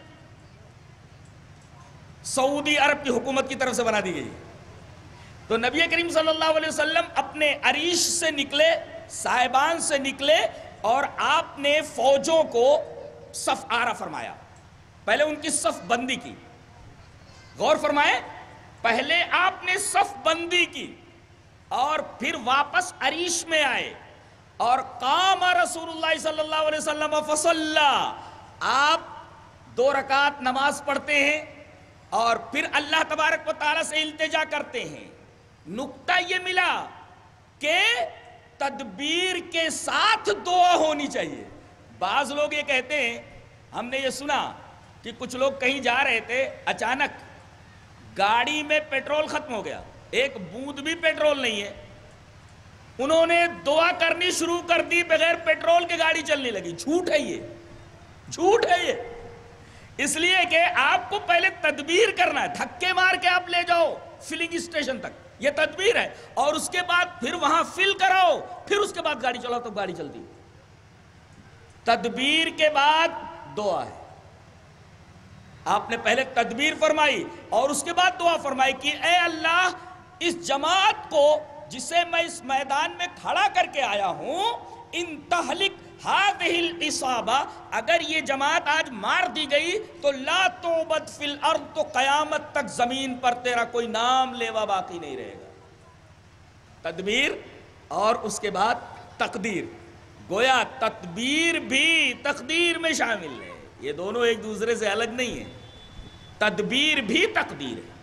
Speaker 2: سعودی عرب کی حکومت کی طرف سے بنا دی گئی. تو نبی کریم صلی اللہ علیہ وسلم اپنے عریش سے نکلے، سائبان سے نکلے، اور آپ نے فوجوں کو صف آرا فرمایا. پہلے ان کی صف بندی کی. غور فرمائیں، پہلے آپ نے صف بندی کی اور پھر واپس عریش میں آئے اور قام رسول اللہ صلی اللہ علیہ وسلم فصلی. آپ دو رکعت نماز پڑھتے ہیں اور پھر اللہ تبارک و تعالیٰ سے التجا کرتے ہیں. نقطہ یہ ملا کہ تدبیر کے ساتھ دعا ہونی چاہیے. بعض لوگ یہ کہتے ہیں، ہم نے یہ سنا کہ کچھ لوگ کہیں جا رہے تھے، اچانک گاڑی میں پیٹرول ختم ہو گیا، ایک بوند بھی پیٹرول نہیں ہے، انہوں نے دعا کرنی شروع کر دی، بغیر پیٹرول کے گاڑی چلنے لگی. جھوٹ ہے یہ، جھوٹ ہے یہ. اس لیے کہ آپ کو پہلے تدبیر کرنا ہے. دھکے مار کے آپ لے جاؤ فلنگ اسٹیشن تک، یہ تدبیر ہے، اور اس کے بعد پھر وہاں فل کراؤ، پھر اس کے بعد گاڑی چلاؤ تو گاڑی چلتی. تدبیر کے بعد دعا ہے. آپ نے پہلے تدبیر فرمائی اور اس کے بعد دعا فرمائی کہ اے اللہ، اس جماعت کو جسے میں اس میدان میں کھڑا کر کے آیا ہوں، ان تہلک هذه الإصابہ، اگر یہ جماعت آج مار دی گئی تو لا توبت فی الارض، تو قیامت تک زمین پر تیرا کوئی نام لیوا باقی نہیں رہے گا. تدبیر اور اس کے بعد تقدیر. گویا تدبیر بھی تقدیر میں شامل ہے، یہ دونوں ایک دوسرے سے الگ نہیں ہیں. تدبیر بھی تقدیر ہے.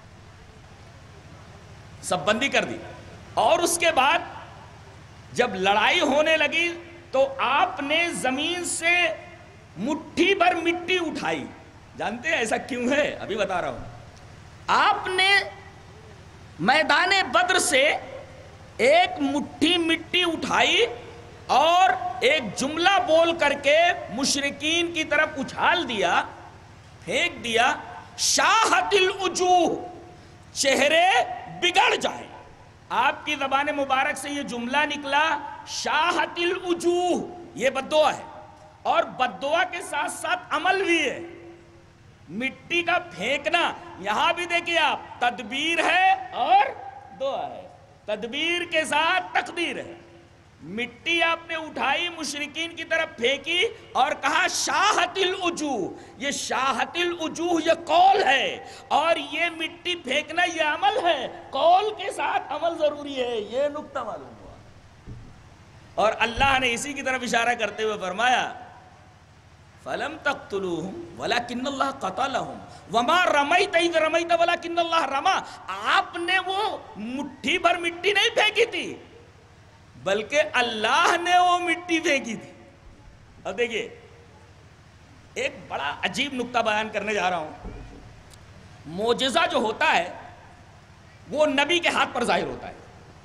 Speaker 2: سب بندی کر دی، اور اس کے بعد جب لڑائی ہونے لگی تو آپ نے زمین سے مٹھی بھر مٹی اٹھائی. جانتے ہیں ایسا کیوں ہے؟ ابھی بتا رہا ہوں. آپ نے میدان بدر سے ایک مٹھی مٹی اٹھائی اور ایک جملہ بول کر کے مشرکین کی طرف اچھال دیا، پھینک دیا، شاہت الوجوہ، چہرے بگڑ جائیں. آپ کی زبان مبارک سے یہ جملہ نکلا، شاہت الوجوہ، یہ بددعا ہے، اور بددعا کے ساتھ ساتھ عمل بھی ہے. مٹی کا پھینکنا، یہاں بھی دیکھیے آپ، تدبیر ہے اور دعا ہے. تدبیر کے ساتھ تقدیر ہے. مٹی آپ نے اٹھائی، مشرکین کی طرف پھینکی اور کہا شاہت الوجوہ. یہ شاہت الوجوہ یہ قول ہے، اور یہ مٹی پھینکنا یہ عمل ہے. قول کے ساتھ عمل ضروری ہے، یہ نقطہ معلوم ہوا. اور اللہ نے اسی کی طرف اشارہ کرتے ہوئے فرمایا فَلَمْ تَقْتُلُوهُمْ وَلَكِنَّ اللَّهَ قَتَلَهُمْ وَمَا رَمَيْتَ إِذْ رَمَيْتَ وَلَكِنَّ اللَّهَ رَمَى. آپ نے وہ مٹھی بھر مٹی نہیں پھینکی تھی، بلکہ اللہ نے وہ مٹی پھینکی تھی. اب دیکھیے ایک بڑا عجیب نقطہ بیان کرنے جا رہا ہوں. معجزہ جو ہوتا ہے وہ نبی کے ہاتھ پر ظاہر ہوتا ہے.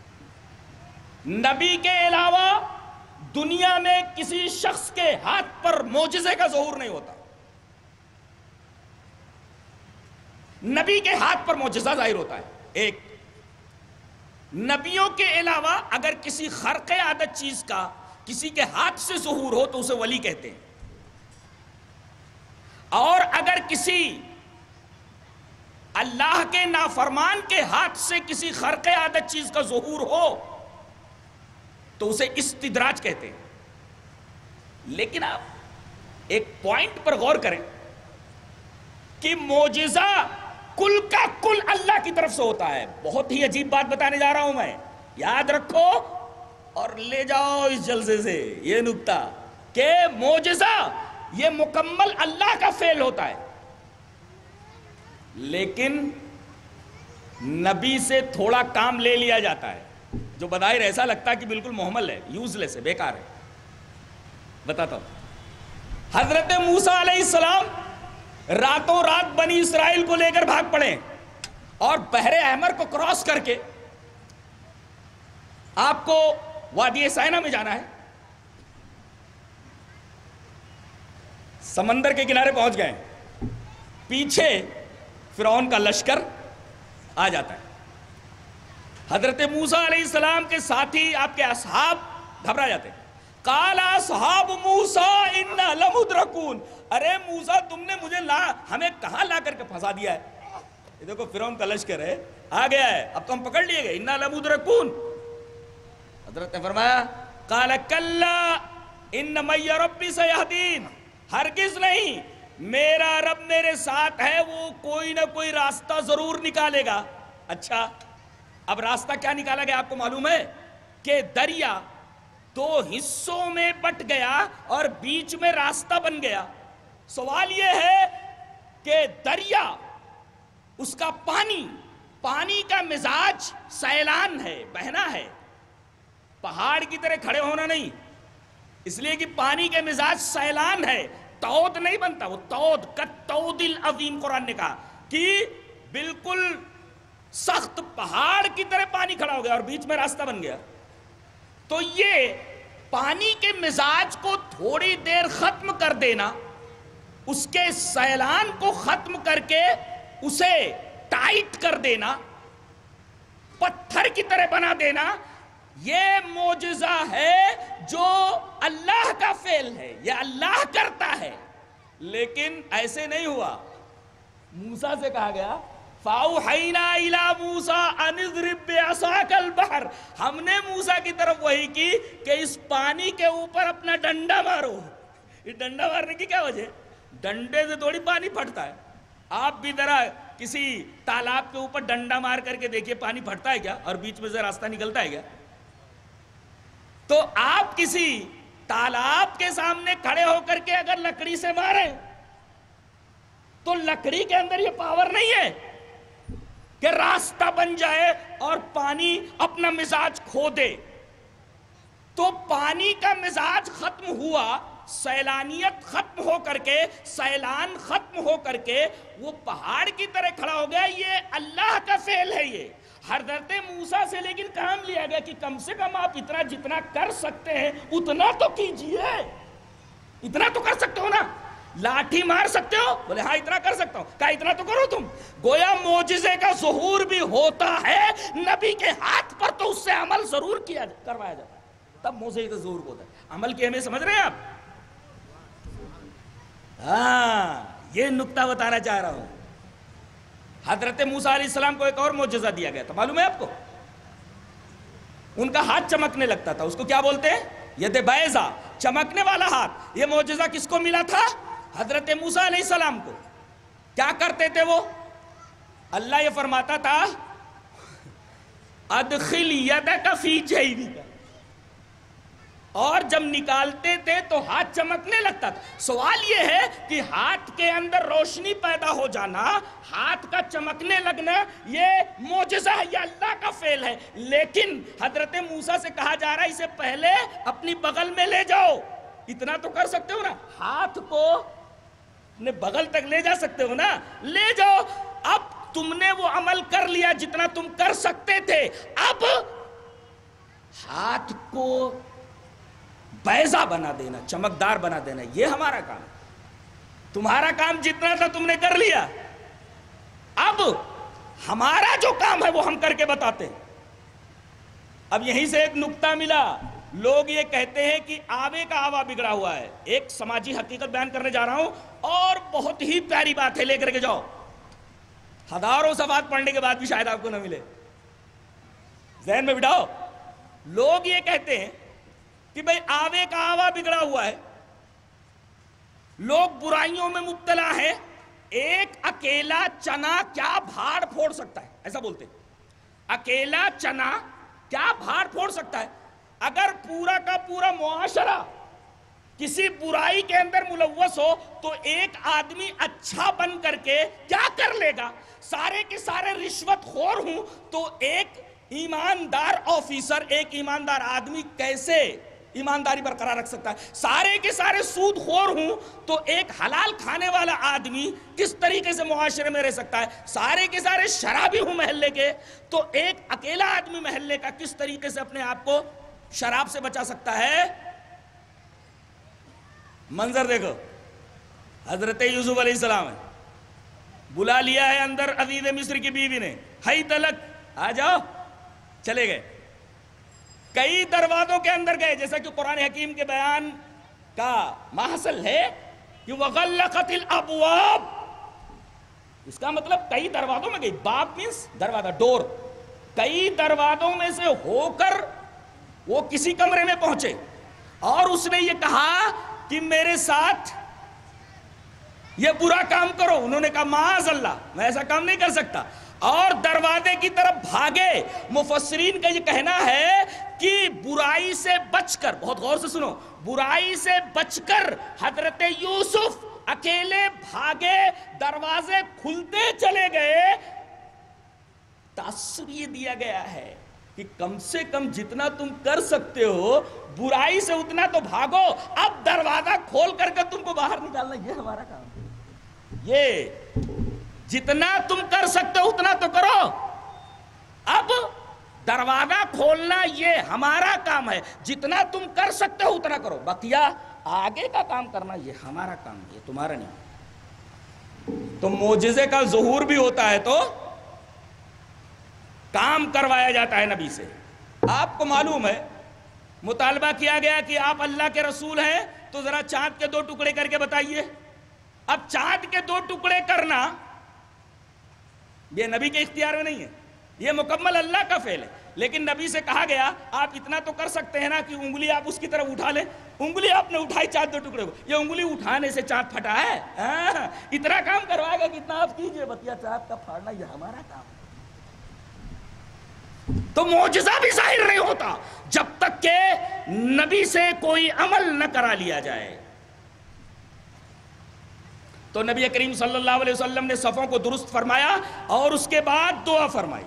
Speaker 2: نبی کے علاوہ دنیا میں کسی شخص کے ہاتھ پر معجزے کا ظہور نہیں ہوتا. نبی کے ہاتھ پر معجزہ ظاہر ہوتا ہے. ایک نبیوں کے علاوہ اگر کسی خرق عادت چیز کا کسی کے ہاتھ سے ظہور ہو تو اسے ولی کہتے ہیں، اور اگر کسی اللہ کے نافرمان کے ہاتھ سے کسی خرق عادت چیز کا ظہور ہو تو اسے استدراج کہتے ہیں. لیکن آپ ایک پوائنٹ پر غور کریں کہ معجزہ کل کا کل اللہ کی طرف سے ہوتا ہے. بہت ہی عجیب بات بتانے جا رہا ہوں میں. یاد رکھو اور لے جاؤ اس جلسے سے یہ نکتہ کہ معجزہ یہ مکمل اللہ کا فعل ہوتا ہے، لیکن نبی سے تھوڑا کام لے لیا جاتا ہے جو بظاہر ایسا لگتا ہے کہ بالکل محمل ہے، یوز لیس ہے، بیکار ہے۔ بتاتا ہوں، حضرت موسیٰ علیہ السلام راتوں رات بنی اسرائیل کو لے کر بھاگ پڑے اور بحر احمر کو کراس کر کے آپ کو وادی سائنا میں جانا ہے، سمندر کے کنارے پہنچ گئے، پیچھے فرعون کا لشکر آ جاتا ہے، حضرت موسیٰ علیہ السلام کے ساتھی آپ کے اصحاب گھبرا جاتے ہیں، قال اصحاب موسیٰ انا لمدرکون، ارے موسیٰ تم نے مجھے لا ہمیں کہاں لا کر کے پھنسا دیا ہے، یہ دیکھو فرعون کا لشکر ہے آ گیا ہے، اب تو ہم پکڑ لیے گئے، انا لمدرکون۔ حضرت نے فرمایا قال کلا ان معی ربی سیہدین، ہرگز نہیں، میرا رب میرے ساتھ ہے، وہ کوئی نہ کوئی راستہ ضرور نکالے گا۔ اچھا اب راستہ کیا نکالا گیا آپ کو معلوم ہے کہ دریا دو حصوں میں بٹ گیا اور بیچ میں راستہ بن گیا۔ سوال یہ ہے کہ دریا، اس کا پانی پانی کا مزاج سیلان ہے، بہنا ہے، پہاڑ کی طرح کھڑے ہونا نہیں، اس لیے کہ پانی کے مزاج سیلان ہے، تود نہیں بنتا، وہ تود کتود العظیم، قرآن نے کہا کہ بالکل سخت پہاڑ کی طرح پانی کھڑا ہو گیا اور بیچ میں راستہ بن گیا۔ تو یہ پانی کے مزاج کو تھوڑی دیر ختم کر دینا، اس کے سیلان کو ختم کر کے اسے ٹائٹ کر دینا، پتھر کی طرح بنا دینا، یہ معجزہ ہے جو اللہ کا فعل ہے، یہ اللہ کرتا ہے۔ لیکن ایسے نہیں ہوا، موسیٰ سے کہا گیا فَأَوْحَيْنَا إِلَىٰ مُوسَىٰ أَنِ اضْرِب بِّعَصَاكَ الْبَحْرَ، ہم نے موسیٰ کی طرف وحی کی کہ اس پانی کے اوپر اپنا ڈنڈا مارو۔ یہ ڈنڈا مارنے کی کیا وجہ؟ ڈنڈے سے تھوڑی پانی پھٹتا ہے، آپ بھی ذرا کسی تالاب کے اوپر ڈنڈا مار کر کے دیکھیے پانی پھٹتا ہے کیا، اور بیچ میں سے راستہ نکلتا ہے کیا؟ تو آپ کسی تالاب کے سامنے کھڑے ہو کر کے اگر لکڑی سے ماریں تو لکڑی کے اندر یہ پاور نہیں ہے کہ راستہ بن جائے اور پانی اپنا مزاج کھو دے۔ تو پانی کا مزاج ختم ہوا، سیلانیت ختم ہو کر کے، سیلان ختم ہو کر کے وہ پہاڑ کی طرح کھڑا ہو گیا، یہ اللہ کا فعل ہے۔ یہ حضرت موسیٰ سے لیکن کام لیا گیا کہ کم سے کم آپ اتنا جتنا کر سکتے ہیں اتنا تو کیجئے، اتنا تو کر سکتے ہو نا، لاٹھی مار سکتے ہو؟ بولے ہاں اتنا کر سکتا ہوں، کہا اتنا تو کرو تم۔ گویا معجزے کا ظہور بھی ہوتا ہے نبی کے ہاتھ پر، تو اس سے عمل ضرور کیا کروایا جاتا ہے، تب معجزے کا ظہور ہوتا ہے۔ عمل کی اہمیت سمجھ رہے ہیں آپ؟ ہاں یہ نکتہ بتانا چاہ رہا ہوں۔ حضرت موسیٰ علیہ السلام کو ایک اور معجزہ دیا گیا تھا، معلوم ہے آپ کو؟ ان کا ہاتھ چمکنے لگتا تھا، اس کو کیا بولتے ہیں؟ ید بیضا، چمکنے والا ہاتھ۔ یہ معجزہ کس کو ملا تھا؟ حضرت موسیٰ علیہ السلام کو۔ کیا کرتے تھے وہ؟ اللہ یہ فرماتا تھا ادخل یدک فی جیبک، اور جب نکالتے تھے تو ہاتھ چمکنے لگتا تھا۔ سوال یہ ہے کہ ہاتھ کے اندر روشنی پیدا ہو جانا، ہاتھ کا چمکنے لگنا، یہ معجزہ ہے، یہ اللہ کا فعل ہے۔ لیکن حضرت موسیٰ سے کہا جا رہا ہے اسے پہلے اپنی بغل میں لے جاؤ، اتنا تو کر سکتے ہو نا، ہاتھ کو اپنے بغل تک لے جا سکتے ہو نا، لے جاؤ۔ اب تم نے وہ عمل کر لیا جتنا تم کر سکتے تھے، اب ہاتھ کو بیضا بنا دینا، چمکدار بنا دینا، یہ ہمارا کام۔ تمہارا کام جتنا تھا تم نے کر لیا، اب ہمارا جو کام ہے وہ ہم کر کے بتاتے ہیں۔ اب یہیں سے ایک نکتہ ملا، لوگ یہ کہتے ہیں کہ آبے کا آوا بگڑا ہوا ہے۔ ایک سماجی حقیقت بیان کرنے جا رہا ہوں اور بہت ہی پیاری بات ہے، لے کر کے جاؤ، ہزاروں صفحات پڑھنے کے بعد بھی شاید آپ کو نہ ملے، ذہن میں بٹھاؤ۔ لوگ یہ کہتے ہیں کہ بھئی آوے کا آوا بگڑا ہوا ہے، لوگ برائیوں میں مبتلا ہے، ایک اکیلا چنا کیا بھاڑ پھوڑ سکتا ہے، ایسا بولتے ہیں، اکیلا چنا کیا بھاڑ پھوڑ سکتا ہے؟ اگر پورا کا پورا معاشرہ کسی برائی کے اندر ملوث ہو تو ایک آدمی اچھا بن کر کے کیا کر لے گا؟ سارے کے سارے رشوت خور ہوں تو ایک ایماندار آفیسر، ایک ایماندار آدمی کیسے ایمانداری برقرار رکھ سکتا ہے؟ سارے کے سارے سود خور ہوں تو ایک حلال کھانے والا آدمی کس طریقے سے معاشرے میں رہ سکتا ہے؟ سارے کے سارے شرابی ہوں محلے کے تو ایک اکیلا آدمی محلے کا کس طریقے سے اپنے آپ کو شراب سے بچا سکتا ہے؟ منظر دیکھو، حضرت یوسف علیہ السلام ہے، بلا لیا ہے اندر عزیز مصر کی بیوی نے، ہائی تلک آ جاؤ، چلے گئے، کئی دروازوں کے اندر گئے، جیسا کہ قرآن حکیم کے بیان کا محصل ہے کہ وَغَلَّقَتِ الْأَبْوَابِ، اس کا مطلب کئی دروازوں میں گئی، باب مینس دروازہ، ڈور، کئی دروازوں میں سے ہو کر وہ کسی کمرے میں پہنچے اور اس نے یہ کہا کہ میرے ساتھ یہ برا کام کرو، انہوں نے کہا معاذ اللہ، میں ایسا کام نہیں کر سکتا، اور دروازے کی طرف بھاگے۔ مفسرین کا یہ کہنا ہے کہ برائی سے بچ کر، بہت غور سے سنو، برائی سے بچ کر حضرت یوسف اکیلے بھاگے، دروازے کھلتے چلے گئے۔ تاثر یہ دیا گیا ہے کہ کم سے کم جتنا تم کر سکتے ہو برائی سے اتنا تو بھاگو، اب دروازہ کھول کر کے تم کو باہر نکالنا یہ ہمارا کام ہے، یہ جتنا تم کر سکتے ہو اتنا تو کرو، اب دروازہ کھولنا یہ ہمارا کام ہے، جتنا تم کر سکتے ہو اتنا کرو، بقیہ آگے کا کام کرنا یہ ہمارا کام ہے، یہ تمہارا نہیں۔ تو معجزے کا ظہور بھی ہوتا ہے تو کام کروایا جاتا ہے نبی سے۔ آپ کو معلوم ہے، مطالبہ کیا گیا کہ آپ اللہ کے رسول ہیں تو ذرا چاند کے دو ٹکڑے کر کے بتائیے۔ اب چاند کے دو ٹکڑے کرنا یہ نبی کے اختیار میں نہیں ہے، یہ مکمل اللہ کا فعل ہے، لیکن نبی سے کہا گیا آپ اتنا تو کر سکتے ہیں نا کہ انگلی آپ اس کی طرف اٹھا لیں۔ انگلی آپ نے اٹھائی چاند دو ٹکڑے کو، یہ انگلی اٹھانے سے چاند پھٹا ہے؟ اتنا کام کروائے گا کہ اتنا آپ کیجئے، بتیا چاند کا پھاڑنا یہ ہمارا کام ہے۔ تو معجزہ بھی ظاہر نہیں ہوتا جب تک کہ نبی سے کوئی عمل نہ کرا لیا جائے۔ تو نبی کریم صلی اللہ علیہ وسلم نے صفوں کو درست فرمایا اور اس کے بعد دعا فرمائی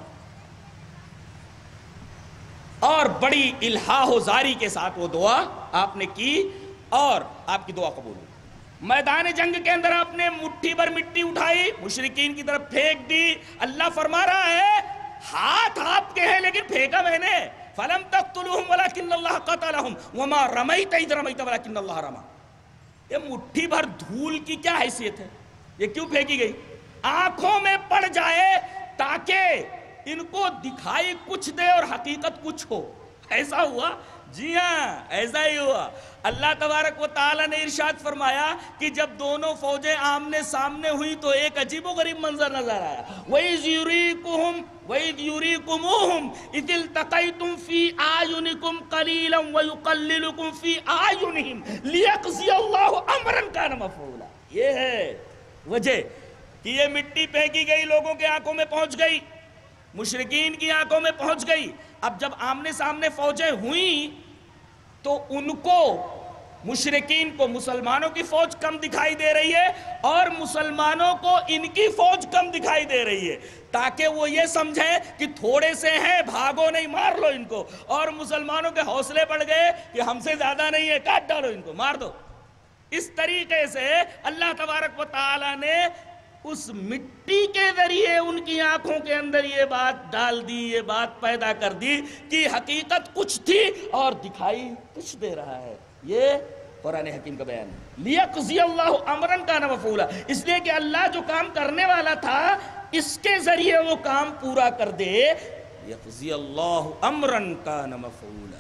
Speaker 2: اور بڑی الہا و زاری کے ساتھ وہ دعا آپ نے کی اور آپ کی دعا قبول ہوئی۔ میدان جنگ کے اندر آپ نے مٹھی بھر مٹی اٹھائی، مشرکین کی طرف پھینک دی۔ اللہ فرما رہا ہے ہاتھ آپ کے ہیں لیکن پھینکا میں نے، فَلَمْ تَقْتُلُوهُمْ وَلَكِنَّ اللَّهَ قَتَلَهُمْ وَمَا رَمَيْتَ إِذْ رَمَيْتَ وَلَكِنَّ اللَّهَ رَمَى۔ یہ مٹھی بھر دھول کی کیا حیثیت ہے؟ یہ کیوں پھینکی گئی؟ آنکھوں میں پڑ جائے تاکہ ان کو دکھائی کچھ دے اور حقیقت کچھ ہو۔ ایسا ہوا؟ جی ہاں ایسا ہی ہوا۔ اللہ تبارک و تعالی نے ارشاد فرمایا کہ جب دونوں فوجیں آمنے سامنے ہوئی تو ایک عجیب و غریب منظر نظر آیا۔ وَإِذْ يُرِيكُهُمْ وَإِذْ يُرِيكُمُوهُمْ إِذِ الْتَقَيْتُمْ فِي أَعْيُنِكُمْ قَلِيلًا وَيُقَلِّلُكُمْ فِي أَعْيُنِهِمْ لِيَقْضِيَ اللَّهُ أَمْرًا كَانَ مَفْعُولًا۔ یہ ہے وجہ کہ یہ مٹی پھینکی گئی، لوگوں کے آنکھوں میں پہنچ گئی، مشرکین کی آنکھوں میں پہنچ گئی۔ اب جب آمنے سامنے فوجیں ہوئیں تو ان کو، مشرکین کو مسلمانوں کی فوج کم دکھائی دے رہی ہے اور مسلمانوں کو ان کی فوج کم دکھائی دے رہی ہے، تاکہ وہ یہ سمجھیں کہ تھوڑے سے ہیں، بھاگو نہیں، مار لو ان کو، اور مسلمانوں کے حوصلے بڑھ گئے کہ ہم سے زیادہ نہیں ہے، کاٹ ڈالو ان کو، مار دو۔ اس طریقے سے اللہ تبارک و تعالی نے اس مٹی کے ذریعے ان کی آنکھوں کے اندر یہ بات ڈال دی، یہ بات پیدا کر دی کہ حقیقت کچھ تھی اور دکھائی کچھ دے رہا ہے۔ یہ قرآن حکیم کا بیان ہے۔ لِيَقْضِيَ اللَّهُ أَمْرًا كَانَ مَفْعُولًا، اس لیے کہ اللہ جو کام کرنے والا تھا اس کے ذریعے وہ کام پورا کر دے۔ لِيَقْضِيَ اللَّهُ أَمْرًا كَانَ مَفْعُولًا۔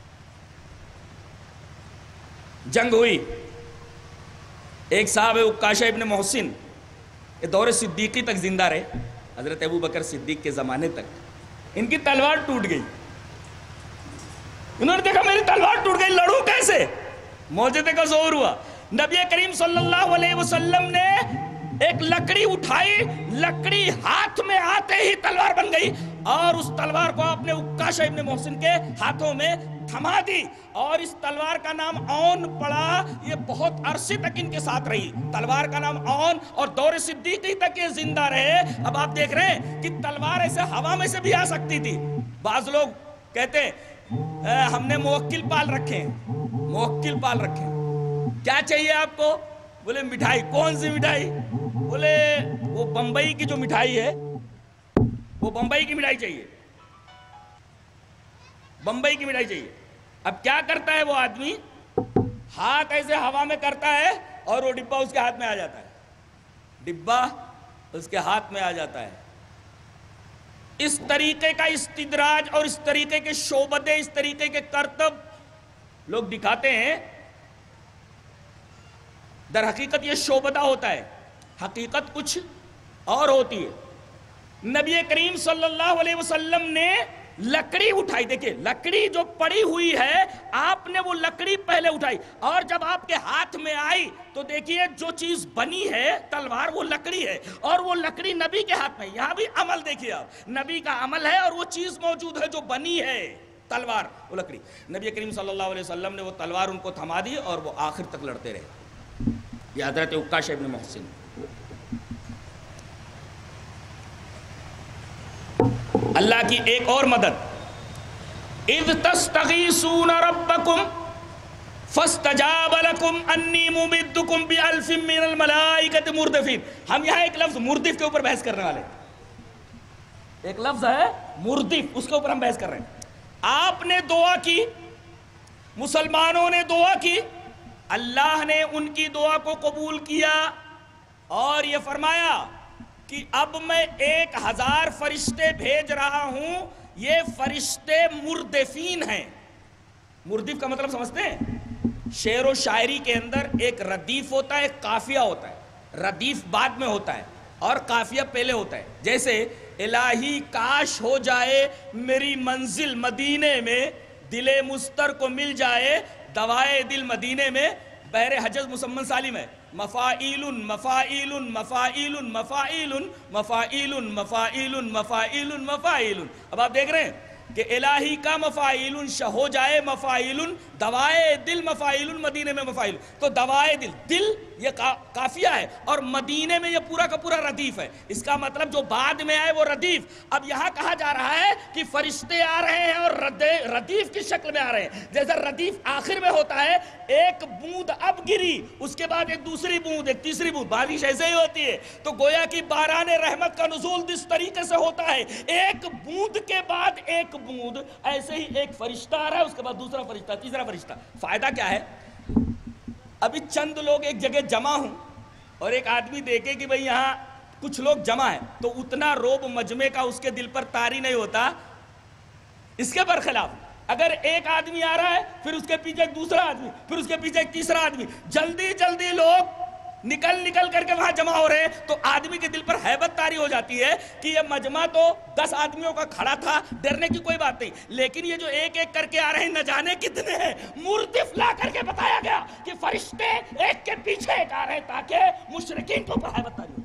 Speaker 2: جنگ ہوئی، ایک صاحب عکاشہ ابن محسن دور صدیقی تک زندہ رہے، حضرت ابو بکر صدیق کے زمانے تک۔ ان کی تلوار ٹوٹ گئی، انہوں نے دیکھا میری تلوار ٹوٹ گئی، لڑوں کیسے؟ معجزے کا ظہور ہوا۔ نبی کریم صلی اللہ علیہ وسلم نے ایک لکڑی اٹھائی، لکڑی ہاتھ میں آتے ہی تلوار بن گئی اور اس تلوار کو آپ نے عکاشہ ابن محسن کے ہاتھوں میں تھما دی اور اس تلوار کا نام اون پڑا. یہ بہت عرصے تک ان کے ساتھ رہی تلوار کا نام اون اور دور صدیقی تک یہ زندہ رہے. اب آپ دیکھ رہے ہیں کہ تلوار ایسے ہوا میں سے بھی آ سکتی تھی. بعض لوگ کہتے ہیں ہم نے موکل پال رکھے ہیں, موکل پال رکھے ہیں, کیا چاہیے آپ کو؟ بولے مٹھائی. کون سی مٹھائی؟ بولے وہ بمبئی کی جو مٹھائی ہے, وہ بمبئی کی مٹھائی چاہیے, بمبئی کی مٹھائی چاہیے. اب کیا کرتا ہے وہ آدمی؟ ہاتھ ایسے ہوا میں کرتا ہے اور وہ ڈبہ اس کے ہاتھ میں آ جاتا ہے, ڈبہ اس کے ہاتھ میں آ جاتا ہے. اس طریقے کا استدراج اور اس طریقے کے شعبدے, اس طریقے کے کرتب لوگ دکھاتے ہیں. در حقیقت یہ شعبدہ ہوتا ہے, حقیقت کچھ اور ہوتی ہے. نبی کریم صلی اللہ علیہ وسلم نے لکڑی اٹھائی, دیکھیں لکڑی جو پڑی ہوئی ہے, آپ نے وہ لکڑی پہلے اٹھائی اور جب آپ کے ہاتھ میں آئی تو دیکھیے جو چیز بنی ہے تلوار وہ لکڑی ہے اور وہ لکڑی نبی کے ہاتھ میں. یہاں بھی عمل دیکھیے آپ, نبی کا عمل ہے اور وہ چیز موجود ہے جو بنی ہے تلوار, وہ لکڑی. نبی کریم صلی اللہ علیہ وسلم نے وہ تلوار ان کو تھما دی اور وہ آخر تک لڑتے رہے. یہ حضرت عکاشہ ابن محسن. اللہ کی ایک اور مدد, اذ تستغیثون ربکم فاستجاب لکم انی ممدکم بالف من الملائکۃ مردفین. ہم یہاں ایک لفظ مردف کے اوپر بحث کرنے والے, ایک لفظ ہے مردف, اس کے اوپر ہم بحث کر رہے ہیں. آپ نے دعا کی, مسلمانوں نے دعا کی, اللہ نے ان کی دعا کو قبول کیا اور یہ فرمایا کہ اب میں ایک ہزار فرشتے بھیج رہا ہوں, یہ فرشتے مردفین ہیں. مردف کا مطلب سمجھتے ہیں؟ شعر و شاعری کے اندر ایک ردیف ہوتا ہے, ایک قافیہ ہوتا ہے. ردیف بعد میں ہوتا ہے اور قافیہ پہلے ہوتا ہے. جیسے الہی کاش ہو جائے میری منزل مدینے میں, دل مستر کو مل جائے دوائے دل مدینے میں. بحر حجز مسمن سالم ہے, مفائیل مفائیل مفائیل مفائیل مفائیل مفائیل مفائیل مفائیل. اب آپ دیکھ رہے ہیں کہ الہی کا مفائیل ہو جائے مفائیل, دوائے دل مفائیل, مدینے میں مفائیل. تو دوائے دل, دل یہ قافیہ ہے اور مدینے میں یہ پورا کا پورا ردیف ہے. اس کا مطلب جو بعد میں آئے وہ ردیف. اب یہاں کہا جا رہا ہے کہ فرشتے آ رہے ہیں اور ردیف کی شکل میں آ رہے ہیں. جیسے ردیف آخر میں ہوتا ہے, ایک بوند اب گری, اس کے بعد ایک دوسری بوند, ایک تیسری بوند, بارش ایسے ہی ہوتی ہے. تو گویا کہ باران رحمت کا نزول اس طریقے سے ہوتا ہے, ایک بوند کے بعد ایک بوند, ایسے ہی ایک فرشتہ آ رہا ہے, اس کے بعد دوسرا فرشتہ, تیسرا فرشتہ. فائدہ کیا ہے؟ ابھی چند لوگ ایک جگہ جمع ہوں اور ایک آدمی دیکھے کہ بھئی یہاں کچھ لوگ جمع ہیں, تو اتنا روب مجمع کا اس کے دل پر طاری نہیں ہوتا. اس کے برخلاف اگر ایک آدمی آ رہا ہے, پھر اس کے پیچھے ایک دوسرا آدمی, پھر اس کے پیچھے ایک تیسرا آدمی, جلدی جلدی لوگ نکل نکل کر کے وہاں جمع ہو رہے ہیں, تو آدمی کے دل پر ہیبت طاری ہو جاتی ہے کہ یہ مجمع تو دس آدمیوں کا کھڑا تھا, ڈرنے کی کوئی بات نہیں, لیکن یہ جو ایک ایک کر کے آ رہے ہیں نہ جانے کتنے ہیں. مردف لا کر کے بتایا گیا کہ فرشتے ایک کے پیچھے ایک آ رہے ہیں تاکہ مشرکین کے اوپر ہیبت طاری ہو.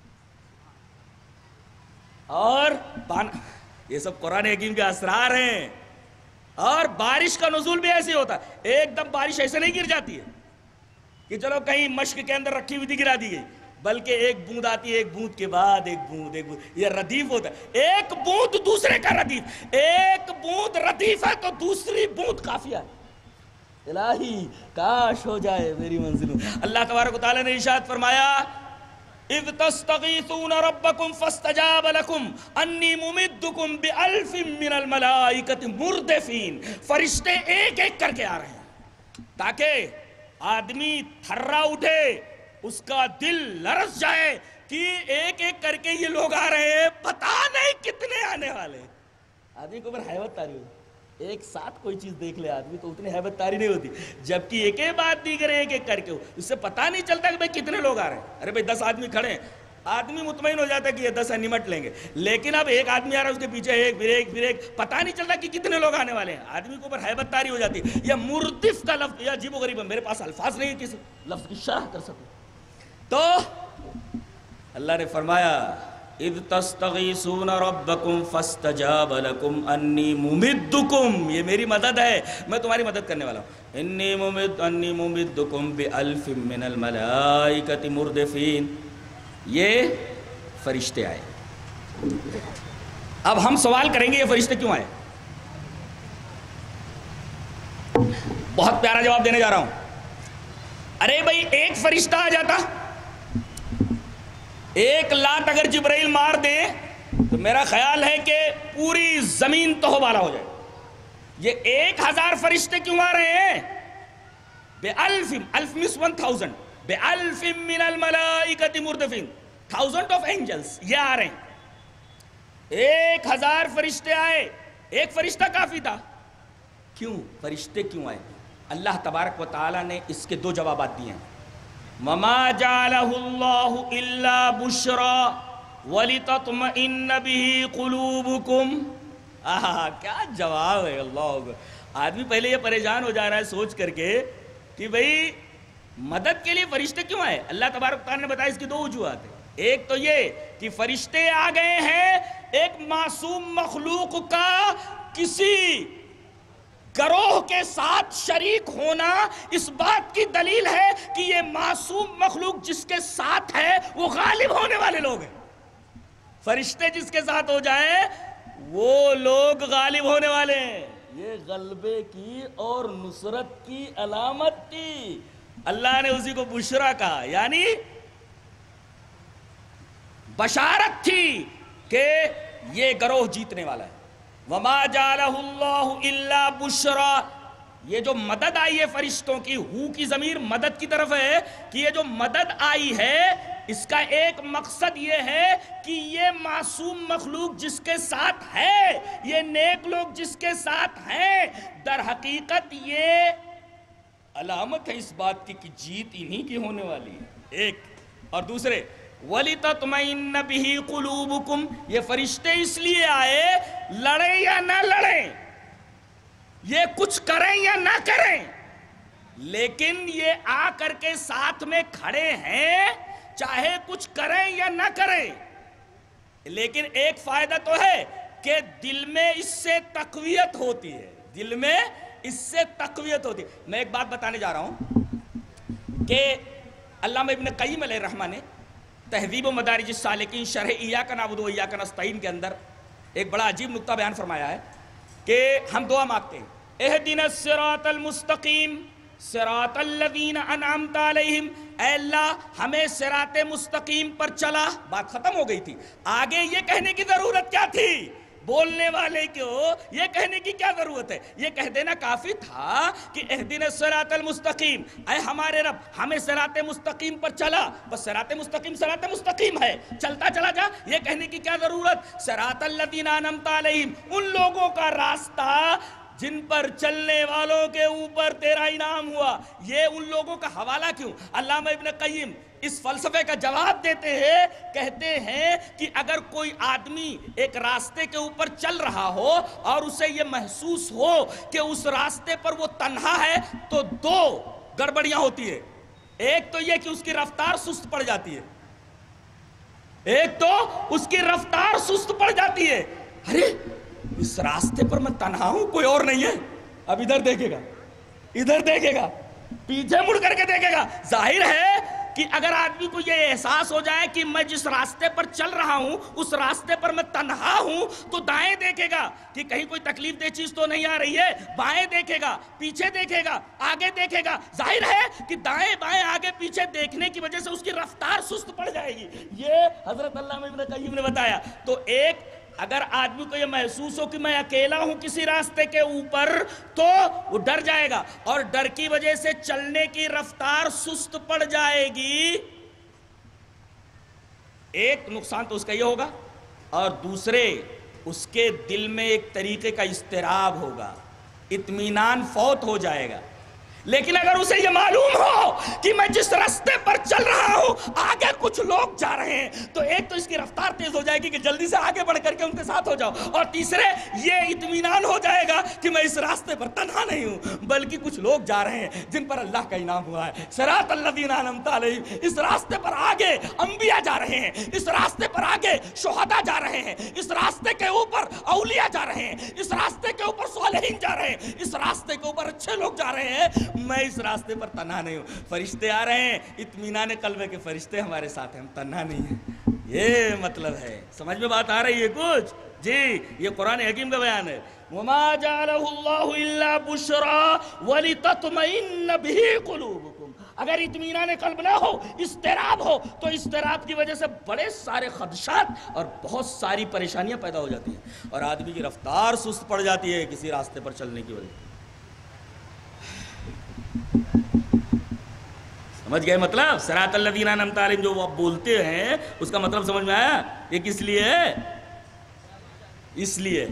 Speaker 2: اور یہ سب قرآن حکیم کے اسرار ہیں. اور بارش کا نزول بھی ایسے ہوتا ہے, ایک دم بارش ایسے نہیں گر جاتی ہے کہ چلو کہیں مشک کے اندر رکھی ہوئی تھی گرا دی گئی, بلکہ ایک بوند آتی ہے, ایک بوند کے بعد ایک بوند, ایک بوند, یہ ردیف ہوتا ہے. ایک بوند دوسرے کا ردیف, ایک بوند ردیف ہے تو دوسری بوند قافیہ ہے. الہی کاش ہو جائے میری منزل. اللہ تبارک و تعالی نے ارشاد فرمایا, اذ تستغیثون ربکم فاستجاب لکم انی ممدکم بالف من الملائکۃ مردفین. فرشتے ایک ایک کر کے آ رہے ہیں تاکہ آدمی تھرا اٹھے, اس کا دل لرز جائے کہ ایک ایک کر کے یہ لوگ آ رہے ہیں, پتہ نہیں کتنے آنے والے. آدمی کو اوپر ہیبت طاری ہوتی, ایک ساتھ کوئی چیز دیکھ لے آدمی تو اتنی ہیبت طاری نہیں ہوتی, جبکہ ایک ایک بات دیگر ایک ایک کر کے ہو, اس سے پتہ نہیں چلتا کہ بھئی کتنے لوگ آ رہے ہیں. ارے بھئی دس آدمی کھڑے ہیں, آدمی مطمئن ہو جاتا ہے کہ یہ دس نمٹ لیں گے, لیکن اب ایک آدمی آ رہا ہے, اس کے پیچھے ایک, پھر ایک, پھر ایک, پتہ نہیں چلتا کہ کتنے لوگ آنے والے ہیں. آدمی کو اوپر ہیبت طاری ہو جاتی ہے. یہ مردف کا لفظ یہ عجیب و غریب ہے, میرے پاس الفاظ نہیں ہے کسی لفظ کی شرح کر سکوں. تو اللہ نے فرمایا اذ تستغیثون ربکم فاستجاب لکم انی ممدکم، یہ میری مدد ہے، میں تمہاری مدد کرنے والا ہوں، انی ممد انی ممدکم بالف من الملائکۃ مردفین، یہ فرشتے آئے۔ اب ہم سوال کریں گے یہ فرشتے کیوں آئے؟ بہت پیارا جواب دینے جا رہا ہوں۔ ارے بھائی ایک فرشتہ آ جاتا، ایک لات اگر جبرائیل مار دے تو میرا خیال ہے کہ پوری زمین تہوبالا ہو جائے۔ یہ ایک ہزار فرشتے کیوں آ رہے ہیں؟ بے الف، الف میس ون تھاؤزنڈ، بے الف من الملائکۃ مردفین، تھاؤزنڈ آف اینجلز یہ آ رہے ہیں۔ ایک ہزار فرشتے آئے، ایک فرشتہ کافی تھا۔ کیوں فرشتے کیوں آئے؟ اللہ تبارک و تعالیٰ نے اس کے دو جوابات دیے ہیں۔ وَمَا جَعَلَهُ اللَّهُ إِلَّا بُشْرَى وَلِتَطْمَئِنَّ بِهِ قُلُوبُكُمْ۔ آہا کیا جواب ہے، اللہ، آدمی پہلے یہ پریشان ہو جا رہا ہے سوچ کر کے کہ بھئی مدد کے لیے فرشتے کیوں آئے؟ اللہ تبارک و تعالیٰ نے بتایا اس کی دو وجوہات ہیں۔ ایک تو یہ کہ فرشتے آ گئے ہیں، ایک معصوم مخلوق کا کسی گروہ کے ساتھ شریک ہونا اس بات کی دلیل ہے کہ یہ معصوم مخلوق جس کے ساتھ ہے وہ غالب ہونے والے لوگ ہیں۔ فرشتے جس کے ساتھ ہو جائیں وہ لوگ غالب ہونے والے ہیں۔ یہ غلبے کی اور نصرت کی علامت تھی، اللہ نے اسی کو بشرا کہا، یعنی بشارت تھی کہ یہ گروہ جیتنے والا ہے۔ وَمَا جَعَلَهُ اللَّهُ إِلَّا بُشْرَى، یہ جو مدد آئی ہے فرشتوں کی، ہو کی ضمیر مدد کی طرف ہے کہ یہ جو مدد آئی ہے اس کا ایک مقصد یہ ہے کہ یہ معصوم مخلوق جس کے ساتھ ہے، یہ نیک لوگ جس کے ساتھ ہیں، در حقیقت یہ علامت ہے اس بات کی کہ جیت انہی کی ہونے والی ہے۔ ایک اور دوسرے وَلِتَطْمَئِنَّ بِهِ قُلُوبُكُمْ، یہ فرشتے اس لیے آئے لڑیں یا نہ لڑیں، یہ کچھ کریں یا نہ کریں، لیکن یہ آ کر کے ساتھ میں کھڑے ہیں، چاہے کچھ کریں یا نہ کریں، لیکن ایک فائدہ تو ہے کہ دل میں اس سے تقویت ہوتی ہے، دل میں اس سے تقویت ہوتی ہے۔ میں ایک بات بتانے جا رہا ہوں کہ علامہ ابن قیم علیہ الرحمہ نے تہذیب و مدارج السالکین شرح ایاک نعبد و ایاک نستعین کے اندر ایک بڑا عجیب نکتہ بیان فرمایا ہے کہ ہم دعا مانگتے ہیں، اہدنا الصراط المستقیم صراط الذین انعمت علیہم، اے اللہ ہمیں صراط مستقیم پر چلا، بات ختم ہو گئی تھی۔ آگے یہ کہنے کی ضرورت کیا تھی؟ بولنے والے کو یہ کہنے کی کیا ضرورت ہے؟ یہ کہہ دینا کافی تھا کہ اہدنا الصراط المستقیم، اے ہمارے رب ہمیں صراط مستقیم پر چلا، بس صراط مستقیم صراط مستقیم ہے، چلتا چلا جا، یہ کہنے کی کیا ضرورت؟ صراط الذین انعمت علیہم، ان لوگوں کا راستہ جن پر چلنے والوں کے اوپر تیرا انعام ہوا۔ یہ ان لوگوں کا حوالہ کیوں؟ علامہ ابن قیم اس فلسفے کا جواب دیتے ہیں، کہتے ہیں کہ اگر کوئی آدمی ایک راستے کے اوپر چل رہا ہو اور اسے یہ محسوس ہو کہ اس راستے پر وہ تنہا ہے تو دو گڑبڑیاں ہوتی ہے۔ ایک تو یہ کہ اس کی رفتار سست پڑ جاتی ہے، ایک تو اس کی رفتار سست پڑ جاتی ہے، ارے اس راستے پر میں تنہا ہوں، کوئی اور نہیں ہے، اب ادھر دیکھے گا، ادھر دیکھے گا، پیچھے مڑ کر کے دیکھے گا۔ ظاہر ہے کہ اگر آدمی کو یہ احساس ہو جائے کہ میں جس راستے پر چل رہا ہوں اس راستے پر میں تنہا ہوں تو دائیں دیکھے گا کہ کہیں کوئی تکلیف دہ چیز تو نہیں آ رہی ہے، بائیں دیکھے گا، پیچھے دیکھے گا، آگے دیکھے گا۔ ظاہر ہے کہ دائیں بائیں آگے پیچھے دیکھنے کی وجہ سے اس کی رفتار سست پڑ جائے گی۔ یہ حضرت علامہ ابن قیم نے بتایا۔ تو ایک اگر آدمی کو یہ محسوس ہو کہ میں اکیلا ہوں کسی راستے کے اوپر تو وہ ڈر جائے گا، اور ڈر کی وجہ سے چلنے کی رفتار سست پڑ جائے گی۔ ایک نقصان تو اس کا یہ ہوگا، اور دوسرے اس کے دل میں ایک طریقے کا اضطراب ہوگا، اطمینان فوت ہو جائے گا۔ لیکن اگر اسے یہ معلوم ہو کہ میں جس راستے پر چل رہا ہوں آگے کچھ لوگ جا رہے ہیں، تو ایک تو اس کی رفتار تیز ہو جائے گی کہ جلدی سے آگے بڑھ کر کے ان کے ساتھ ہو جاؤ، اور تیسرے یہ اطمینان ہو جائے گا کہ میں اس راستے پر تنہا نہیں ہوں بلکہ کچھ لوگ جا رہے ہیں جن پر اللہ کا انعام ہوا ہے۔ صراط الذین انعمت علیہم، اس راستے پر آگے انبیاء جا رہے ہیں، اس راستے پر آگے شہداء جا رہے ہیں، اس راستے کے اوپر اولیاء جا رہے ہیں، اس راستے کے اوپر صالحین جا رہے ہیں، اس راستے کے اوپر اچھے لوگ جا رہے ہیں، میں اس راستے پر تنہا نہیں ہوں۔ فرشتے آ رہے ہیں، اطمینان قلب ہے کہ فرشتے ہمارے ساتھ ہیں، ہم تنہا نہیں ہیں۔ یہ مطلب ہے، سمجھ میں بات آ رہی ہے کچھ؟ جی یہ قرآن حکیم کا بیان ہے۔ وَمَا جَعَلَهُ اللَّهُ إِلَّا بُشْرَى وَلِتَطْمَئِنَّ بِهِ قُلُوبُكُمْ، اگر اطمینان قلب نہ ہو، اضطراب ہو، تو اضطراب کی وجہ سے بڑے سارے خدشات اور بہت ساری پریشانیاں پیدا ہو جاتی ہیں، اور آدمی کی رفتار سست پڑ جاتی ہے کسی راستے پر چلنے کی وجہ سے۔ سمجھ گئے مطلب؟ صراط الذین انعمت علیہم جو وہ بولتے ہیں اس کا مطلب سمجھ میں آیا؟ یہ کس لیے ہے؟ اس لیے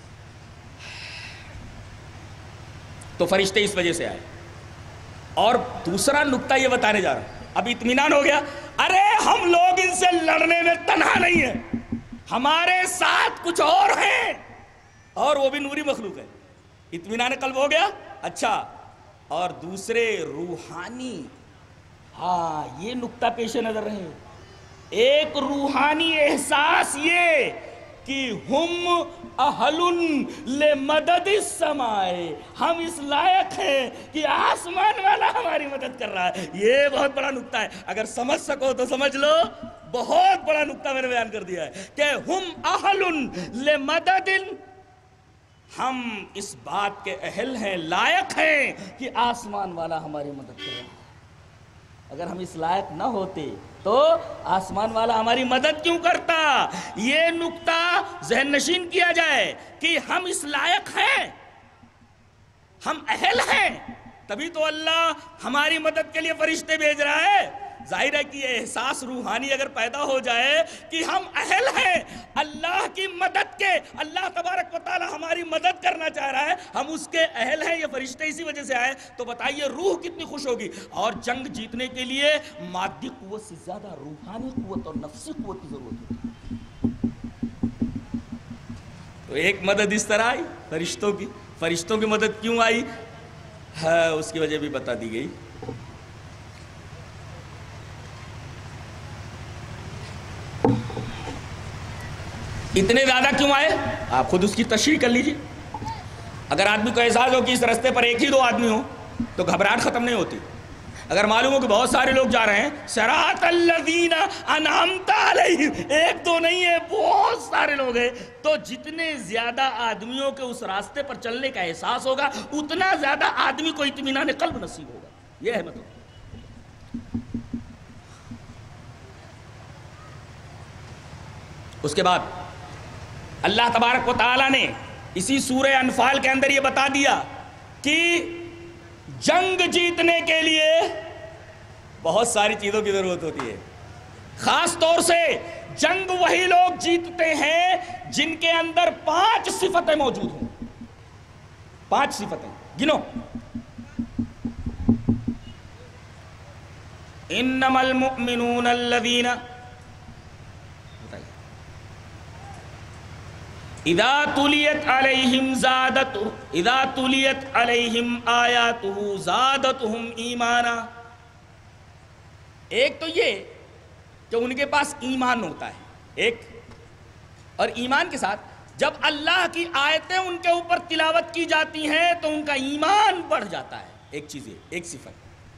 Speaker 2: تو فرشتے اس وجہ سے آئے۔ اور دوسرا نکتہ یہ بتانے جا رہا ہوں، اب اطمینان ہو گیا، ارے ہم لوگ ان سے لڑنے میں تنہا نہیں ہیں، ہمارے ساتھ کچھ اور ہیں، اور وہ بھی نوری مخلوق ہے۔ اطمینان قلب ہو گیا۔ اچھا، اور دوسرے روحانی، ہاں یہ نکتہ پیش نظر رہے، ایک روحانی احساس یہ کہ ہم اہل لمدد السماء، ہم اس لائق ہیں کہ آسمان والا ہماری مدد کر رہا ہے۔ یہ بہت بڑا نکتہ ہے، اگر سمجھ سکو تو سمجھ لو، بہت بڑا نکتہ میں نے بیان کر دیا ہے کہ ہم اہل لمدد، ہم اس بات کے اہل ہیں، لائق ہیں کہ آسمان والا ہماری مدد کر رہا ہے۔ اگر ہم اس لائق نہ ہوتے تو آسمان والا ہماری مدد کیوں کرتا؟ یہ نکتہ ذہن نشین کیا جائے کہ ہم اس لائق ہیں، ہم اہل ہیں، تبھی تو اللہ ہماری مدد کے لیے فرشتے بھیج رہا ہے۔ ظاہر ہے کہ یہ احساس روحانی اگر پیدا ہو جائے کہ ہم اہل ہیں اللہ کی مدد کے، اللہ تبارک و تعالی ہماری مدد کرنا چاہ رہا ہے، ہم اس کے اہل ہیں، یہ فرشتے اسی وجہ سے آئے، تو بتائیے روح کتنی خوش ہوگی۔ اور جنگ جیتنے کے لیے مادی قوت سے زیادہ روحانی قوت اور نفسی قوت کی ضرورت ہوتی ہے۔ تو ایک مدد اس طرح آئی فرشتوں کی، فرشتوں کی مدد کیوں آئی ہے اس کی وجہ بھی بتا دی گئی۔ اتنے زیادہ کیوں آئے آپ خود اس کی تشریح کر لیجئے۔ اگر آدمی کو احساس ہو کہ اس رستے پر ایک ہی دو آدمی ہو تو گھبراہٹ ختم نہیں ہوتی۔ اگر معلوم ہو کہ بہت سارے لوگ جا رہے ہیں، صراط الذین انعمت علیہم، ایک دو نہیں ہے، بہت سارے لوگ ہیں، تو جتنے زیادہ آدمیوں کے اس راستے پر چلنے کا احساس ہوگا اتنا زیادہ آدمی کو اطمینان قلب نصیب ہوگا۔ یہ ہے مطلب۔ اس کے بعد اللہ تبارک و تعالیٰ نے اسی سورہ انفال کے اندر یہ بتا دیا کہ جنگ جیتنے کے لیے بہت ساری چیزوں کی ضرورت ہوتی ہے۔ خاص طور سے جنگ وہی لوگ جیتتے ہیں جن کے اندر پانچ صفتیں موجود ہوں۔ پانچ صفتیں گنو۔ انما المؤمنون الذین اذا تلیت علیہم زادت اذا تلیت علیہم آیاتہ زادتہم ایمانا۔ ایک تو یہ کہ ان کے پاس ایمان ہوتا ہے ایک، اور ایمان کے ساتھ جب اللہ کی آیتیں ان کے اوپر تلاوت کی جاتی ہیں تو ان کا ایمان بڑھ جاتا ہے۔ ایک چیز ہے، ایک صفت۔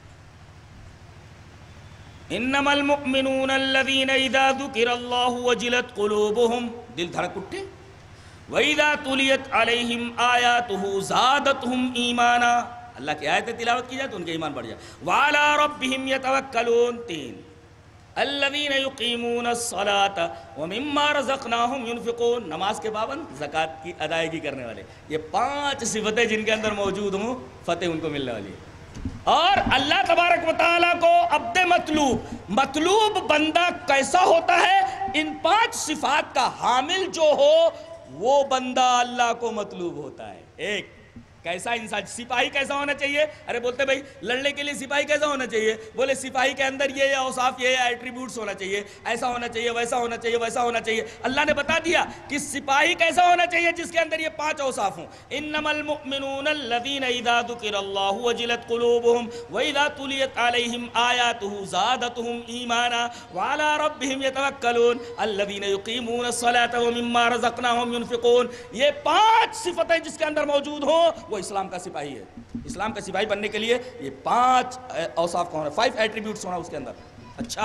Speaker 2: انما المؤمنون الذین اذا ذکر اللہ وجلت قلوبہم، دل دھڑک اٹھے، وَإِذَا تُلِيَتْ عَلَيْهِمْ آيَاتُهُ زَادَتْهُمْ إِيمَانًا، اللہ کی آیتیں تلاوت کی جائے تو ان کا ایمان بڑھ جائے۔ وَعَلَىٰ رَبِّهِمْ يَتَوَكَّلُونَ، تین، الَّذِينَ يُقِيمُونَ الصَّلَاةَ وَمِمَّا رَزَقْنَاهُمْ يُنْفِقُونَ، نماز کے پابند، زکوٰۃ کی ادائیگی کرنے والے۔ یہ پانچ صفتیں جن کے اندر موجود ہوں فتح ان کو ملنے والی ہے۔ اور اللہ تبارک و تعالیٰ کو عبد مطلوب، مطلوب بندہ کیسا ہوتا ہے؟ ان پانچ صفات کا حامل جو ہو وہ بندہ اللہ کو مطلوب ہوتا ہے۔ ایک، کیسا انسان سپاہی کیسا ہونا چاہیے؟ ارے بولتے بھائی لڑنے کے لیے سپاہی کیسا ہونا چاہیے؟ بولے سپاہی کے اندر یہ اوصاف یہ ایٹریبیوٹس ہونا چاہیے، ایسا ہونا چاہیے، ویسا ہونا چاہیے، ویسا ہونا چاہیے۔ اللہ نے بتا دیا کہ سپاہی کیسا ہونا چاہیے جس کے اندر یہ پانچ اوصاف ہوں۔ انما المؤمنون الذین اذا ذکر اللہ وجلت قلوبهم واذا تلیت علیہم آیاتہ زادتہم ایمانا وعلی ربہم یتوکلون الذین یقیمون الصلاة ومما رزقناہم ینفقون۔ یہ پانچ صفتیں جس کے اندر موجود ہوں وہ اسلام کا سپاہی ہے۔ اسلام کا سپاہی بننے کے لیے یہ پانچ اوصاف کا ہونا، فائیو ایٹریبیوٹس ہونا اس کے اندر۔ اچھا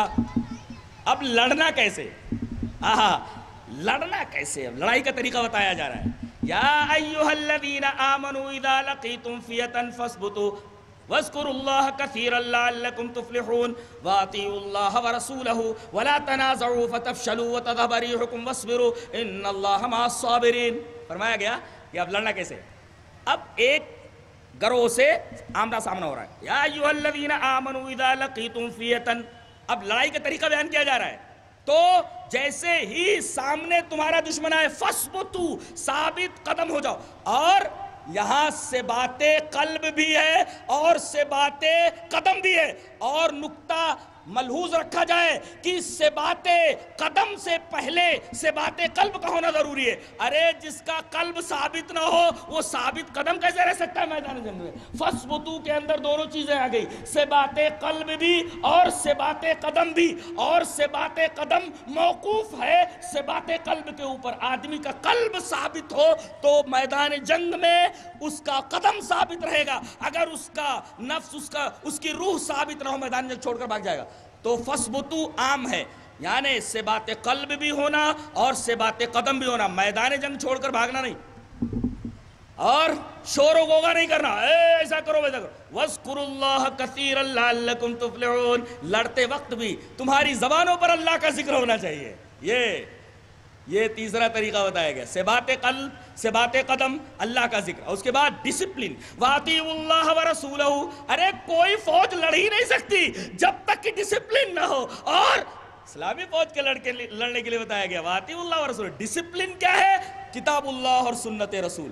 Speaker 2: اب لڑنا کیسے؟ آہا لڑنا کیسے؟ اب لڑائی کا طریقہ بتایا جا رہا ہے۔ یا ایھا الذین آمنوا اذا لقیتم فئۃ فاثبتوا واذکروا اللہ کثیرا لعلکم تفلحون واطیعوا اللہ ورسولہ ولا تنازعوا فتفشلوا وتذھب ریحکم واصبروا ان اللہ مع الصابرین۔ فرمایا گیا کہ اب لڑنا کیسے؟ اب ایک گروہ سے آمنا سامنا ہو رہا ہے۔ یا ایھا الذین آمنوا اذا لقیتم فئۃ، اب لڑائی کا طریقہ بیان کیا جا رہا ہے۔ تو جیسے ہی سامنے تمہارا دشمن آئے فثبتوا، ثابت قدم ہو جاؤ۔ اور یہاں سے باتیں قلب بھی ہے اور سے باتیں قدم بھی ہے، اور نکتہ ملحوظ رکھا جائے کہ سے باتیں قدم سے پہلے سے باتیں قلب کا ہونا ضروری ہے۔ ارے جس کا قلب ثابت نہ ہو وہ ثابت قدم کیسے رہ سکتا ہے میدان جنگ میں؟ فثبتوا کے اندر دونوں چیزیں آ گئی، سے باتیں قلب بھی اور سے باتیں قدم بھی، اور سے باتیں قدم موقوف ہے سے باتیں قلب کے اوپر۔ آدمی کا قلب ثابت ہو تو میدان جنگ میں اس کا قدم ثابت رہے گا، اگر اس کا نفس اس کا اس کی روح ثابت نہ ہو میدان جنگ چھوڑ کر بھاگ جائے گا۔ تو فثبتوا عام ہے، یعنی سے بات قلب بھی ہونا اور سے بات قدم بھی ہونا، میدان جنگ چھوڑ کر بھاگنا نہیں اور شور و غوغا نہیں کرنا، اے ایسا کرو ویسا کرو۔ وَاذْكُرُوا اللَّهَ كَثِيرًا لَعَلَّكُمْ تُفْلِحُونَ، لڑتے وقت بھی تمہاری زبانوں پر اللہ کا ذکر ہونا چاہیے۔ یہ یہ تیسرا طریقہ بتایا گیا، سے بات قلب سے بات قدم اللہ کا ذکر۔ اس کے بعد ڈسپلن، وَأَطِيعُوا اللَّهَ وَرَسُولَهُ، ارے کوئی فوج لڑ ہی نہیں سکتی جب تک کہ ڈسپلن نہ ہو، اور اسلامی فوج کے لڑکے لڑنے کے لیے بتایا گیا وَأَطِيعُوا اللَّهَ وَرَسُولَهُ۔ ڈسپلن کیا ہے؟ کتاب اللہ اور سنت رسول۔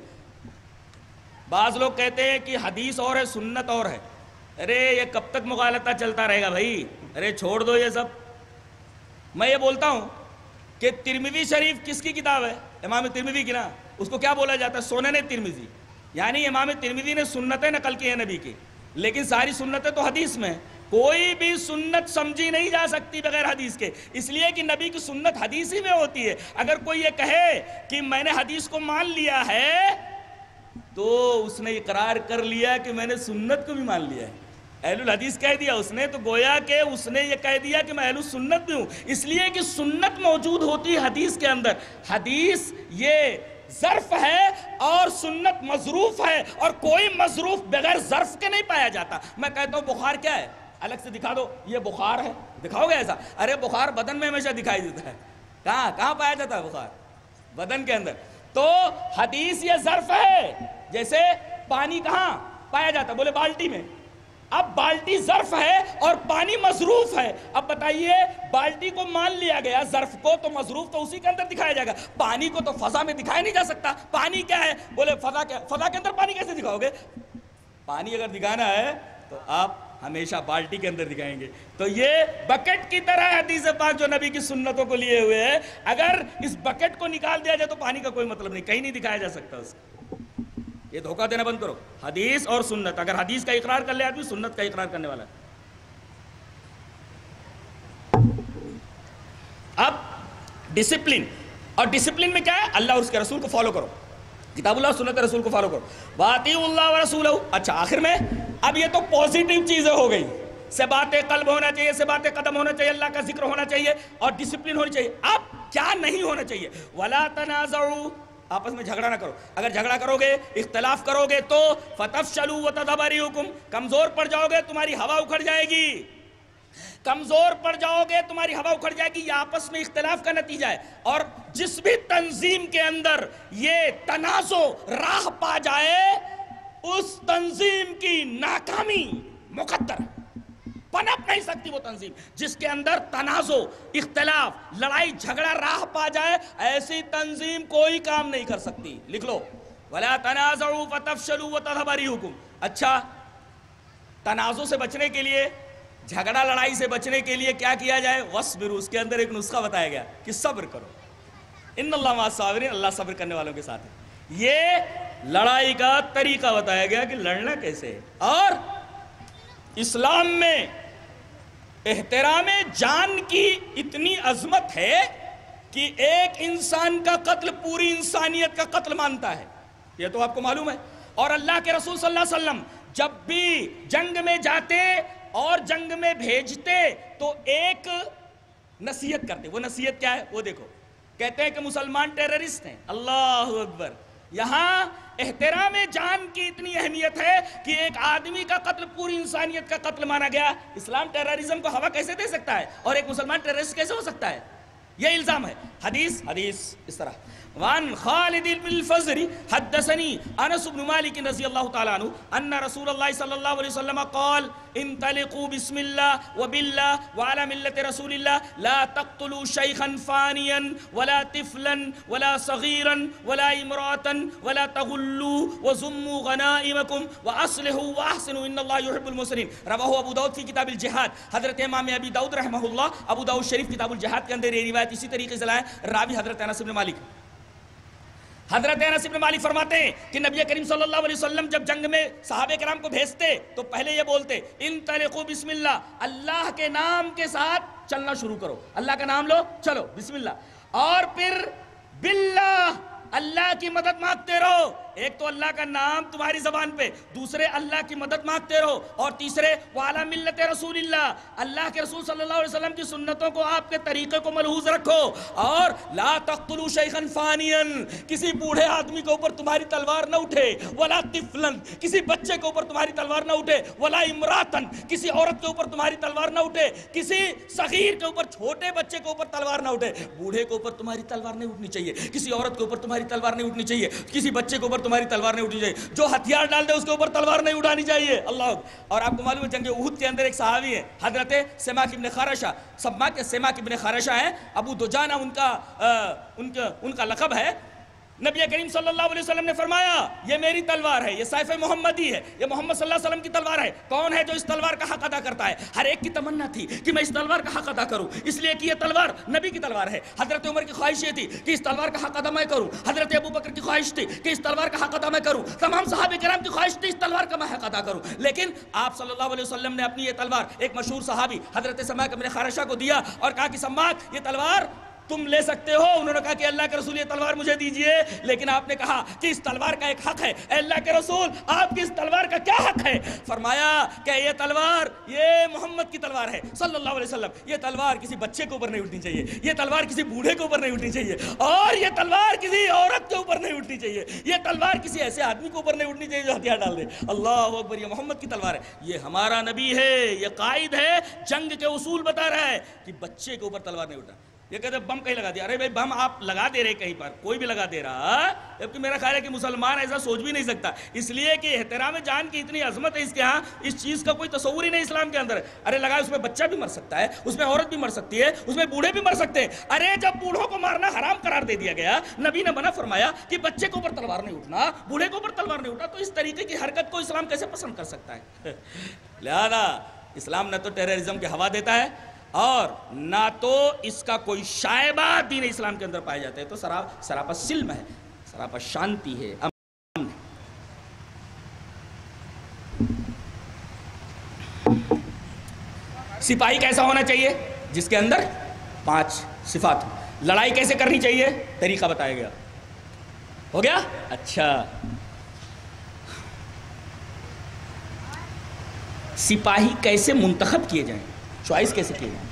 Speaker 2: بعض لوگ کہتے ہیں کہ حدیث اور ہے سنت اور ہے، ارے یہ کب تک مغالطہ چلتا رہے گا بھائی، ارے چھوڑ دو یہ سب۔ میں یہ بولتا ہوں کہ ترمذی شریف کس کی کتاب ہے؟ امام ترمذی کی نا، اس کو کیا بولا جاتا ہے؟ سنن ترمذی، یعنی امام ترمذی نے سنتیں نقل کی ہیں نبی کی، لیکن ساری سنتیں تو حدیث میں ہیں، کوئی بھی سنت سمجھی نہیں جا سکتی بغیر حدیث کے، اس لیے کہ نبی کی سنت حدیث ہی میں ہوتی ہے۔ اگر کوئی یہ کہے کہ میں نے حدیث کو مان لیا ہے تو اس نے اقرار کر لیا کہ میں نے سنت کو بھی مان لیا ہے۔ اہل الحدیث کہہ دیا اس نے تو گویا کہ اس نے یہ کہہ دیا کہ میں اہل السنت بھی ہوں، اس لیے کہ سنت موجود ہوتی ہے حدیث کے اندر۔ حدیث یہ ظرف ہے اور سنت مظروف ہے، اور کوئی مظروف بغیر ظرف کے نہیں پایا جاتا۔ میں کہتا ہوں بخار کیا ہے؟ الگ سے دکھا دو، یہ بخار ہے، دکھاؤ گے ایسا؟ ارے بخار بدن میں ہمیشہ دکھائی دیتا ہے، کہاں کہاں پایا جاتا ہے بخار؟ بدن کے اندر۔ تو حدیث یہ ظرف ہے، جیسے پانی کہاں پایا جاتا ہے؟ بولے بالٹی میں۔ اب بالٹی ظرف ہے اور پانی مظروف ہے، اب بتائیے بالٹی کو مان لیا گیا ظرف کو، تو مظروف تو اسی کے اندر دکھایا جائے گا، پانی کو تو فضا میں دکھایا نہیں جا سکتا۔ پانی کیا ہے؟ بولے فضا کیا؟ فضا کے اندر پانی کیسے دکھاؤ گے؟ پانی اگر دکھانا ہے تو آپ ہمیشہ بالٹی کے اندر دکھائیں گے۔ تو یہ بکٹ کی طرح ہے حدیث پاک جو نبی کی سنتوں کو لیے ہوئے ہے، اگر اس بکٹ کو نکال دیا جائے تو پانی کا کوئی مطلب نہیں، کہیں نہیں دکھایا جا سکتا اس کو۔ یہ دھوکہ دینا بند کرو، حدیث اور سنت، اگر حدیث کا اقرار کر لے آدمی سنت کا اقرار کرنے والا ہے۔ اب ڈسپلن، اور ڈسپلن میں کیا ہے؟ اللہ اور اس کے رسول کو فالو کرو، کتاب اللہ اور سنت رسول کو فالو کرو، وَأَطِيعُوا اللَّهَ وَرَسُولَهُ۔ اچھا آخر میں اب یہ تو پازیٹیو چیزیں ہو گئی، سے باتیں قلب ہونا چاہیے، سے باتیں قدم ہونا چاہیے، اللہ کا ذکر ہونا چاہیے اور ڈسپلن ہونی چاہیے۔ اب کیا نہیں ہونا چاہیے؟ وَلَا تَنَازَعُوا، آپس میں جھگڑا نہ کرو، اگر جھگڑا کرو گے اختلاف کرو گے تو فَتَفْشَلُوا وَتَذْهَبَ رِيحُكُمْ، کمزور پڑ جاؤ گے، تمہاری ہوا اکھڑ جائے گی، کمزور پڑ جاؤ گے تمہاری ہوا اکھڑ جائے گی، یہ آپس میں اختلاف کا نتیجہ ہے۔ اور جس بھی تنظیم کے اندر یہ تنازع راہ پا جائے اس تنظیم کی ناکامی مقدر ہے، پنپ نہیں سکتی وہ تنظیم جس کے اندر تنازع، اختلاف، لڑائی جھگڑا راہ پا جائے، ایسی تنظیم کوئی کام نہیں کر سکتی۔ لکھ لو، وَلَا تَنَازَعُوا فَتَفْشَلُوا وَتَذْهَبَ رِيحُكُمْ. اچھا تنازع سے بچنے کے لیے، جھگڑا لڑائی سے بچنے کے لیے کیا کیا جائے؟ وَاصْبِرُوا. اس کے اندر ایک نسخہ بتایا گیا کہ صبر کرو. ان اللہ مع الصابرین، اللہ صبر کرنے والوں کے ساتھ ہے. یہ لڑائی کا طریقہ بتایا گیا کہ لڑنا کیسے ہے. اور اسلام میں احترام جان کی اتنی عظمت ہے کہ ایک انسان کا قتل پوری انسانیت کا قتل مانتا ہے. یہ تو آپ کو معلوم ہے. اور اللہ کے رسول صلی اللہ علیہ وسلم جب بھی جنگ میں جاتے اور جنگ میں بھیجتے تو ایک نصیحت کرتے. وہ نصیحت کیا ہے وہ دیکھو. کہتے ہیں کہ مسلمان ٹیررسٹ ہیں. اللہ اکبر. یہاں احترام جان کی اتنی اہمیت ہے کہ ایک آدمی کا قتل پوری انسانیت کا قتل مانا گیا. اسلام ٹیررزم کو ہوا کیسے دے سکتا ہے اور ایک مسلمان ٹیررسٹ کیسے ہو سکتا ہے؟ یہ الزام ہے. حدیث حدیث اس طرح وان خالد بن الفزر حدثني انس بن مالك رضي الله تعالى عنه ان رسول الله صلى الله عليه وسلم قال انطلقوا بسم الله وبالله وعلى ملة رسول الله لا تقتلوا شيخا فانيا ولا طفلا ولا صغيرا ولا امرأة ولا تغلوا وزموا غنائمكم واصلحوا واحسنوا ان الله يحب المحسنين. رواه ابو داؤد في كتاب الجهاد. حضرت امام ابی داؤد رحمہ اللہ ابو داؤد شریف کتاب الجہاد کے اندر یہ روایت اسی طریقے سے لائے. راوی حضرت انس بن مالک. حضرت انس بن مالک فرماتے ہیں کہ نبی کریم صلی اللہ علیہ وسلم جب جنگ میں صحابہ کرام کو بھیجتے تو پہلے یہ بولتے انطلقوا بسم اللہ. اللہ کے نام کے ساتھ چلنا شروع کرو. اللہ کا نام لو چلو بسم اللہ. اور پھر باللہ اللہ کی مدد مانگتے رہو. ایک تو اللہ کا نام تمہاری زبان پہ، دوسرے اللہ کی مدد مانگتے رہو، اور تیسرے وعلی ملت رسول اللہ اللہ کے رسول صلی اللہ علیہ وسلم کی سنتوں کو، آپ کے طریقے کو ملحوظ رکھو. اور لا تقتلوا شیخا فانیا کسی بوڑھے آدمی کے اوپر تمہاری تلوار نہ اٹھے، ولا طفلا کسی بچے کے اوپر تمہاری تلوار نہ اٹھے، ولا امراتا کسی عورت کے اوپر تمہاری تلوار نہ اٹھے، کسی صغیر کے اوپر چھوٹے بچے کے اوپر تلوار نہ اٹھے. بوڑھے کے اوپر تمہاری تلوار نہیں اٹھنی چاہیے، کسی عورت کے اوپر تمہاری تلوار نہیں اٹھنی چاہیے، کسی بچے کے اوپر تمہاری تلوار نہیں اٹھنی چاہیے. جو ہتھیار ڈال دے اس کے اوپر تلوار نہیں اٹھانی چاہیے. اللہ. اور آپ کو معلوم ہے جنگ احد کے اندر ایک صحابی ہے حضرت سماک ابن خارشہ. سماک سماک ابن خارشہ ہیں، ابو دجانہ ان کا ان کا ان کا لقب ہے. نبی کریم صلی اللہ علیہ وسلم نے فرمایا یہ میری تلوار ہے، یہ سیف محمدی ہے، یہ محمد صلی اللہ علیہ وسلم کی تلوار ہے. کون ہے جو اس تلوار کا حق ادا کرتا ہے؟ ہر ایک کی تمنا تھی کہ میں اس تلوار کا حق ادا کروں، اس لیے کہ یہ تلوار نبی کی تلوار ہے. حضرت عمر کی خواہش یہ تھی کہ اس تلوار کا حق ادا میں کروں. حضرت ابو بکر کی خواہش تھی کہ اس تلوار کا حق ادا میں کروں. تمام صحابہ کرام کی خواہش تھی اس تلوار کا میں حق ادا کروں. لیکن آپ صلی اللہ علیہ وسلم نے اپنی یہ تلوار ایک مشہور صحابی حضرت سماک ابن خارشہ کو دیا اور کہا کہ سماک یہ تلوار تم لے سکتے ہو. انہوں نے کہا کہ اللہ کے رسول یہ تلوار مجھے دیجئے. لیکن آپ نے کہا کہ اس تلوار کا ایک حق ہے. اے اللہ کے رسول آپ کی اس تلوار کا کیا حق ہے؟ فرمایا کہ یہ تلوار یہ محمد کی تلوار ہے صلی اللہ علیہ وسلم. یہ تلوار کسی بچے کے اوپر نہیں اٹھنی چاہیے، یہ تلوار کسی بوڑھے کے اوپر نہیں اٹھنی چاہیے، اور یہ تلوار کسی عورت کے اوپر نہیں اٹھنی چاہیے، یہ تلوار کسی ایسے آدمی کے اوپر نہیں اٹھنی چاہیے جو ہتھیار ڈال دے. اللہ اکبر. یہ محمد کی تلوار ہے، یہ ہمارا نبی ہے، یہ قائد ہے، جنگ کے اصول بتا رہا ہے کہ بچے کے اوپر تلوار نہیں اٹھا. یہ کہتے ہیں بم کہیں لگا دیا. ارے بھائی بم آپ لگا دے رہے کہیں پر، کوئی بھی لگا دے رہا، جبکہ میرا خیال ہے کہ مسلمان ایسا سوچ بھی نہیں سکتا، اس لیے کہ احترام جان کی اتنی عظمت ہے اس کے ہاں، اس چیز کا کوئی تصور ہی نہیں اسلام کے اندر. ارے لگا اس میں بچہ بھی مر سکتا ہے، اس میں عورت بھی مر سکتی ہے، اس میں بوڑھے بھی مر سکتے ہیں. ارے جب بوڑھوں کو مارنا حرام قرار دے دیا گیا، نبی نے منع فرمایا کہ بچے کے اوپر تلوار نہیں اٹھنا، بوڑھے کے اوپر تلوار نہیں اٹھنا، تو اس طریقے کی حرکت کو اسلام کیسے پسند کر سکتا ہے؟ لہذا اسلام نہ تو ٹیررزم کی ہوا دیتا ہے اور نہ تو اس کا کوئی شائبہ دین اسلام کے اندر پائے جاتے ہیں. تو سراپا سلم ہے، سراپا شانتی ہے، امن ہے. سپاہی کیسا ہونا چاہیے؟ جس کے اندر پانچ صفات. لڑائی کیسے کرنی چاہیے؟ طریقہ بتایا گیا. ہو گیا؟ اچھا. سپاہی کیسے منتخب کیے جائیں، چوائس کیسے کیے جائیں؟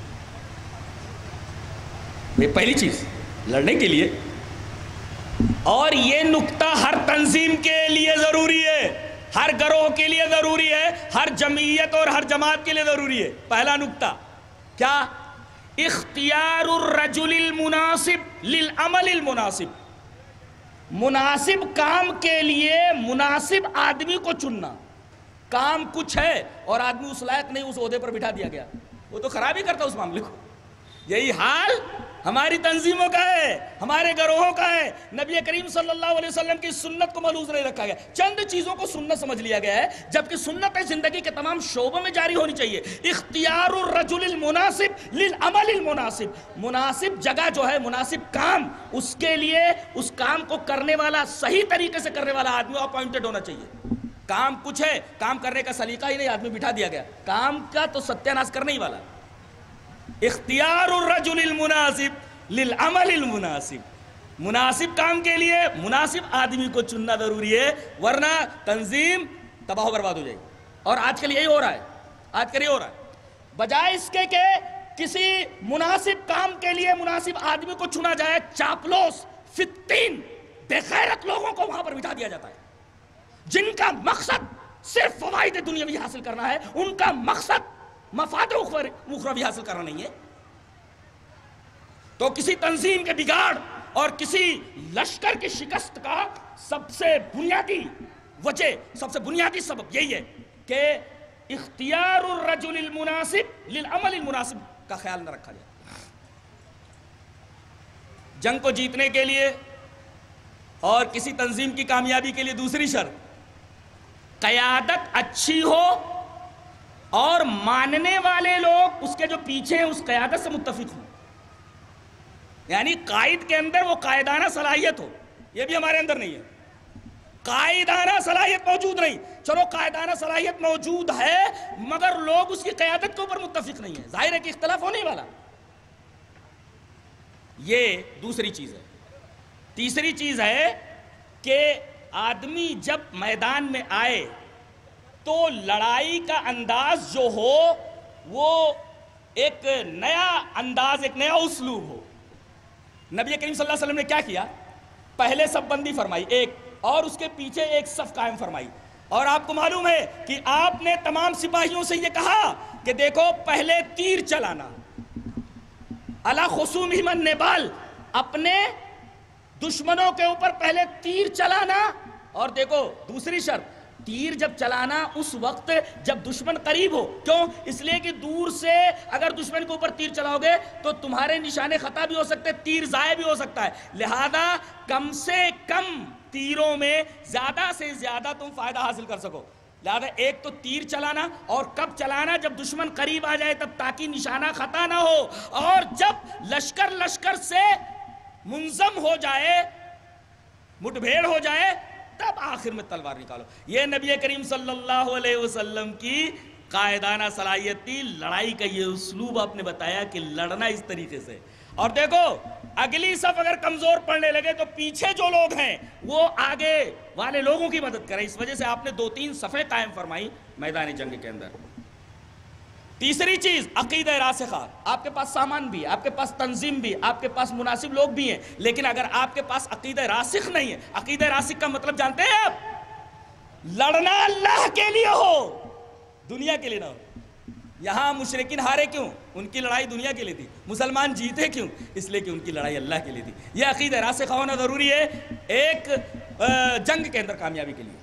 Speaker 2: یہ پہلی چیز لڑنے کے لیے، اور یہ نکتہ ہر تنظیم کے لیے ضروری ہے، ہر گروہ کے لیے ضروری ہے، ہر جمعیت اور ہر جماعت کے لیے ضروری ہے. پہلا نکتہ کیا؟ اختیار الرجل المناسب للعمل المناسب. مناسب کام کے لیے مناسب آدمی کو چننا. کام کچھ ہے اور آدمی اس لائق نہیں، اس عہدے پر بٹھا دیا گیا، وہ تو خراب ہی کرتا اس معاملے کو. یہی حال ہماری تنظیموں کا ہے، ہمارے گروہوں کا ہے۔ نبی کریم صلی اللہ علیہ وسلم کی سنت کو ملحوظ نہیں رکھا گیا، چند چیزوں کو سنت سمجھ لیا گیا ہے، جبکہ سنت زندگی کے تمام شعبوں میں جاری ہونی چاہیے۔ اختیار الرجل المناسب للعمل المناسب، مناسب جگہ جو ہے، مناسب کام، اس کے لیے اس کام کو کرنے والا، صحیح طریقے سے کرنے والا آدمی اپوائنٹڈ ہونا چاہیے۔ کام کچھ ہے، کام کرنے کا سلیقہ ہی نہیں، آدمی بٹھا دیا گیا، کام کا تو ستیہ ناش کرنے ہی والا۔ اختیار الرجل المناسب للعمل المناسب، مناسب کام کے لیے مناسب آدمی کو چننا ضروری ہے، ورنہ تنظیم تباہ و برباد ہو جائے گی۔ اور آج کل یہی ہو رہا ہے، آج کل یہی ہو رہا ہے، بجائے اس کے کہ کسی مناسب کام کے لیے مناسب آدمی کو چنا جائے، چاپلوس، فتین، بے غیرت لوگوں کو وہاں پر بٹھا دیا جاتا ہے، جن کا مقصد صرف فوائد دنیاوی حاصل کرنا ہے، ان کا مقصد مفاد اخروی حاصل کرنا نہیں ہے۔ تو کسی تنظیم کے بگاڑ اور کسی لشکر کی شکست کا سب سے بنیادی وجہ، سب سے بنیادی سبب یہی ہے کہ اختیار الرجل المناسب للعمل المناسب کا خیال نہ رکھا جائے۔ جنگ کو جیتنے کے لیے اور کسی تنظیم کی کامیابی کے لیے دوسری شرط، قیادت اچھی ہو اور ماننے والے لوگ اس کے جو پیچھے ہیں اس قیادت سے متفق ہوں، یعنی قائد کے اندر وہ قائدانہ صلاحیت ہو۔ یہ بھی ہمارے اندر نہیں ہے، قائدانہ صلاحیت موجود نہیں، چلو قائدانہ صلاحیت موجود ہے مگر لوگ اس کی قیادت کے اوپر متفق نہیں ہیں، ظاہر ہے کہ اختلاف ہونے والا۔ یہ دوسری چیز ہے۔ تیسری چیز ہے کہ آدمی جب میدان میں آئے تو لڑائی کا انداز جو ہو وہ ایک نیا انداز، ایک نیا اسلوب ہو۔ نبی کریم صلی اللہ علیہ وسلم نے کیا کیا؟ پہلے صف بندی فرمائی ایک، اور اس کے پیچھے ایک صف قائم فرمائی، اور آپ کو معلوم ہے کہ آپ نے تمام سپاہیوں سے یہ کہا کہ دیکھو پہلے تیر چلانا، علی خصومہم النبال، اپنے دشمنوں کے اوپر پہلے تیر چلانا، اور دیکھو دوسری شرط، تیر جب چلانا اس وقت جب دشمن قریب ہو، کیوں؟ اس لیے کہ دور سے اگر دشمن کے اوپر تیر چلاؤ گے تو تمہارے نشانے خطا بھی ہو سکتے، تیر ضائع بھی ہو سکتا ہے، لہذا کم سے کم تیروں میں زیادہ سے زیادہ تم فائدہ حاصل کر سکو، لہذا ایک تو تیر چلانا، اور کب چلانا؟ جب دشمن قریب آ جائے تب، تاکہ نشانہ خطا نہ ہو، اور جب لشکر لشکر سے منظم ہو جائے، مٹ بھیڑ ہو جائے، تب آخر میں تلوار نکالو۔ یہ نبی کریم صلی اللہ علیہ وسلم کی قائدانہ صلاحیت تھی، لڑائی کا یہ اسلوب آپ نے بتایا کہ لڑنا اس طریقے سے۔ اور دیکھو اگلی صف اگر کمزور پڑنے لگے تو پیچھے جو لوگ ہیں وہ آگے والے لوگوں کی مدد کریں، اس وجہ سے آپ نے دو تین صفیں قائم فرمائی میدان جنگ کے اندر۔ تیسری چیز عقیدہ راسخہ، آپ کے پاس سامان بھی ہے، آپ کے پاس تنظیم بھی، آپ کے پاس مناسب لوگ بھی ہیں، لیکن اگر آپ کے پاس عقیدہ راسخ نہیں ہے، عقیدہ راسخ کا مطلب جانتے ہیں آپ؟ لڑنا اللہ کے لیے ہو، دنیا کے لیے نہ ہو۔ یہاں مشرکین ہارے کیوں؟ ان کی لڑائی دنیا کے لیے تھی، مسلمان جیتے کیوں؟ اس لیے کہ ان کی لڑائی اللہ کے لیے تھی۔ یہ عقیدہ راسخہ ہونا ضروری ہے ایک جنگ کے اندر کامیابی کے لیے۔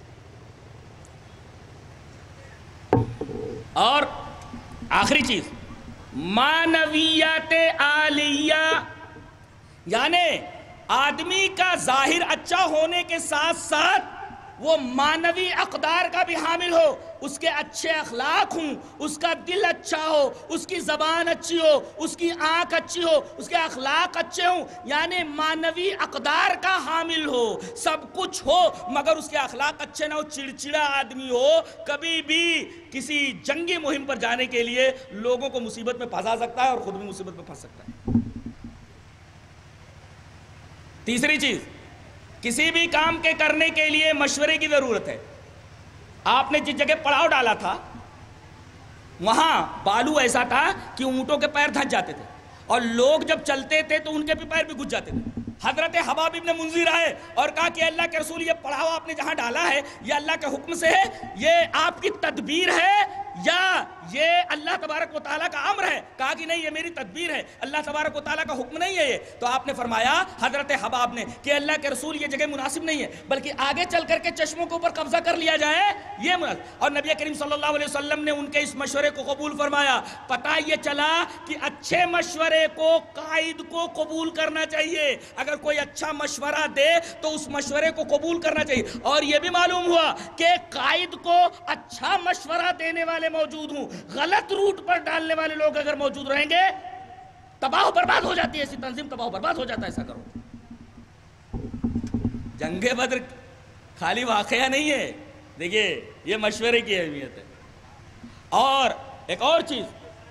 Speaker 2: اور آخری چیز معنویات عالیہ، یعنی آدمی کا ظاہر اچھا ہونے کے ساتھ ساتھ وہ معنوی اقدار کا بھی حامل ہو، اس کے اچھے اخلاق ہوں، اس کا دل اچھا ہو، اس کی زبان اچھی ہو، اس کی آنکھ اچھی ہو، اس کے اخلاق اچھے ہوں، یعنی معنوی اقدار کا حامل ہو، سب کچھ ہو مگر اس کے اخلاق اچھے نہ ہو، چڑچڑا آدمی ہو، کبھی بھی کسی جنگی مہم پر جانے کے لیے لوگوں کو مصیبت میں پھنسا سکتا ہے اور خود بھی مصیبت میں پھنس سکتا ہے۔ تیسری چیز، کسی بھی کام کے کرنے کے لیے مشورے کی ضرورت ہے۔ آپ نے جس جگہ پڑاؤ ڈالا تھا وہاں بالو ایسا تھا کہ اونٹوں کے پیر دھنس جاتے تھے، اور لوگ جب چلتے تھے تو ان کے بھی پیر بھی گھس جاتے تھے۔ حضرت حباب ابن منذر آئے اور کہا کہ اللہ کے رسول یہ پڑاؤ آپ نے جہاں ڈالا ہے یہ اللہ کے حکم سے ہے، یہ آپ کی تدبیر ہے یا یہ اللہ تبارک و تعالیٰ کا امر ہے. کہا کہ نہیں یہ میری تدبیر ہے, اللہ تبارک و تعالیٰ کا حکم نہیں ہے یہ. تو آپ نے فرمایا حضرت حباب نے کہ اللہ کے رسول یہ جگہ مناسب نہیں ہے, بلکہ آگے چل کر کے چشموں کے اوپر قبضہ کر لیا جائے یہ مناسب. اور نبی کریم صلی اللہ علیہ وسلم نے ان کے اس مشورے کو قبول فرمایا. پتہ یہ چلا کہ اچھے مشورے کو قائد کو قبول کرنا چاہیے. اگر کوئی اچھا مشورہ دے تو اس مشورے کو قبول کرنا چاہیے. اور یہ بھی معلوم ہوا کہ قائد کو اچھا مشورہ دینے والے موجود ہوں, غلط روٹ پر ڈالنے والے لوگ اگر موجود رہیں گے تباہ و برباد ہو جاتی ہے ایسی تنظیم, تباہ و برباد ہو جاتا ہے. ایسا کرو. جنگ بدر خالی واقعہ نہیں ہے, دیکھیے یہ مشورے کی اہمیت ہے. اور ایک اور چیز,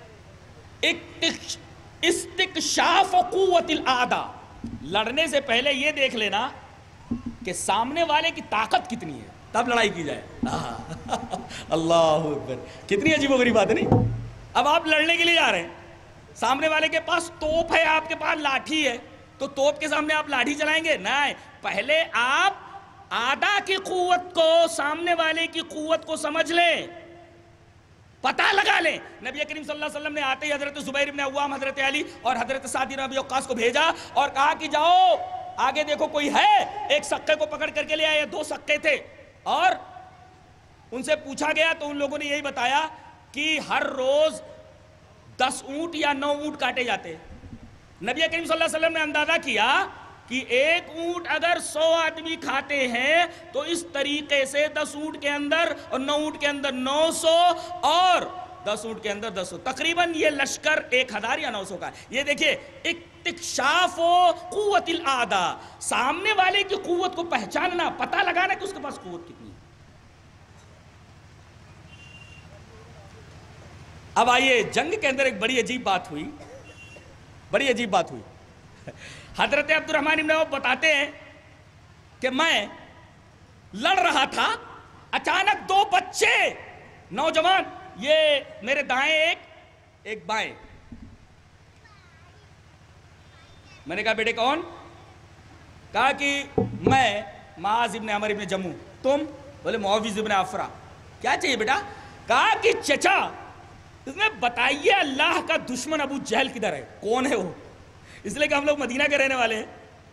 Speaker 2: استکشاف قوت الاعداء, لڑنے سے پہلے یہ دیکھ لینا کہ سامنے والے کی طاقت کتنی ہے, تب لڑائی کی جائے. اللہ اکبر, کتنی عجیب و غریب بات ہے نہیں. اب آپ لڑنے کے لیے جا رہے ہیں, سامنے والے کے پاس توپ ہے, آپ کے پاس لاٹھی ہے, تو توپ کے سامنے آپ لاٹھی چلائیں گے؟ نہیں, پہلے آپ آدھا کی قوت کو, سامنے والے کی قوت کو سمجھ لیں, پتہ لگا لیں. نبی کریم صلی اللہ علیہ وسلم نے آتے ہی حضرت زبیر ابن عوام, حضرت علی اور حضرت سعد بن ابی وقاص کو بھیجا اور کہا کہ جاؤ آگے دیکھو کوئی ہے. ایک سقے کو پکڑ کر کے لے آئے, دو سقے تھے, اور ان سے پوچھا گیا تو ان لوگوں نے یہی بتایا کہ ہر روز دس اونٹ یا نو اونٹ کاٹے جاتے. نبی کریم صلی اللہ علیہ وسلم نے اندازہ کیا کہ ایک اونٹ اگر سو آدمی کھاتے ہیں تو اس طریقے سے دس اونٹ کے اندر اور نو اونٹ کے اندر نو سو اور دس اونٹ کے اندر دس سو, تقریباً یہ لشکر ایک ہزار یا نو سو کا. یہ دیکھیے استکشاف قوت الاعداء, سامنے والے کی قوت کو پہچاننا, پتہ لگانا کہ اس کے پاس قوت کتنی ہے. اب آئیے, جنگ کے اندر ایک بڑی عجیب بات ہوئی, بڑی عجیب بات ہوئی. حضرت عبد الرحمن بن عوف بتاتے ہیں کہ میں لڑ رہا تھا, اچانک دو بچے نوجوان, یہ میرے دائیں ایک ایک بائیں. میں نے کہا بیٹے کون؟ کہا کہ میں معاذ ابن عمر ابن جموح. تم؟ بولے معوذ ابن عفرا. کیا چاہیے بیٹا؟ کہا کہ چچا اس میں بتائیے اللہ کا دشمن ابو جہل کدھر ہے, کون ہے وہ؟ اس لیے کہ ہم لوگ مدینہ کے رہنے والے ہیں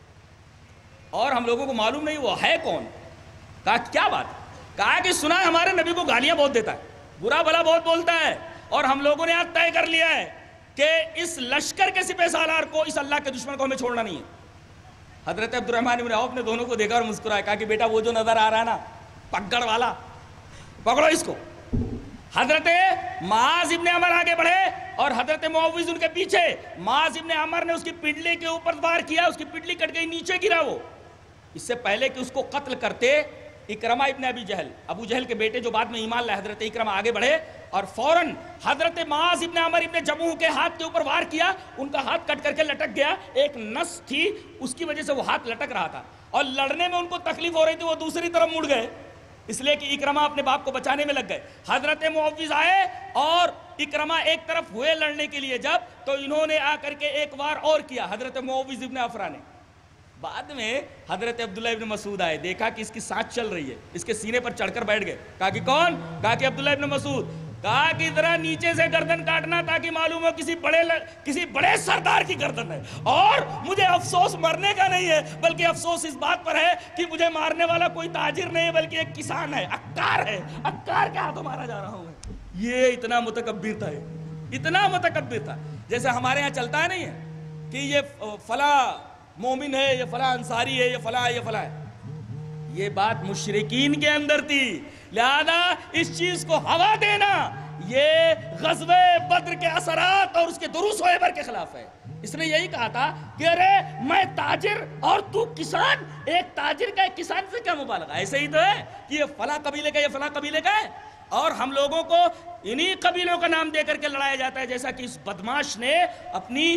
Speaker 2: اور ہم لوگوں کو معلوم نہیں وہ ہے کون. کہا کیا بات؟ کہا کہ سنا ہمارے نبی کو گالیاں بہت دیتا ہے, برا بھلا بہت بولتا ہے, اور ہم لوگوں نے آج طے کر لیا ہے کہ اس لشکر کے سپہ سالار کو, اس اللہ کے دشمن کو ہمیں چھوڑنا نہیں ہے. حضرت عبد الرحمن بن عوف نے دونوں کو دیکھا اور مسکرایا. کہا کہ بیٹا وہ جو نظر آ رہا ہے نا پگڑ والا, پکڑو اس کو. حضرت معاذ ابن عمر آگے بڑھے اور حضرت معوذ ان کے پیچھے. معاذ ابن عمر نے اس کی پنڈلی کے اوپر وار کیا, اس کی پنڈلی کٹ گئی, نیچے گرا وہ. اس سے پہلے کہ اس کو قتل کرتے, اکرمہ ابن ابی جہل, ابو جہل کے بیٹے جو بعد میں ایمان لائے, حضرت اکرمہ آگے بڑھے اور فوراً حضرت معاذ ابن عمر ابن جموح کے ہاتھ کے اوپر وار کیا. ان کا ہاتھ کٹ کر کے لٹک گیا, ایک نس تھی اس کی وجہ سے وہ ہاتھ لٹک رہا تھا, اور لڑنے میں ان کو تکلیف ہو رہی تھی, وہ دوسری طرف مڑ گئے, اس لیے کہ اکرمہ اپنے باپ کو بچانے میں لگ گئے. حضرت معوذ آئے اور اکرمہ ایک طرف ہوئے لڑنے کے لیے جب, تو انہوں نے آ کر کے ایک وار اور کیا حضرت معوذ ابن عفرا نے. بعد میں حضرت عبداللہ ابن مسعود آئے, دیکھا کہ اس کی سانس چل رہی ہے, اس کے سینے پر چڑھ کر بیٹھ گئے. کہا کہ کون؟ کہا کہ عبداللہ ابن مسعود. کہا کہ ذرا نیچے سے گردن کاٹنا تاکہ معلوم ہو کسی بڑے ل... کسی بڑے سردار کی گردن ہے, اور مجھے افسوس مرنے کا نہیں ہے بلکہ افسوس اس بات پر ہے کہ مجھے مارنے والا کوئی تاجر نہیں ہے بلکہ ایک کسان ہے, عکار ہے, عکار کے ہاتھوں مارا جا رہا ہوں. یہ اتنا متکبر تھا, اتنا متکبر تھا. جیسے ہمارے یہاں چلتا ہے نہیں ہے کہ یہ فلاں مومن ہے, یہ فلاں انصاری ہے, یہ فلاں ہے, یہ فلاں ہے. یہ بات مشرکین کے اندر تھی, لہذا اس چیز کو ہوا دینا یہ غزوہ بدر کے اثرات اور اس کے دروس و عبر کے خلاف ہے. اس نے یہی کہا تھا کہ ارے میں تاجر اور تو کسان, ایک تاجر کا ایک کسان سے کیا مبالغہ, ایسے ہی تو ہے کہ یہ فلاں قبیلے کا, یہ فلاں قبیلے کا ہے, اور ہم لوگوں کو انہی قبیلوں کا نام دے کر کے لڑایا جاتا ہے, جیسا کہ اس بدماش نے اپنی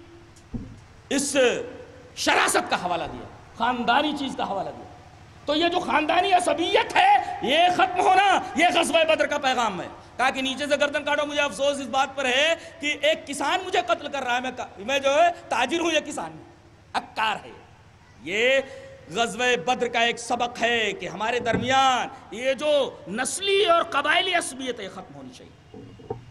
Speaker 2: اس شراست کا حوالہ دیا, خاندانی چیز کا حوالہ دیا. تو یہ جو خاندانی عصبیت ہے یہ ختم ہونا, یہ غزوہ بدر کا پیغام ہے. کہا کہ نیچے سے گردن کاٹو, مجھے افسوس اس بات پر ہے کہ ایک کسان مجھے قتل کر رہا ہے, میں میں جو ہے تاجر ہوں, یہ کسان عکار ہے. یہ غزوہ بدر کا ایک سبق ہے کہ ہمارے درمیان یہ جو نسلی اور قبائلی عصبیت ہے ختم ہونی چاہیے.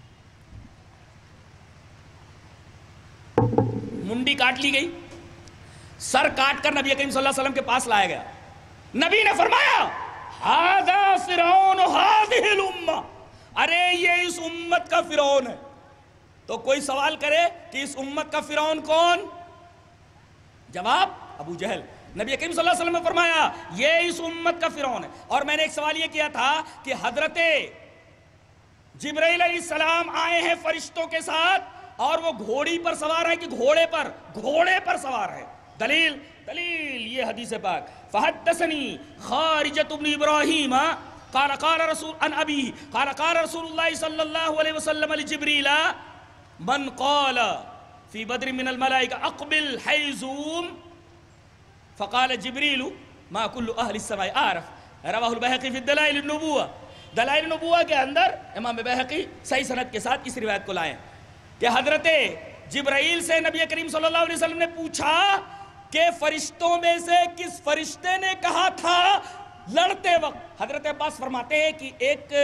Speaker 2: منڈی کاٹ لی گئی, سر کاٹ کر نبی کریم صلی اللہ علیہ وسلم کے پاس لایا گیا. نبی نے فرمایا ھذا فرعون ھذہ الامہ, ارے یہ اس امت کا فرعون ہے. تو کوئی سوال کرے کہ اس امت کا فرعون کون؟ جواب ابو جہل. نبی کریم صلی اللہ علیہ وسلم نے فرمایا یہ اس امت کا فرعون ہے. اور میں نے ایک سوال یہ کیا تھا کہ حضرت جبرائیل علیہ السلام آئے ہیں فرشتوں کے ساتھ اور وہ گھوڑی پر سوار ہیں کہ گھوڑے پر گھوڑے پر سوار ہیں. دلیل دلیل یہ حدیث پاک. فحدثنی خارجۃ بن ابراہیم قال قال رسول ان ابی قال قال رسول اللہ صلی اللہ علیہ وسلم لجبریل من قال فی بدر من الملائکہ اقبل حیزوم فقال جبریل ما کل اہل السماء عارف. رواہ البیہقی فی الدلائل النبوہ. دلائل النبوہ کے اندر امام بیہقی صحیح سند کے ساتھ اس روایت کو لائیں کہ حضرت جبرائیل سے نبی کریم صلی اللہ علیہ وسلم نے پوچھا کہ فرشتوں میں سے کس فرشتے نے کہا تھا لڑتے وقت. حضرت عباس فرماتے ہیں کہ ایک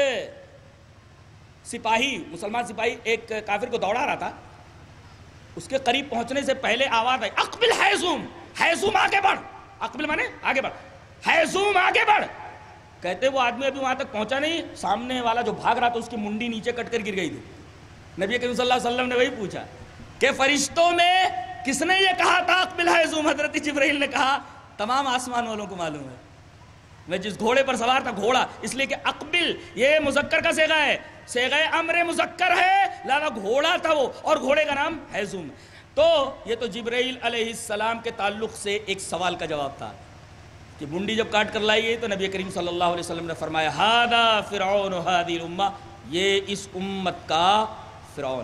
Speaker 2: سپاہی مسلمان سپاہی ایک کافر کو دوڑا رہا تھا, اس کے قریب پہنچنے سے پہلے آواز آئی اقبل حیزوم, حیزوم آگے بڑھ. اقبل مانے آگے بڑھ, حیزوم آگے بڑھ. کہتے وہ آدمی ابھی وہاں تک پہنچا نہیں, سامنے والا جو بھاگ رہا تھا اس کی منڈی نیچے کٹ کر گر گئی تھی. نبی کریم صلی اللہ علیہ وسلم نے وہی پوچھا کہ فرشتوں میں کس نے یہ کہا تھا اقبل حیزوم؟ حضرت جبرائیل نے کہا تمام آسمان والوں کو معلوم ہے, میں جس گھوڑے پر سوار تھا گھوڑا, اس لیے کہ اقبل یہ مذکر کا صیغہ ہے, صیغہ امر مذکر ہے, لہذا گھوڑا تھا وہ, اور گھوڑے کا نام حیزوم. تو یہ تو جبرائیل علیہ السلام کے تعلق سے ایک سوال کا جواب تھا کہ منڈی جب کاٹ کر لائی گئی تو نبی کریم صلی اللہ علیہ وسلم نے فرمایا ھذا فرعون ھذہ الامہ, یہ اس امت کا فرعون.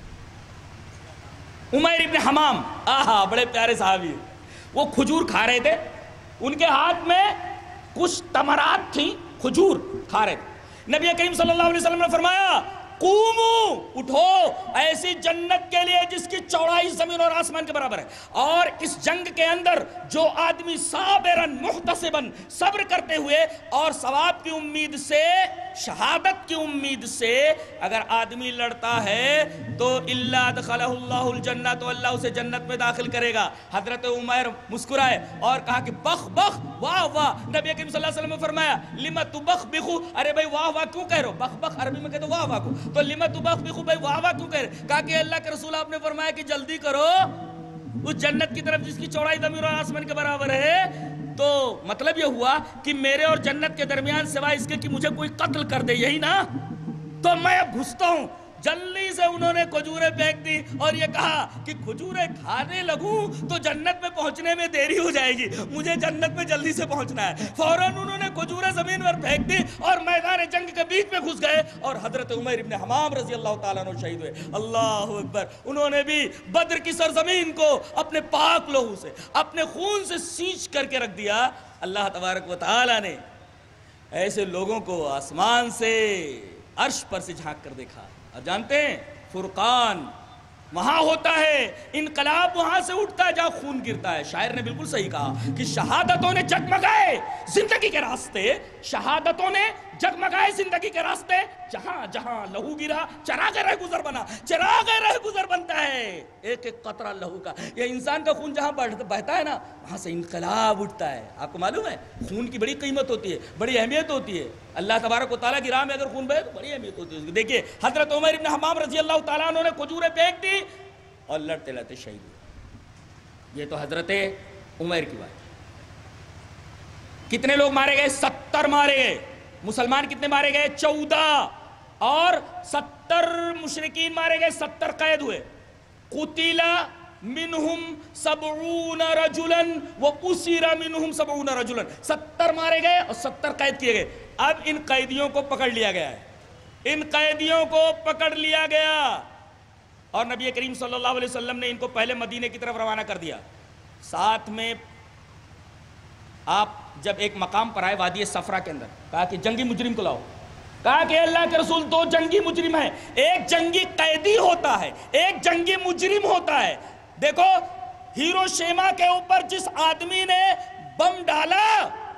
Speaker 2: عمیر ابن حمام, آہا بڑے پیارے صحابی ہیں, وہ کھجور کھا رہے تھے, ان کے ہاتھ میں کچھ تمرات تھیں, کھجور کھا رہے تھے. نبی کریم صلی اللہ علیہ وسلم نے فرمایا قومو, اٹھو, ایسی جنت کے لیے جس کی چوڑائی زمین اور آسمان کے برابر ہے, اور اس جنگ کے اندر جو آدمی صابرن محتسبن, صبر کرتے ہوئے اور ثواب کی امید سے, شہادت کی امید سے اگر آدمی لڑتا ہے تو الا ادخلہ اللہ الجنہ, تو اللہ اسے جنت میں داخل کرے گا. حضرت عمیر مسکرائے اور کہا کہ بخ بخ, واہ واہ. نبی کریم صلی اللہ علیہ وسلم نے فرمایا لما تبخبخو, ارے بھائی واہ واہ کیوں کہہ رہے ہو؟ بخ بخ عربی میں کہتے واہ واہ کو, تو لما تبخبخو, بھائی واہ واہ کیوں کہہ رہے؟ کہا کہ اللہ کے رسول آپ نے فرمایا کہ جلدی کرو اس جنت کی طرف جس کی چوڑائی زمین اور آسمان کے برابر ہے. تو مطلب یہ ہوا کہ میرے اور جنت کے درمیان سوائے اس کے کہ مجھے کوئی قتل کر دے, یہی نا, تو میں اب گھستا ہوں. جلدی سے انہوں نے کھجوریں پھینک دی اور یہ کہا کہ کھجوریں کھانے لگوں تو جنت میں پہنچنے میں دیری ہو جائے گی, مجھے جنت میں جلدی سے پہنچنا ہے. فوراً انہوں نے کھجوریں زمین پر پھینک دی اور میدان جنگ کے بیچ میں گھس گئے, اور حضرت عمیر ابن حمام رضی اللہ تعالیٰ عنہ شہید ہوئے. اللہ اکبر. انہوں نے بھی بدر کی سرزمین کو اپنے پاک لہو سے, اپنے خون سے سینچ کر کے رکھ دیا. اللہ تبارک و تعالیٰ نے ایسے لوگوں کو آسمان سے عرش پر سے جھانک کر دیکھا. اب جانتے ہیں فرقان وہاں ہوتا ہے, انقلاب وہاں سے اٹھتا ہے جہاں خون گرتا ہے. شاعر نے بالکل صحیح کہا کہ شہادتوں نے جگمگائے زندگی کے راستے, شہادتوں نے جگمگائے زندگی کے راستے, جہاں جہاں لہو گرا چراغ رہ گزر بنا, چراغ رہ گزر بنتا ہے ایک ایک قطرہ لہو کا. یہ انسان کا خون جہاں بہتا ہے نا, وہاں سے انقلاب اٹھتا ہے. آپ کو معلوم ہے خون کی بڑی قیمت ہوتی ہے, بڑی اہمیت ہوتی ہے. اللہ تبارک و تعالیٰ کی راہ میں اگر خون بہے تو بڑی اہمیت ہوتی ہے. دیکھیے حضرت عمر ابن حمام رضی اللہ تعالیٰ عنہ نے کھجوریں پھینک دی اور لڑتے لڑتے شہید ہوئے. یہ تو حضرت عمر کی بات. کتنے لوگ مارے گئے؟ ستر مارے گئے. مسلمان کتنے مارے گئے؟ چودہ. اور ستر مشرکین مارے گئے, ستر قید ہوئے. قتل منہم سبعون رجلا واسر منہم سبعون رجلا, ستر مارے گئے اور ستر قید کیے گئے. اب ان قیدیوں کو پکڑ لیا گیا ہے, ان قیدیوں کو پکڑ لیا گیا اور نبی کریم صلی اللہ علیہ وسلم نے ان کو پہلے مدینے کی طرف روانہ کر دیا. ساتھ میں آپ جب ایک مقام پر آئے وادی صفرا کے اندر, کہا کہ جنگی مجرم کو لاؤ. کہا کہ اللہ کے رسول دو جنگی مجرم ہیں, ایک جنگی قیدی ہوتا ہے, ایک جنگی مجرم ہوتا ہے. دیکھو ہیروشیما کے اوپر جس آدمی نے بم ڈالا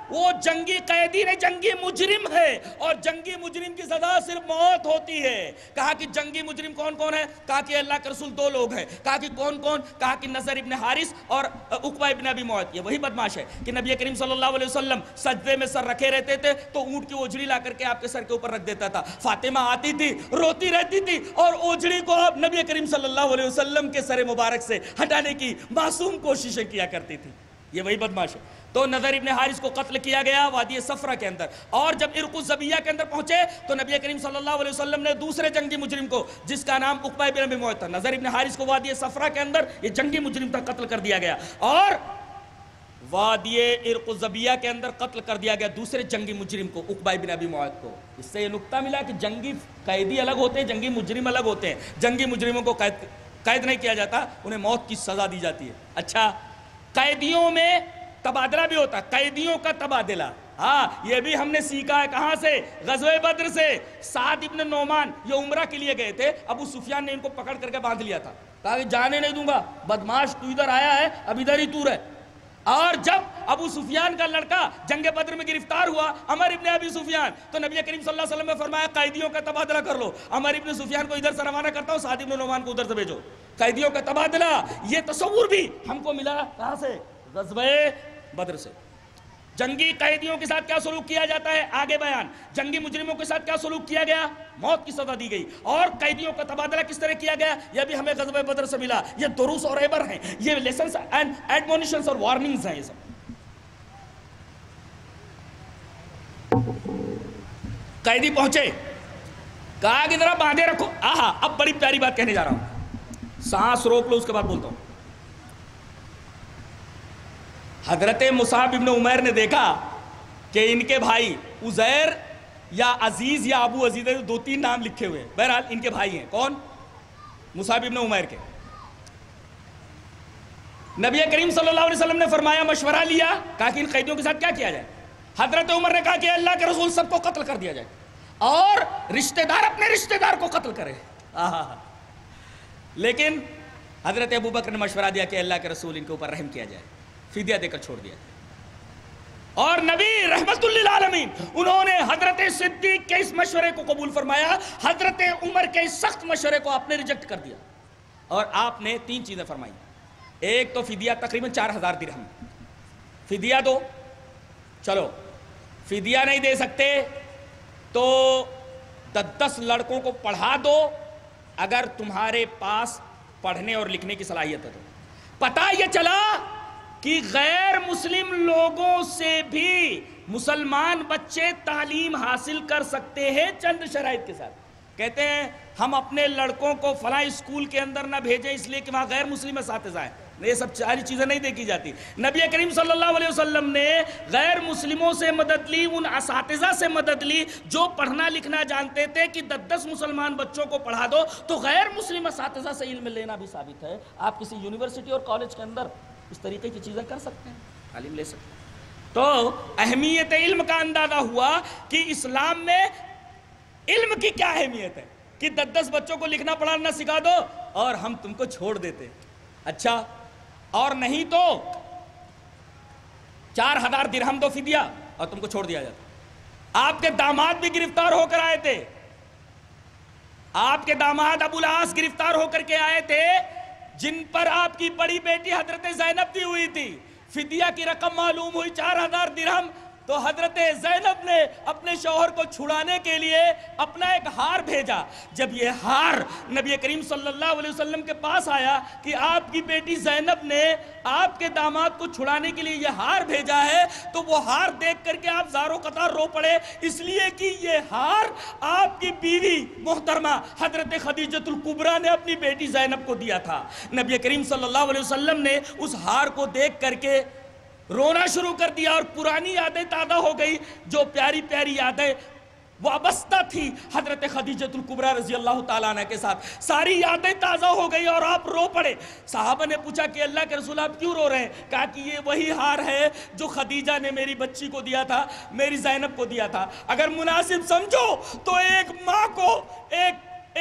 Speaker 2: وہ جنگی قیدی نہیں، جنگی مجرم ہے، اور جنگی مجرم کی سزا صرف موت ہوتی ہے۔ کہا کہ جنگی مجرم کون کون ہے؟ کہا کہ اللہ کے رسول دو لوگ ہیں۔ کہا کہ کون کون؟ کہا کہ نضر ابن حارث اور عقبہ ابن ابی معیط۔ یہ وہی بدماش ہے کہ نبی کریم صلی اللہ علیہ وسلم سجدے میں سر رکھے رہتے تھے تو اونٹ کی اوجھڑی لا کر کے آپ کے سر کے اوپر رکھ دیتا تھا۔ فاطمہ آتی تھی، روتی رہتی تھی، اور اوجھڑی کو آپ نبی کریم صلی اللہ علیہ وسلم کے سر مبارک سے ہٹانے کی معصوم کوششیں کیا کرتی تھی۔ یہ وہی بدماش ہے۔ تو نضر ابن حارث کو قتل کیا گیا وادی صفرا کے اندر، اور جب عرق الزبیہ کے اندر پہنچے تو نبی کریم صلی اللہ علیہ وسلم نے دوسرے جنگی مجرم کو، جس کا نام عقبہ ابن ابی معیط تھا، نضر ابن حارث کو وادی صفرا کے اندر، یہ جنگی مجرم تھا، قتل کر دیا گیا، اور وادی عرق الزبیہ کے اندر قتل کر دیا گیا دوسرے جنگی مجرم کو، عقبہ ابن ابی معیط کو۔ اس سے یہ نقطہ ملا کہ جنگی قیدی الگ ہوتے ہیں، جنگی مجرم الگ ہوتے ہیں۔ جنگی مجرموں کو قید قید نہیں کیا جاتا، انہیں موت کی سزا دی جاتی ہے۔ اچھا، قیدیوں میں تبادلہ بھی ہوتا ہے، قیدیوں کا تبادلہ، ہاں یہ بھی ہم نے سیکھا ہے۔ کہاں سے؟ غزوہ بدر سے۔ سعد ابن نعمان یہ عمرہ کے لیے گئے تھے، ابو سفیان نے ان کو پکڑ کر کے باندھ لیا تھا، کہا کہ جانے نہیں دوں گا، بدماش تو ادھر آیا ہے، اب ادھر ہی تو رہ۔ اور جب ابو سفیان کا لڑکا جنگ بدر میں گرفتار ہوا، عمر ابن ابی سفیان، تو نبی کریم صلی اللہ علیہ وسلم نے فرمایا قیدیوں کا تبادلہ کر لو، عمر ابن سفیان کو ادھر سے روانہ کرتا ہوں، سعد ابن نعمان کو ادھر سے بھیجو۔ قیدیوں کا تبادلہ، یہ تصور بھی ہم کو ملا کہاں سے؟ غزوہ بدر سے۔ جنگی قیدیوں کے ساتھ کیا سلوک کیا جاتا ہے؟ آگے بیان۔ جنگی مجرموں کے ساتھ کیا سلوک کیا گیا؟ موت کی سزا دی گئی۔ اور قیدیوں کا تبادلہ کس طرح کیا گیا؟ یہ بھی ہمیں غزوہ بدر سے ملا۔ یہ دروس اور عبر ہیں، یہ لیسنز اینڈ ایڈمونیشنز اور وارننگز ہیں۔ یہ سب قیدی پہنچے، کہا کہ ذرا باندھے رکھو۔ آہا، اب بڑی پیاری بات کہنے جا رہا ہوں، سانس روک لو، اس کے بعد بولتا ہوں۔ حضرت مصعب ابن عمیر نے دیکھا کہ ان کے بھائی عزیر یا عزیز یا ابو عزیز، دو تین نام لکھے ہوئے، بہرحال ان کے بھائی ہیں۔ کون؟ مصعب ابن عمیر کے۔ نبی کریم صلی اللہ علیہ وسلم نے فرمایا، مشورہ لیا، کہا کہ ان قیدیوں کے ساتھ کیا کیا جائے؟ حضرت عمر نے کہا کہ اللہ کے رسول سب کو قتل کر دیا جائے، اور رشتہ دار اپنے رشتہ دار کو قتل کرے۔ لیکن حضرت ابوبکر نے مشورہ دیا کہ اللہ کے رسول ان کے اوپر رحم کیا جائے، فدیہ دے کر چھوڑ دیا جائے۔ اور نبی رحمت للعالمین انہوں نے حضرت صدیق کے اس مشورے کو قبول فرمایا، حضرت عمر کے اس سخت مشورے کو آپ نے ریجیکٹ کر دیا، اور آپ نے تین چیزیں فرمائی۔ ایک تو فدیہ تقریباً چار ہزار درہم، فدیہ دو، چلو فدیہ نہیں دے سکتے تو دس دس لڑکوں کو پڑھا دو، اگر تمہارے پاس پڑھنے اور لکھنے کی صلاحیت ہے تو۔ پتہ یہ چلا کہ غیر مسلم لوگوں سے بھی مسلمان بچے تعلیم حاصل کر سکتے ہیں چند شرائط کے ساتھ۔ کہتے ہیں ہم اپنے لڑکوں کو فلاں اسکول کے اندر نہ بھیجیں اس لیے کہ وہاں غیر مسلم اساتذہ ہیں، یہ سب ساری چیزیں نہیں دیکھی جاتی۔ نبی کریم صلی اللہ علیہ وسلم نے غیر مسلموں سے مدد لی، ان اساتذہ سے مدد لی جو پڑھنا لکھنا جانتے تھے کہ دس دس مسلمان بچوں کو پڑھا دو، تو غیر مسلم اساتذہ سے علم لینا بھی ثابت ہے۔ آپ کسی یونیورسٹی اور کالج کے اندر اس طریقے کی چیزیں کر سکتے ہیں، تعلیم لے سکتے ہیں۔ تو اہمیت علم کا اندازہ ہوا کہ اسلام میں علم کی کیا اہمیت ہے، کہ دس دس بچوں کو لکھنا پڑھانا سکھا دو اور ہم تم کو چھوڑ دیتے۔ اچھا، اور نہیں تو چار ہزار درہم دو فدیہ اور تم کو چھوڑ دیا جاتا۔ آپ کے داماد بھی گرفتار ہو کر آئے تھے، آپ کے داماد ابو العاص گرفتار ہو کر کے آئے تھے، جن پر آپ کی بڑی بیٹی حضرت زینب دی ہوئی تھی۔ فدیہ کی رقم معلوم ہوئی چار ہزار درہم، تو حضرت زینب نے اپنے شوہر کو چھڑانے کے لیے اپنا ایک ہار بھیجا۔ جب یہ ہار نبی کریم صلی اللہ علیہ وسلم کے پاس آیا کہ آپ کی بیٹی زینب نے آپ کے داماد کو چھڑانے کے لیے یہ ہار بھیجا ہے، تو وہ ہار دیکھ کر کے آپ زارو قطار رو پڑے، اس لیے کہ یہ ہار آپ کی بیوی محترمہ حضرت خدیجۃ الکبریٰ نے اپنی بیٹی زینب کو دیا تھا۔ نبی کریم صلی اللہ علیہ وسلم نے اس ہار کو دیکھ کر کے رونا شروع کر دیا، اور پرانی یادیں تازہ ہو گئی، جو پیاری پیاری یادیں وابستہ تھی حضرت خدیجۃ الکبریٰ رضی اللہ تعالیٰ عنہ کے ساتھ، ساری یادیں تازہ ہو گئی اور آپ رو پڑے۔ صحابہ نے پوچھا کہ اللہ کے رسول آپ کیوں رو رہے ہیں؟ کہا کہ یہ وہی ہار ہے جو خدیجہ نے میری بچی کو دیا تھا، میری زینب کو دیا تھا۔ اگر مناسب سمجھو تو ایک ماں کو ایک ایک بیٹی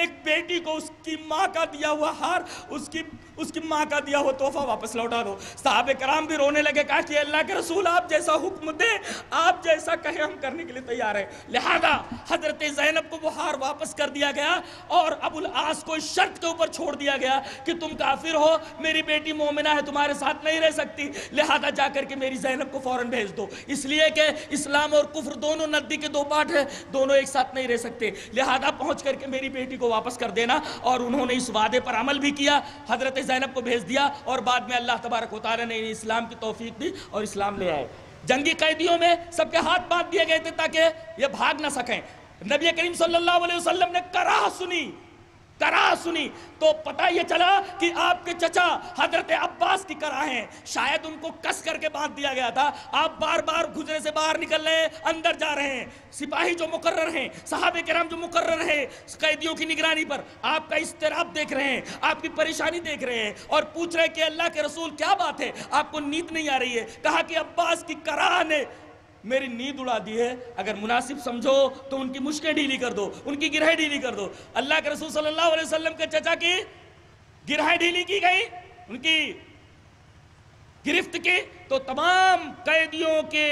Speaker 2: بیٹی کو اس کی ماں کا دیا ہوا ہار، اس کی اس کی ماں کا دیا ہوا تحفہ واپس لوٹا دو۔ صحابہ کرام بھی رونے لگے، کہا کہ اللہ کے رسول آپ جیسا حکم دیں، آپ جیسا کہیں ہم کرنے کے لیے تیار ہیں۔ لہذا حضرت زینب کو وہ ہار واپس کر دیا گیا اور ابو العاص کو اس شرط کے اوپر چھوڑ دیا گیا کہ تم کافر ہو، میری بیٹی مومنہ ہے، تمہارے ساتھ نہیں رہ سکتی، لہذا جا کر کے میری زینب کو فوراً بھیج دو، اس لیے کہ اسلام اور کفر دونوں ندی کے دو پارٹ ہیں، دونوں ایک ساتھ نہیں رہ سکتے، لہذا پہنچ کر کے میری بیٹی کو واپس کر دینا۔ اور انہوں نے اس وعدے پر عمل بھی کیا، حضرت زینب کو بھیج دیا اور بعد میں اللہ تبارک و تعالیٰ نے اسلام کی توفیق دی اور اسلام لے آئے۔ جنگی قیدیوں میں سب کے ہاتھ باندھ دیے گئے تھے تاکہ یہ بھاگ نہ سکیں۔ نبی کریم صلی اللہ علیہ وسلم نے کراہ سنی کراہ سنی تو پتہ یہ چلا کہ آپ کے چچا حضرت عباس کی کراہ ہیں، شاید ان کو کس کر کے باندھ دیا گیا تھا، آپ بار بار گھجرے سے باہر نکل رہے ہیں، اندر جا رہے ہیں، سپاہی جو مقرر ہیں، صحابہ کرام جو مقرر ہیں قیدیوں کی نگرانی پر، آپ کا اضطراب دیکھ رہے ہیں، آپ کی پریشانی دیکھ رہے ہیں اور پوچھ رہے ہیں کہ اللہ کے رسول کیا بات ہے، آپ کو نیند نہیں آ رہی ہے۔ کہا کہ عباس کی کراہ نے میری نیند اڑا دی ہے، اگر مناسب سمجھو تو ان کی مشکیں ڈھیلی کر دو، ان کی گرہیں ڈھیلی کر دو۔ اللہ کے رسول صلی اللہ علیہ وسلم کے چچا کی گرہیں ڈھیلی کی گئی، ان کی گرفت کی تو تمام قیدیوں کے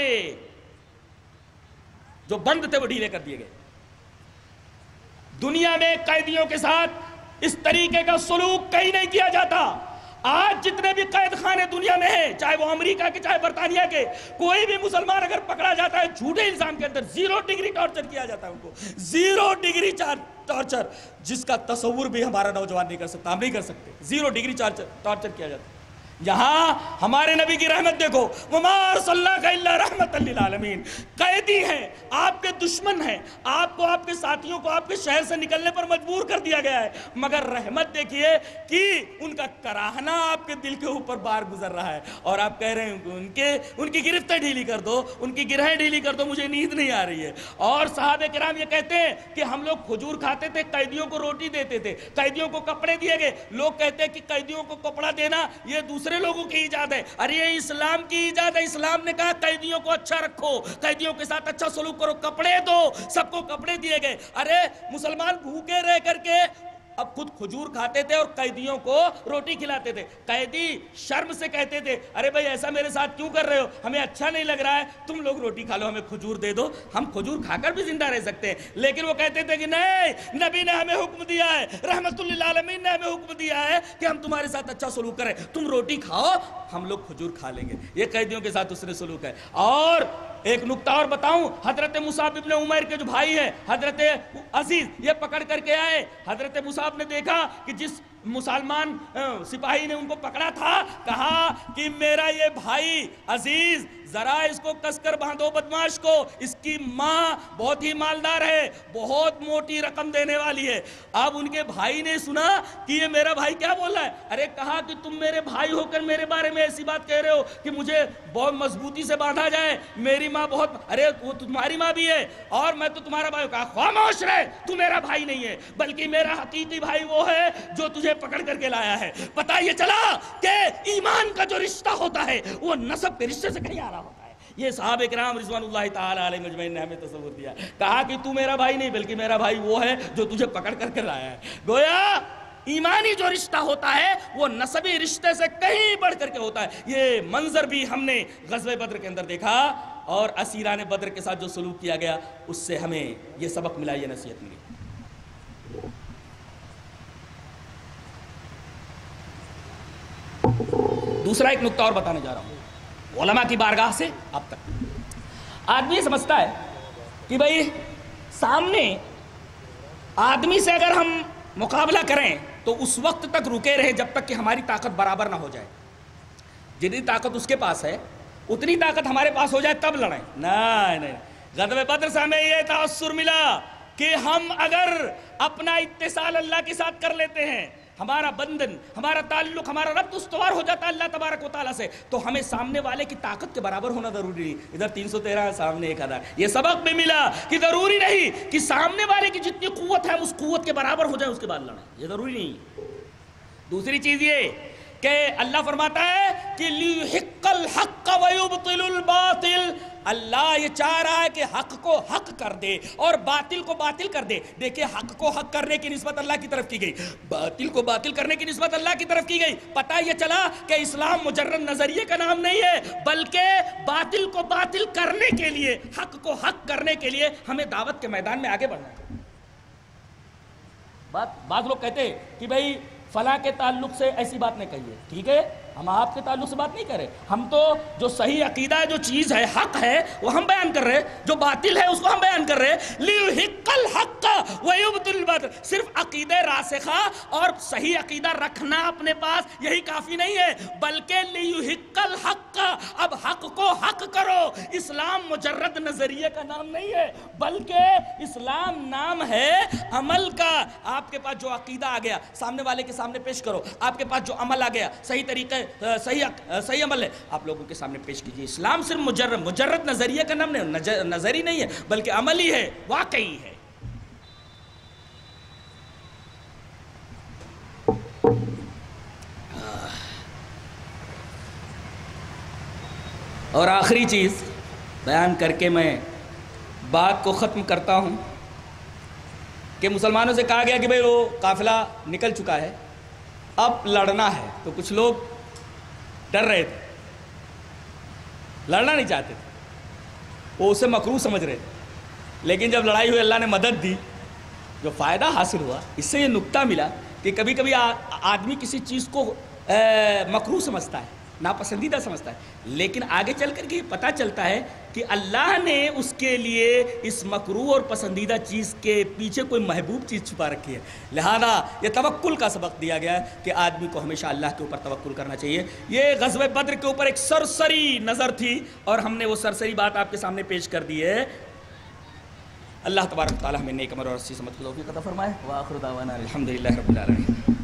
Speaker 2: جو بند تھے وہ ڈھیلے کر دیے گئے۔ دنیا میں قیدیوں کے ساتھ اس طریقے کا سلوک کہیں نہیں کیا جاتا۔ آج جتنے بھی قید خانے دنیا میں ہیں، چاہے وہ امریکہ کے چاہے برطانیہ کے، کوئی بھی مسلمان اگر پکڑا جاتا ہے جھوٹے الزام کے اندر زیرو ڈگری ٹارچر کیا جاتا ہے، ان کو زیرو ڈگری ٹارچر، جس کا تصور بھی ہمارا نوجوان نہیں کر سکتا، ہم نہیں کر سکتے، زیرو ڈگری ٹارچر کیا جاتا ہے۔ یہاں ہمارے نبی کی رحمت دیکھو، وَمَا أَرْسَلْنَاكَ إِلَّا رَحْمَةً لِّلْعَالَمِينَ، قیدی ہیں، آپ کے دشمن ہیں، آپ کو آپ کے ساتھیوں کو آپ کے شہر سے نکلنے پر مجبور کر دیا گیا ہے، مگر رحمت دیکھیے کہ ان کا کراہنا آپ کے دل کے اوپر بار گزر رہا ہے اور آپ کہہ رہے ہیں ان کے ان کی گرفتیں ڈھیلی کر دو، ان کی گرہیں ڈھیلی کر دو، مجھے نیند نہیں آ رہی ہے۔ اور صحابہ کرام یہ کہتے ہیں کہ ہم لوگ کھجور کھاتے تھے، قیدیوں کو روٹی دیتے تھے، قیدیوں کو کپڑے دیے گئے، لوگ کہتے ہیں کہ قیدیوں کو کپڑا دینا یہ دوسرے لوگوں کی ایجاد ہے، ارے یہ اسلام کی ایجاد ہے۔ اسلام نے کہا قیدیوں کو اچھا رکھو، قیدیوں کے ساتھ اچھا سلوک کرو، کپڑے دو، سب کو کپڑے دیے گئے۔ ارے مسلمان بھوکے رہ کر کے اب خود کھجور کھاتے تھے اور قیدیوں کو روٹی کھلاتے تھے، قیدی شرم سے کہتے تھے ارے بھائی ایسا میرے ساتھ کیوں کر رہے ہو، ہمیں اچھا نہیں لگ رہا ہے، تم لوگ روٹی کھا لو، ہمیں کھجور دے دو، ہم کھجور کھا کر بھی زندہ رہ سکتے ہیں۔ لیکن وہ کہتے تھے کہ نہیں، نبی نے ہمیں حکم دیا ہے، رحمت للعالمین نے ہمیں حکم دیا ہے کہ ہم تمہارے ساتھ اچھا سلوک کریں، تم روٹی کھاؤ، ہم لوگ کھجور کھا لیں گے۔ یہ قیدیوں کے ساتھ اس نے سلوک ہے۔ اور ایک نکتہ اور بتاؤں، حضرت مصعب ابن عمیر کے جو بھائی ہیں حضرت عزیز، یہ پکڑ کر کے آئے، حضرت مصعب نے دیکھا کہ جس مسلمان سپاہی نے ان کو پکڑا تھا، کہا کہ میرا یہ بھائی عزیز ذرا اس کو کس کر باندھو بدماش کو، اس کی ماں بہت ہی مالدار ہے، بہت موٹی رقم دینے والی ہے۔ اب ان کے بھائی نے سنا کہ یہ میرا بھائی کیا بول رہا ہے، ارے کہا کہ تم میرے بھائی ہو کر میرے بارے میں ایسی بات کہہ رہے ہو کہ مجھے بہت مضبوطی سے باندھا جائے، میری ماں بہت، ارے وہ تمہاری ماں بھی ہے اور میں تو تمہارا بھائی ہوں۔ کہا خاموش رہے، تو میرا بھائی نہیں ہے، بلکہ میرا حقیقی بھائی وہ ہے جو تجھے پکڑ کر کے لایا ہے۔ پتہ یہ چلا کہ ایمان کا جو رشتہ ہوتا ہے وہ نسب کے رشتے سے کہیں آ رہا ہوتا ہے۔ یہ صحابہ کرام رضوان اللہ تعالی علیہ مجمعین نے ہمیں تصور دیا، کہا کہ تو میرا بھائی نہیں بلکہ میرا بھائی وہ ہے جو تجھے پکڑ کر کے لایا ہے۔ گویا ایمانی جو رشتہ ہوتا ہے وہ نسبی رشتے سے کہیں بڑھ کر کے ہوتا ہے۔ یہ منظر بھی ہم نے غزوہ بدر کے اندر دیکھا اور اسیران بدر کے ساتھ جو سلوک کیا گیا اس سے ہمیں یہ سبق ملا، یہ نصیحت ملی۔ دوسرا ایک نکتہ اور بتانے جا رہا ہوں علماء کی بارگاہ سے اب تک۔ آدمی یہ سمجھتا ہے کہ بھئی سامنے آدمی سے اگر ہم مقابلہ کریں تو اس وقت تک رکے رہے جب تک کہ ہماری طاقت برابر نہ ہو جائے، جتنی طاقت اس کے پاس ہے اتنی طاقت ہمارے پاس ہو جائے تب لڑیں۔ نہیں نہیں، غزوہ بدر سے ہمیں یہ تاثر ملا کہ ہم اگر اپنا اتصال اللہ کے ساتھ کر لیتے ہیں، ہمارا بندن، ہمارا تعلق، ہمارا ربط استوار ہو جاتا ہے اللہ تبارک و تعالیٰ سے، تو ہمیں سامنے والے کی طاقت کے برابر ہونا ضروری نہیں۔ ادھر تین سو تیرہ ہے، سامنے ایک ہزار۔ یہ سبق بھی ملا کہ ضروری نہیں کہ سامنے والے کی جتنی قوت ہے اس قوت کے برابر ہو جائے اس کے بعد لڑیں، یہ ضروری نہیں۔ دوسری چیز یہ کہ اللہ فرماتا ہے کہ لیحق الحق ویبطل الباطل، اللہ یہ چاہ رہا ہے کہ حق کو حق کر دے اور باطل کو باطل کر دے۔ دیکھیں حق کو حق کرنے کی نسبت اللہ کی طرف کی گئی، باطل کو باطل کرنے کی نسبت اللہ کی طرف کی گئی۔ پتہ یہ چلا کہ اسلام مجرد نظریے کا نام نہیں ہے، بلکہ باطل کو باطل کرنے کے لیے، حق کو حق کرنے کے لیے ہمیں دعوت کے میدان میں آگے بڑھنا ہے۔ بات بعض لوگ کہتے ہیں کہ بھئی فلاں کے تعلق سے ایسی بات نہیں کہیے، ٹھیک ہے، ہم آپ کے تعلق سے بات نہیں کر رہے، ہم تو جو صحیح عقیدہ ہے، جو چیز ہے، حق ہے، وہ ہم بیان کر رہے ہیں، جو باطل ہے اس کو ہم بیان کر رہے ہیں۔ لیحق الحق ویبطل الباطل، صرف عقیدہ راسخہ اور صحیح عقیدہ رکھنا اپنے پاس یہی کافی نہیں ہے، بلکہ لیحق الحق، اب حق کو حق کرو۔ اسلام مجرد نظریے کا نام نہیں ہے، بلکہ اسلام نام ہے عمل کا۔ آپ کے پاس جو عقیدہ آ گیا سامنے والے کے سامنے پیش کرو، آپ کے پاس جو عمل آ گیا، صحیح طریقے صحیح صحیح عمل ہے، آپ لوگوں کے سامنے پیش کیجئے۔ اسلام صرف مجرد مجرد نظریے کا نام نہیں، نظری نہیں ہے، بلکہ عملی ہے، واقعی ہے۔ اور آخری چیز بیان کر کے میں بات کو ختم کرتا ہوں کہ مسلمانوں سے کہا گیا کہ بھئی وہ قافلہ نکل چکا ہے، اب لڑنا ہے، تو کچھ لوگ ڈر رہے تھے، لڑنا نہیں چاہتے تھے، وہ اسے مکروہ سمجھ رہے تھے، لیکن جب لڑائی ہوئی اللہ نے مدد دی، جو فائدہ حاصل ہوا اس سے یہ نکتہ ملا کہ کبھی کبھی آدمی کسی چیز کو مکروہ سمجھتا ہے، ناپسندیدہ سمجھتا ہے، لیکن آگے چل کر کے یہ پتہ چلتا ہے کہ اللہ نے اس کے لیے اس مکروہ اور پسندیدہ چیز کے پیچھے کوئی محبوب چیز چھپا رکھی ہے۔ لہذا یہ توکل کا سبق دیا گیا ہے کہ آدمی کو ہمیشہ اللہ کے اوپر توکل کرنا چاہیے۔ یہ غزوہ بدر کے اوپر ایک سرسری نظر تھی اور ہم نے وہ سرسری بات آپ کے سامنے پیش کر دی ہے۔ اللہ تبارک و تعالی ہمیں نیک عمل اور اچھی سمجھ کی توفیق عطا فرمائے۔ وآخر دعوانا الحمدللہ رب العالمین۔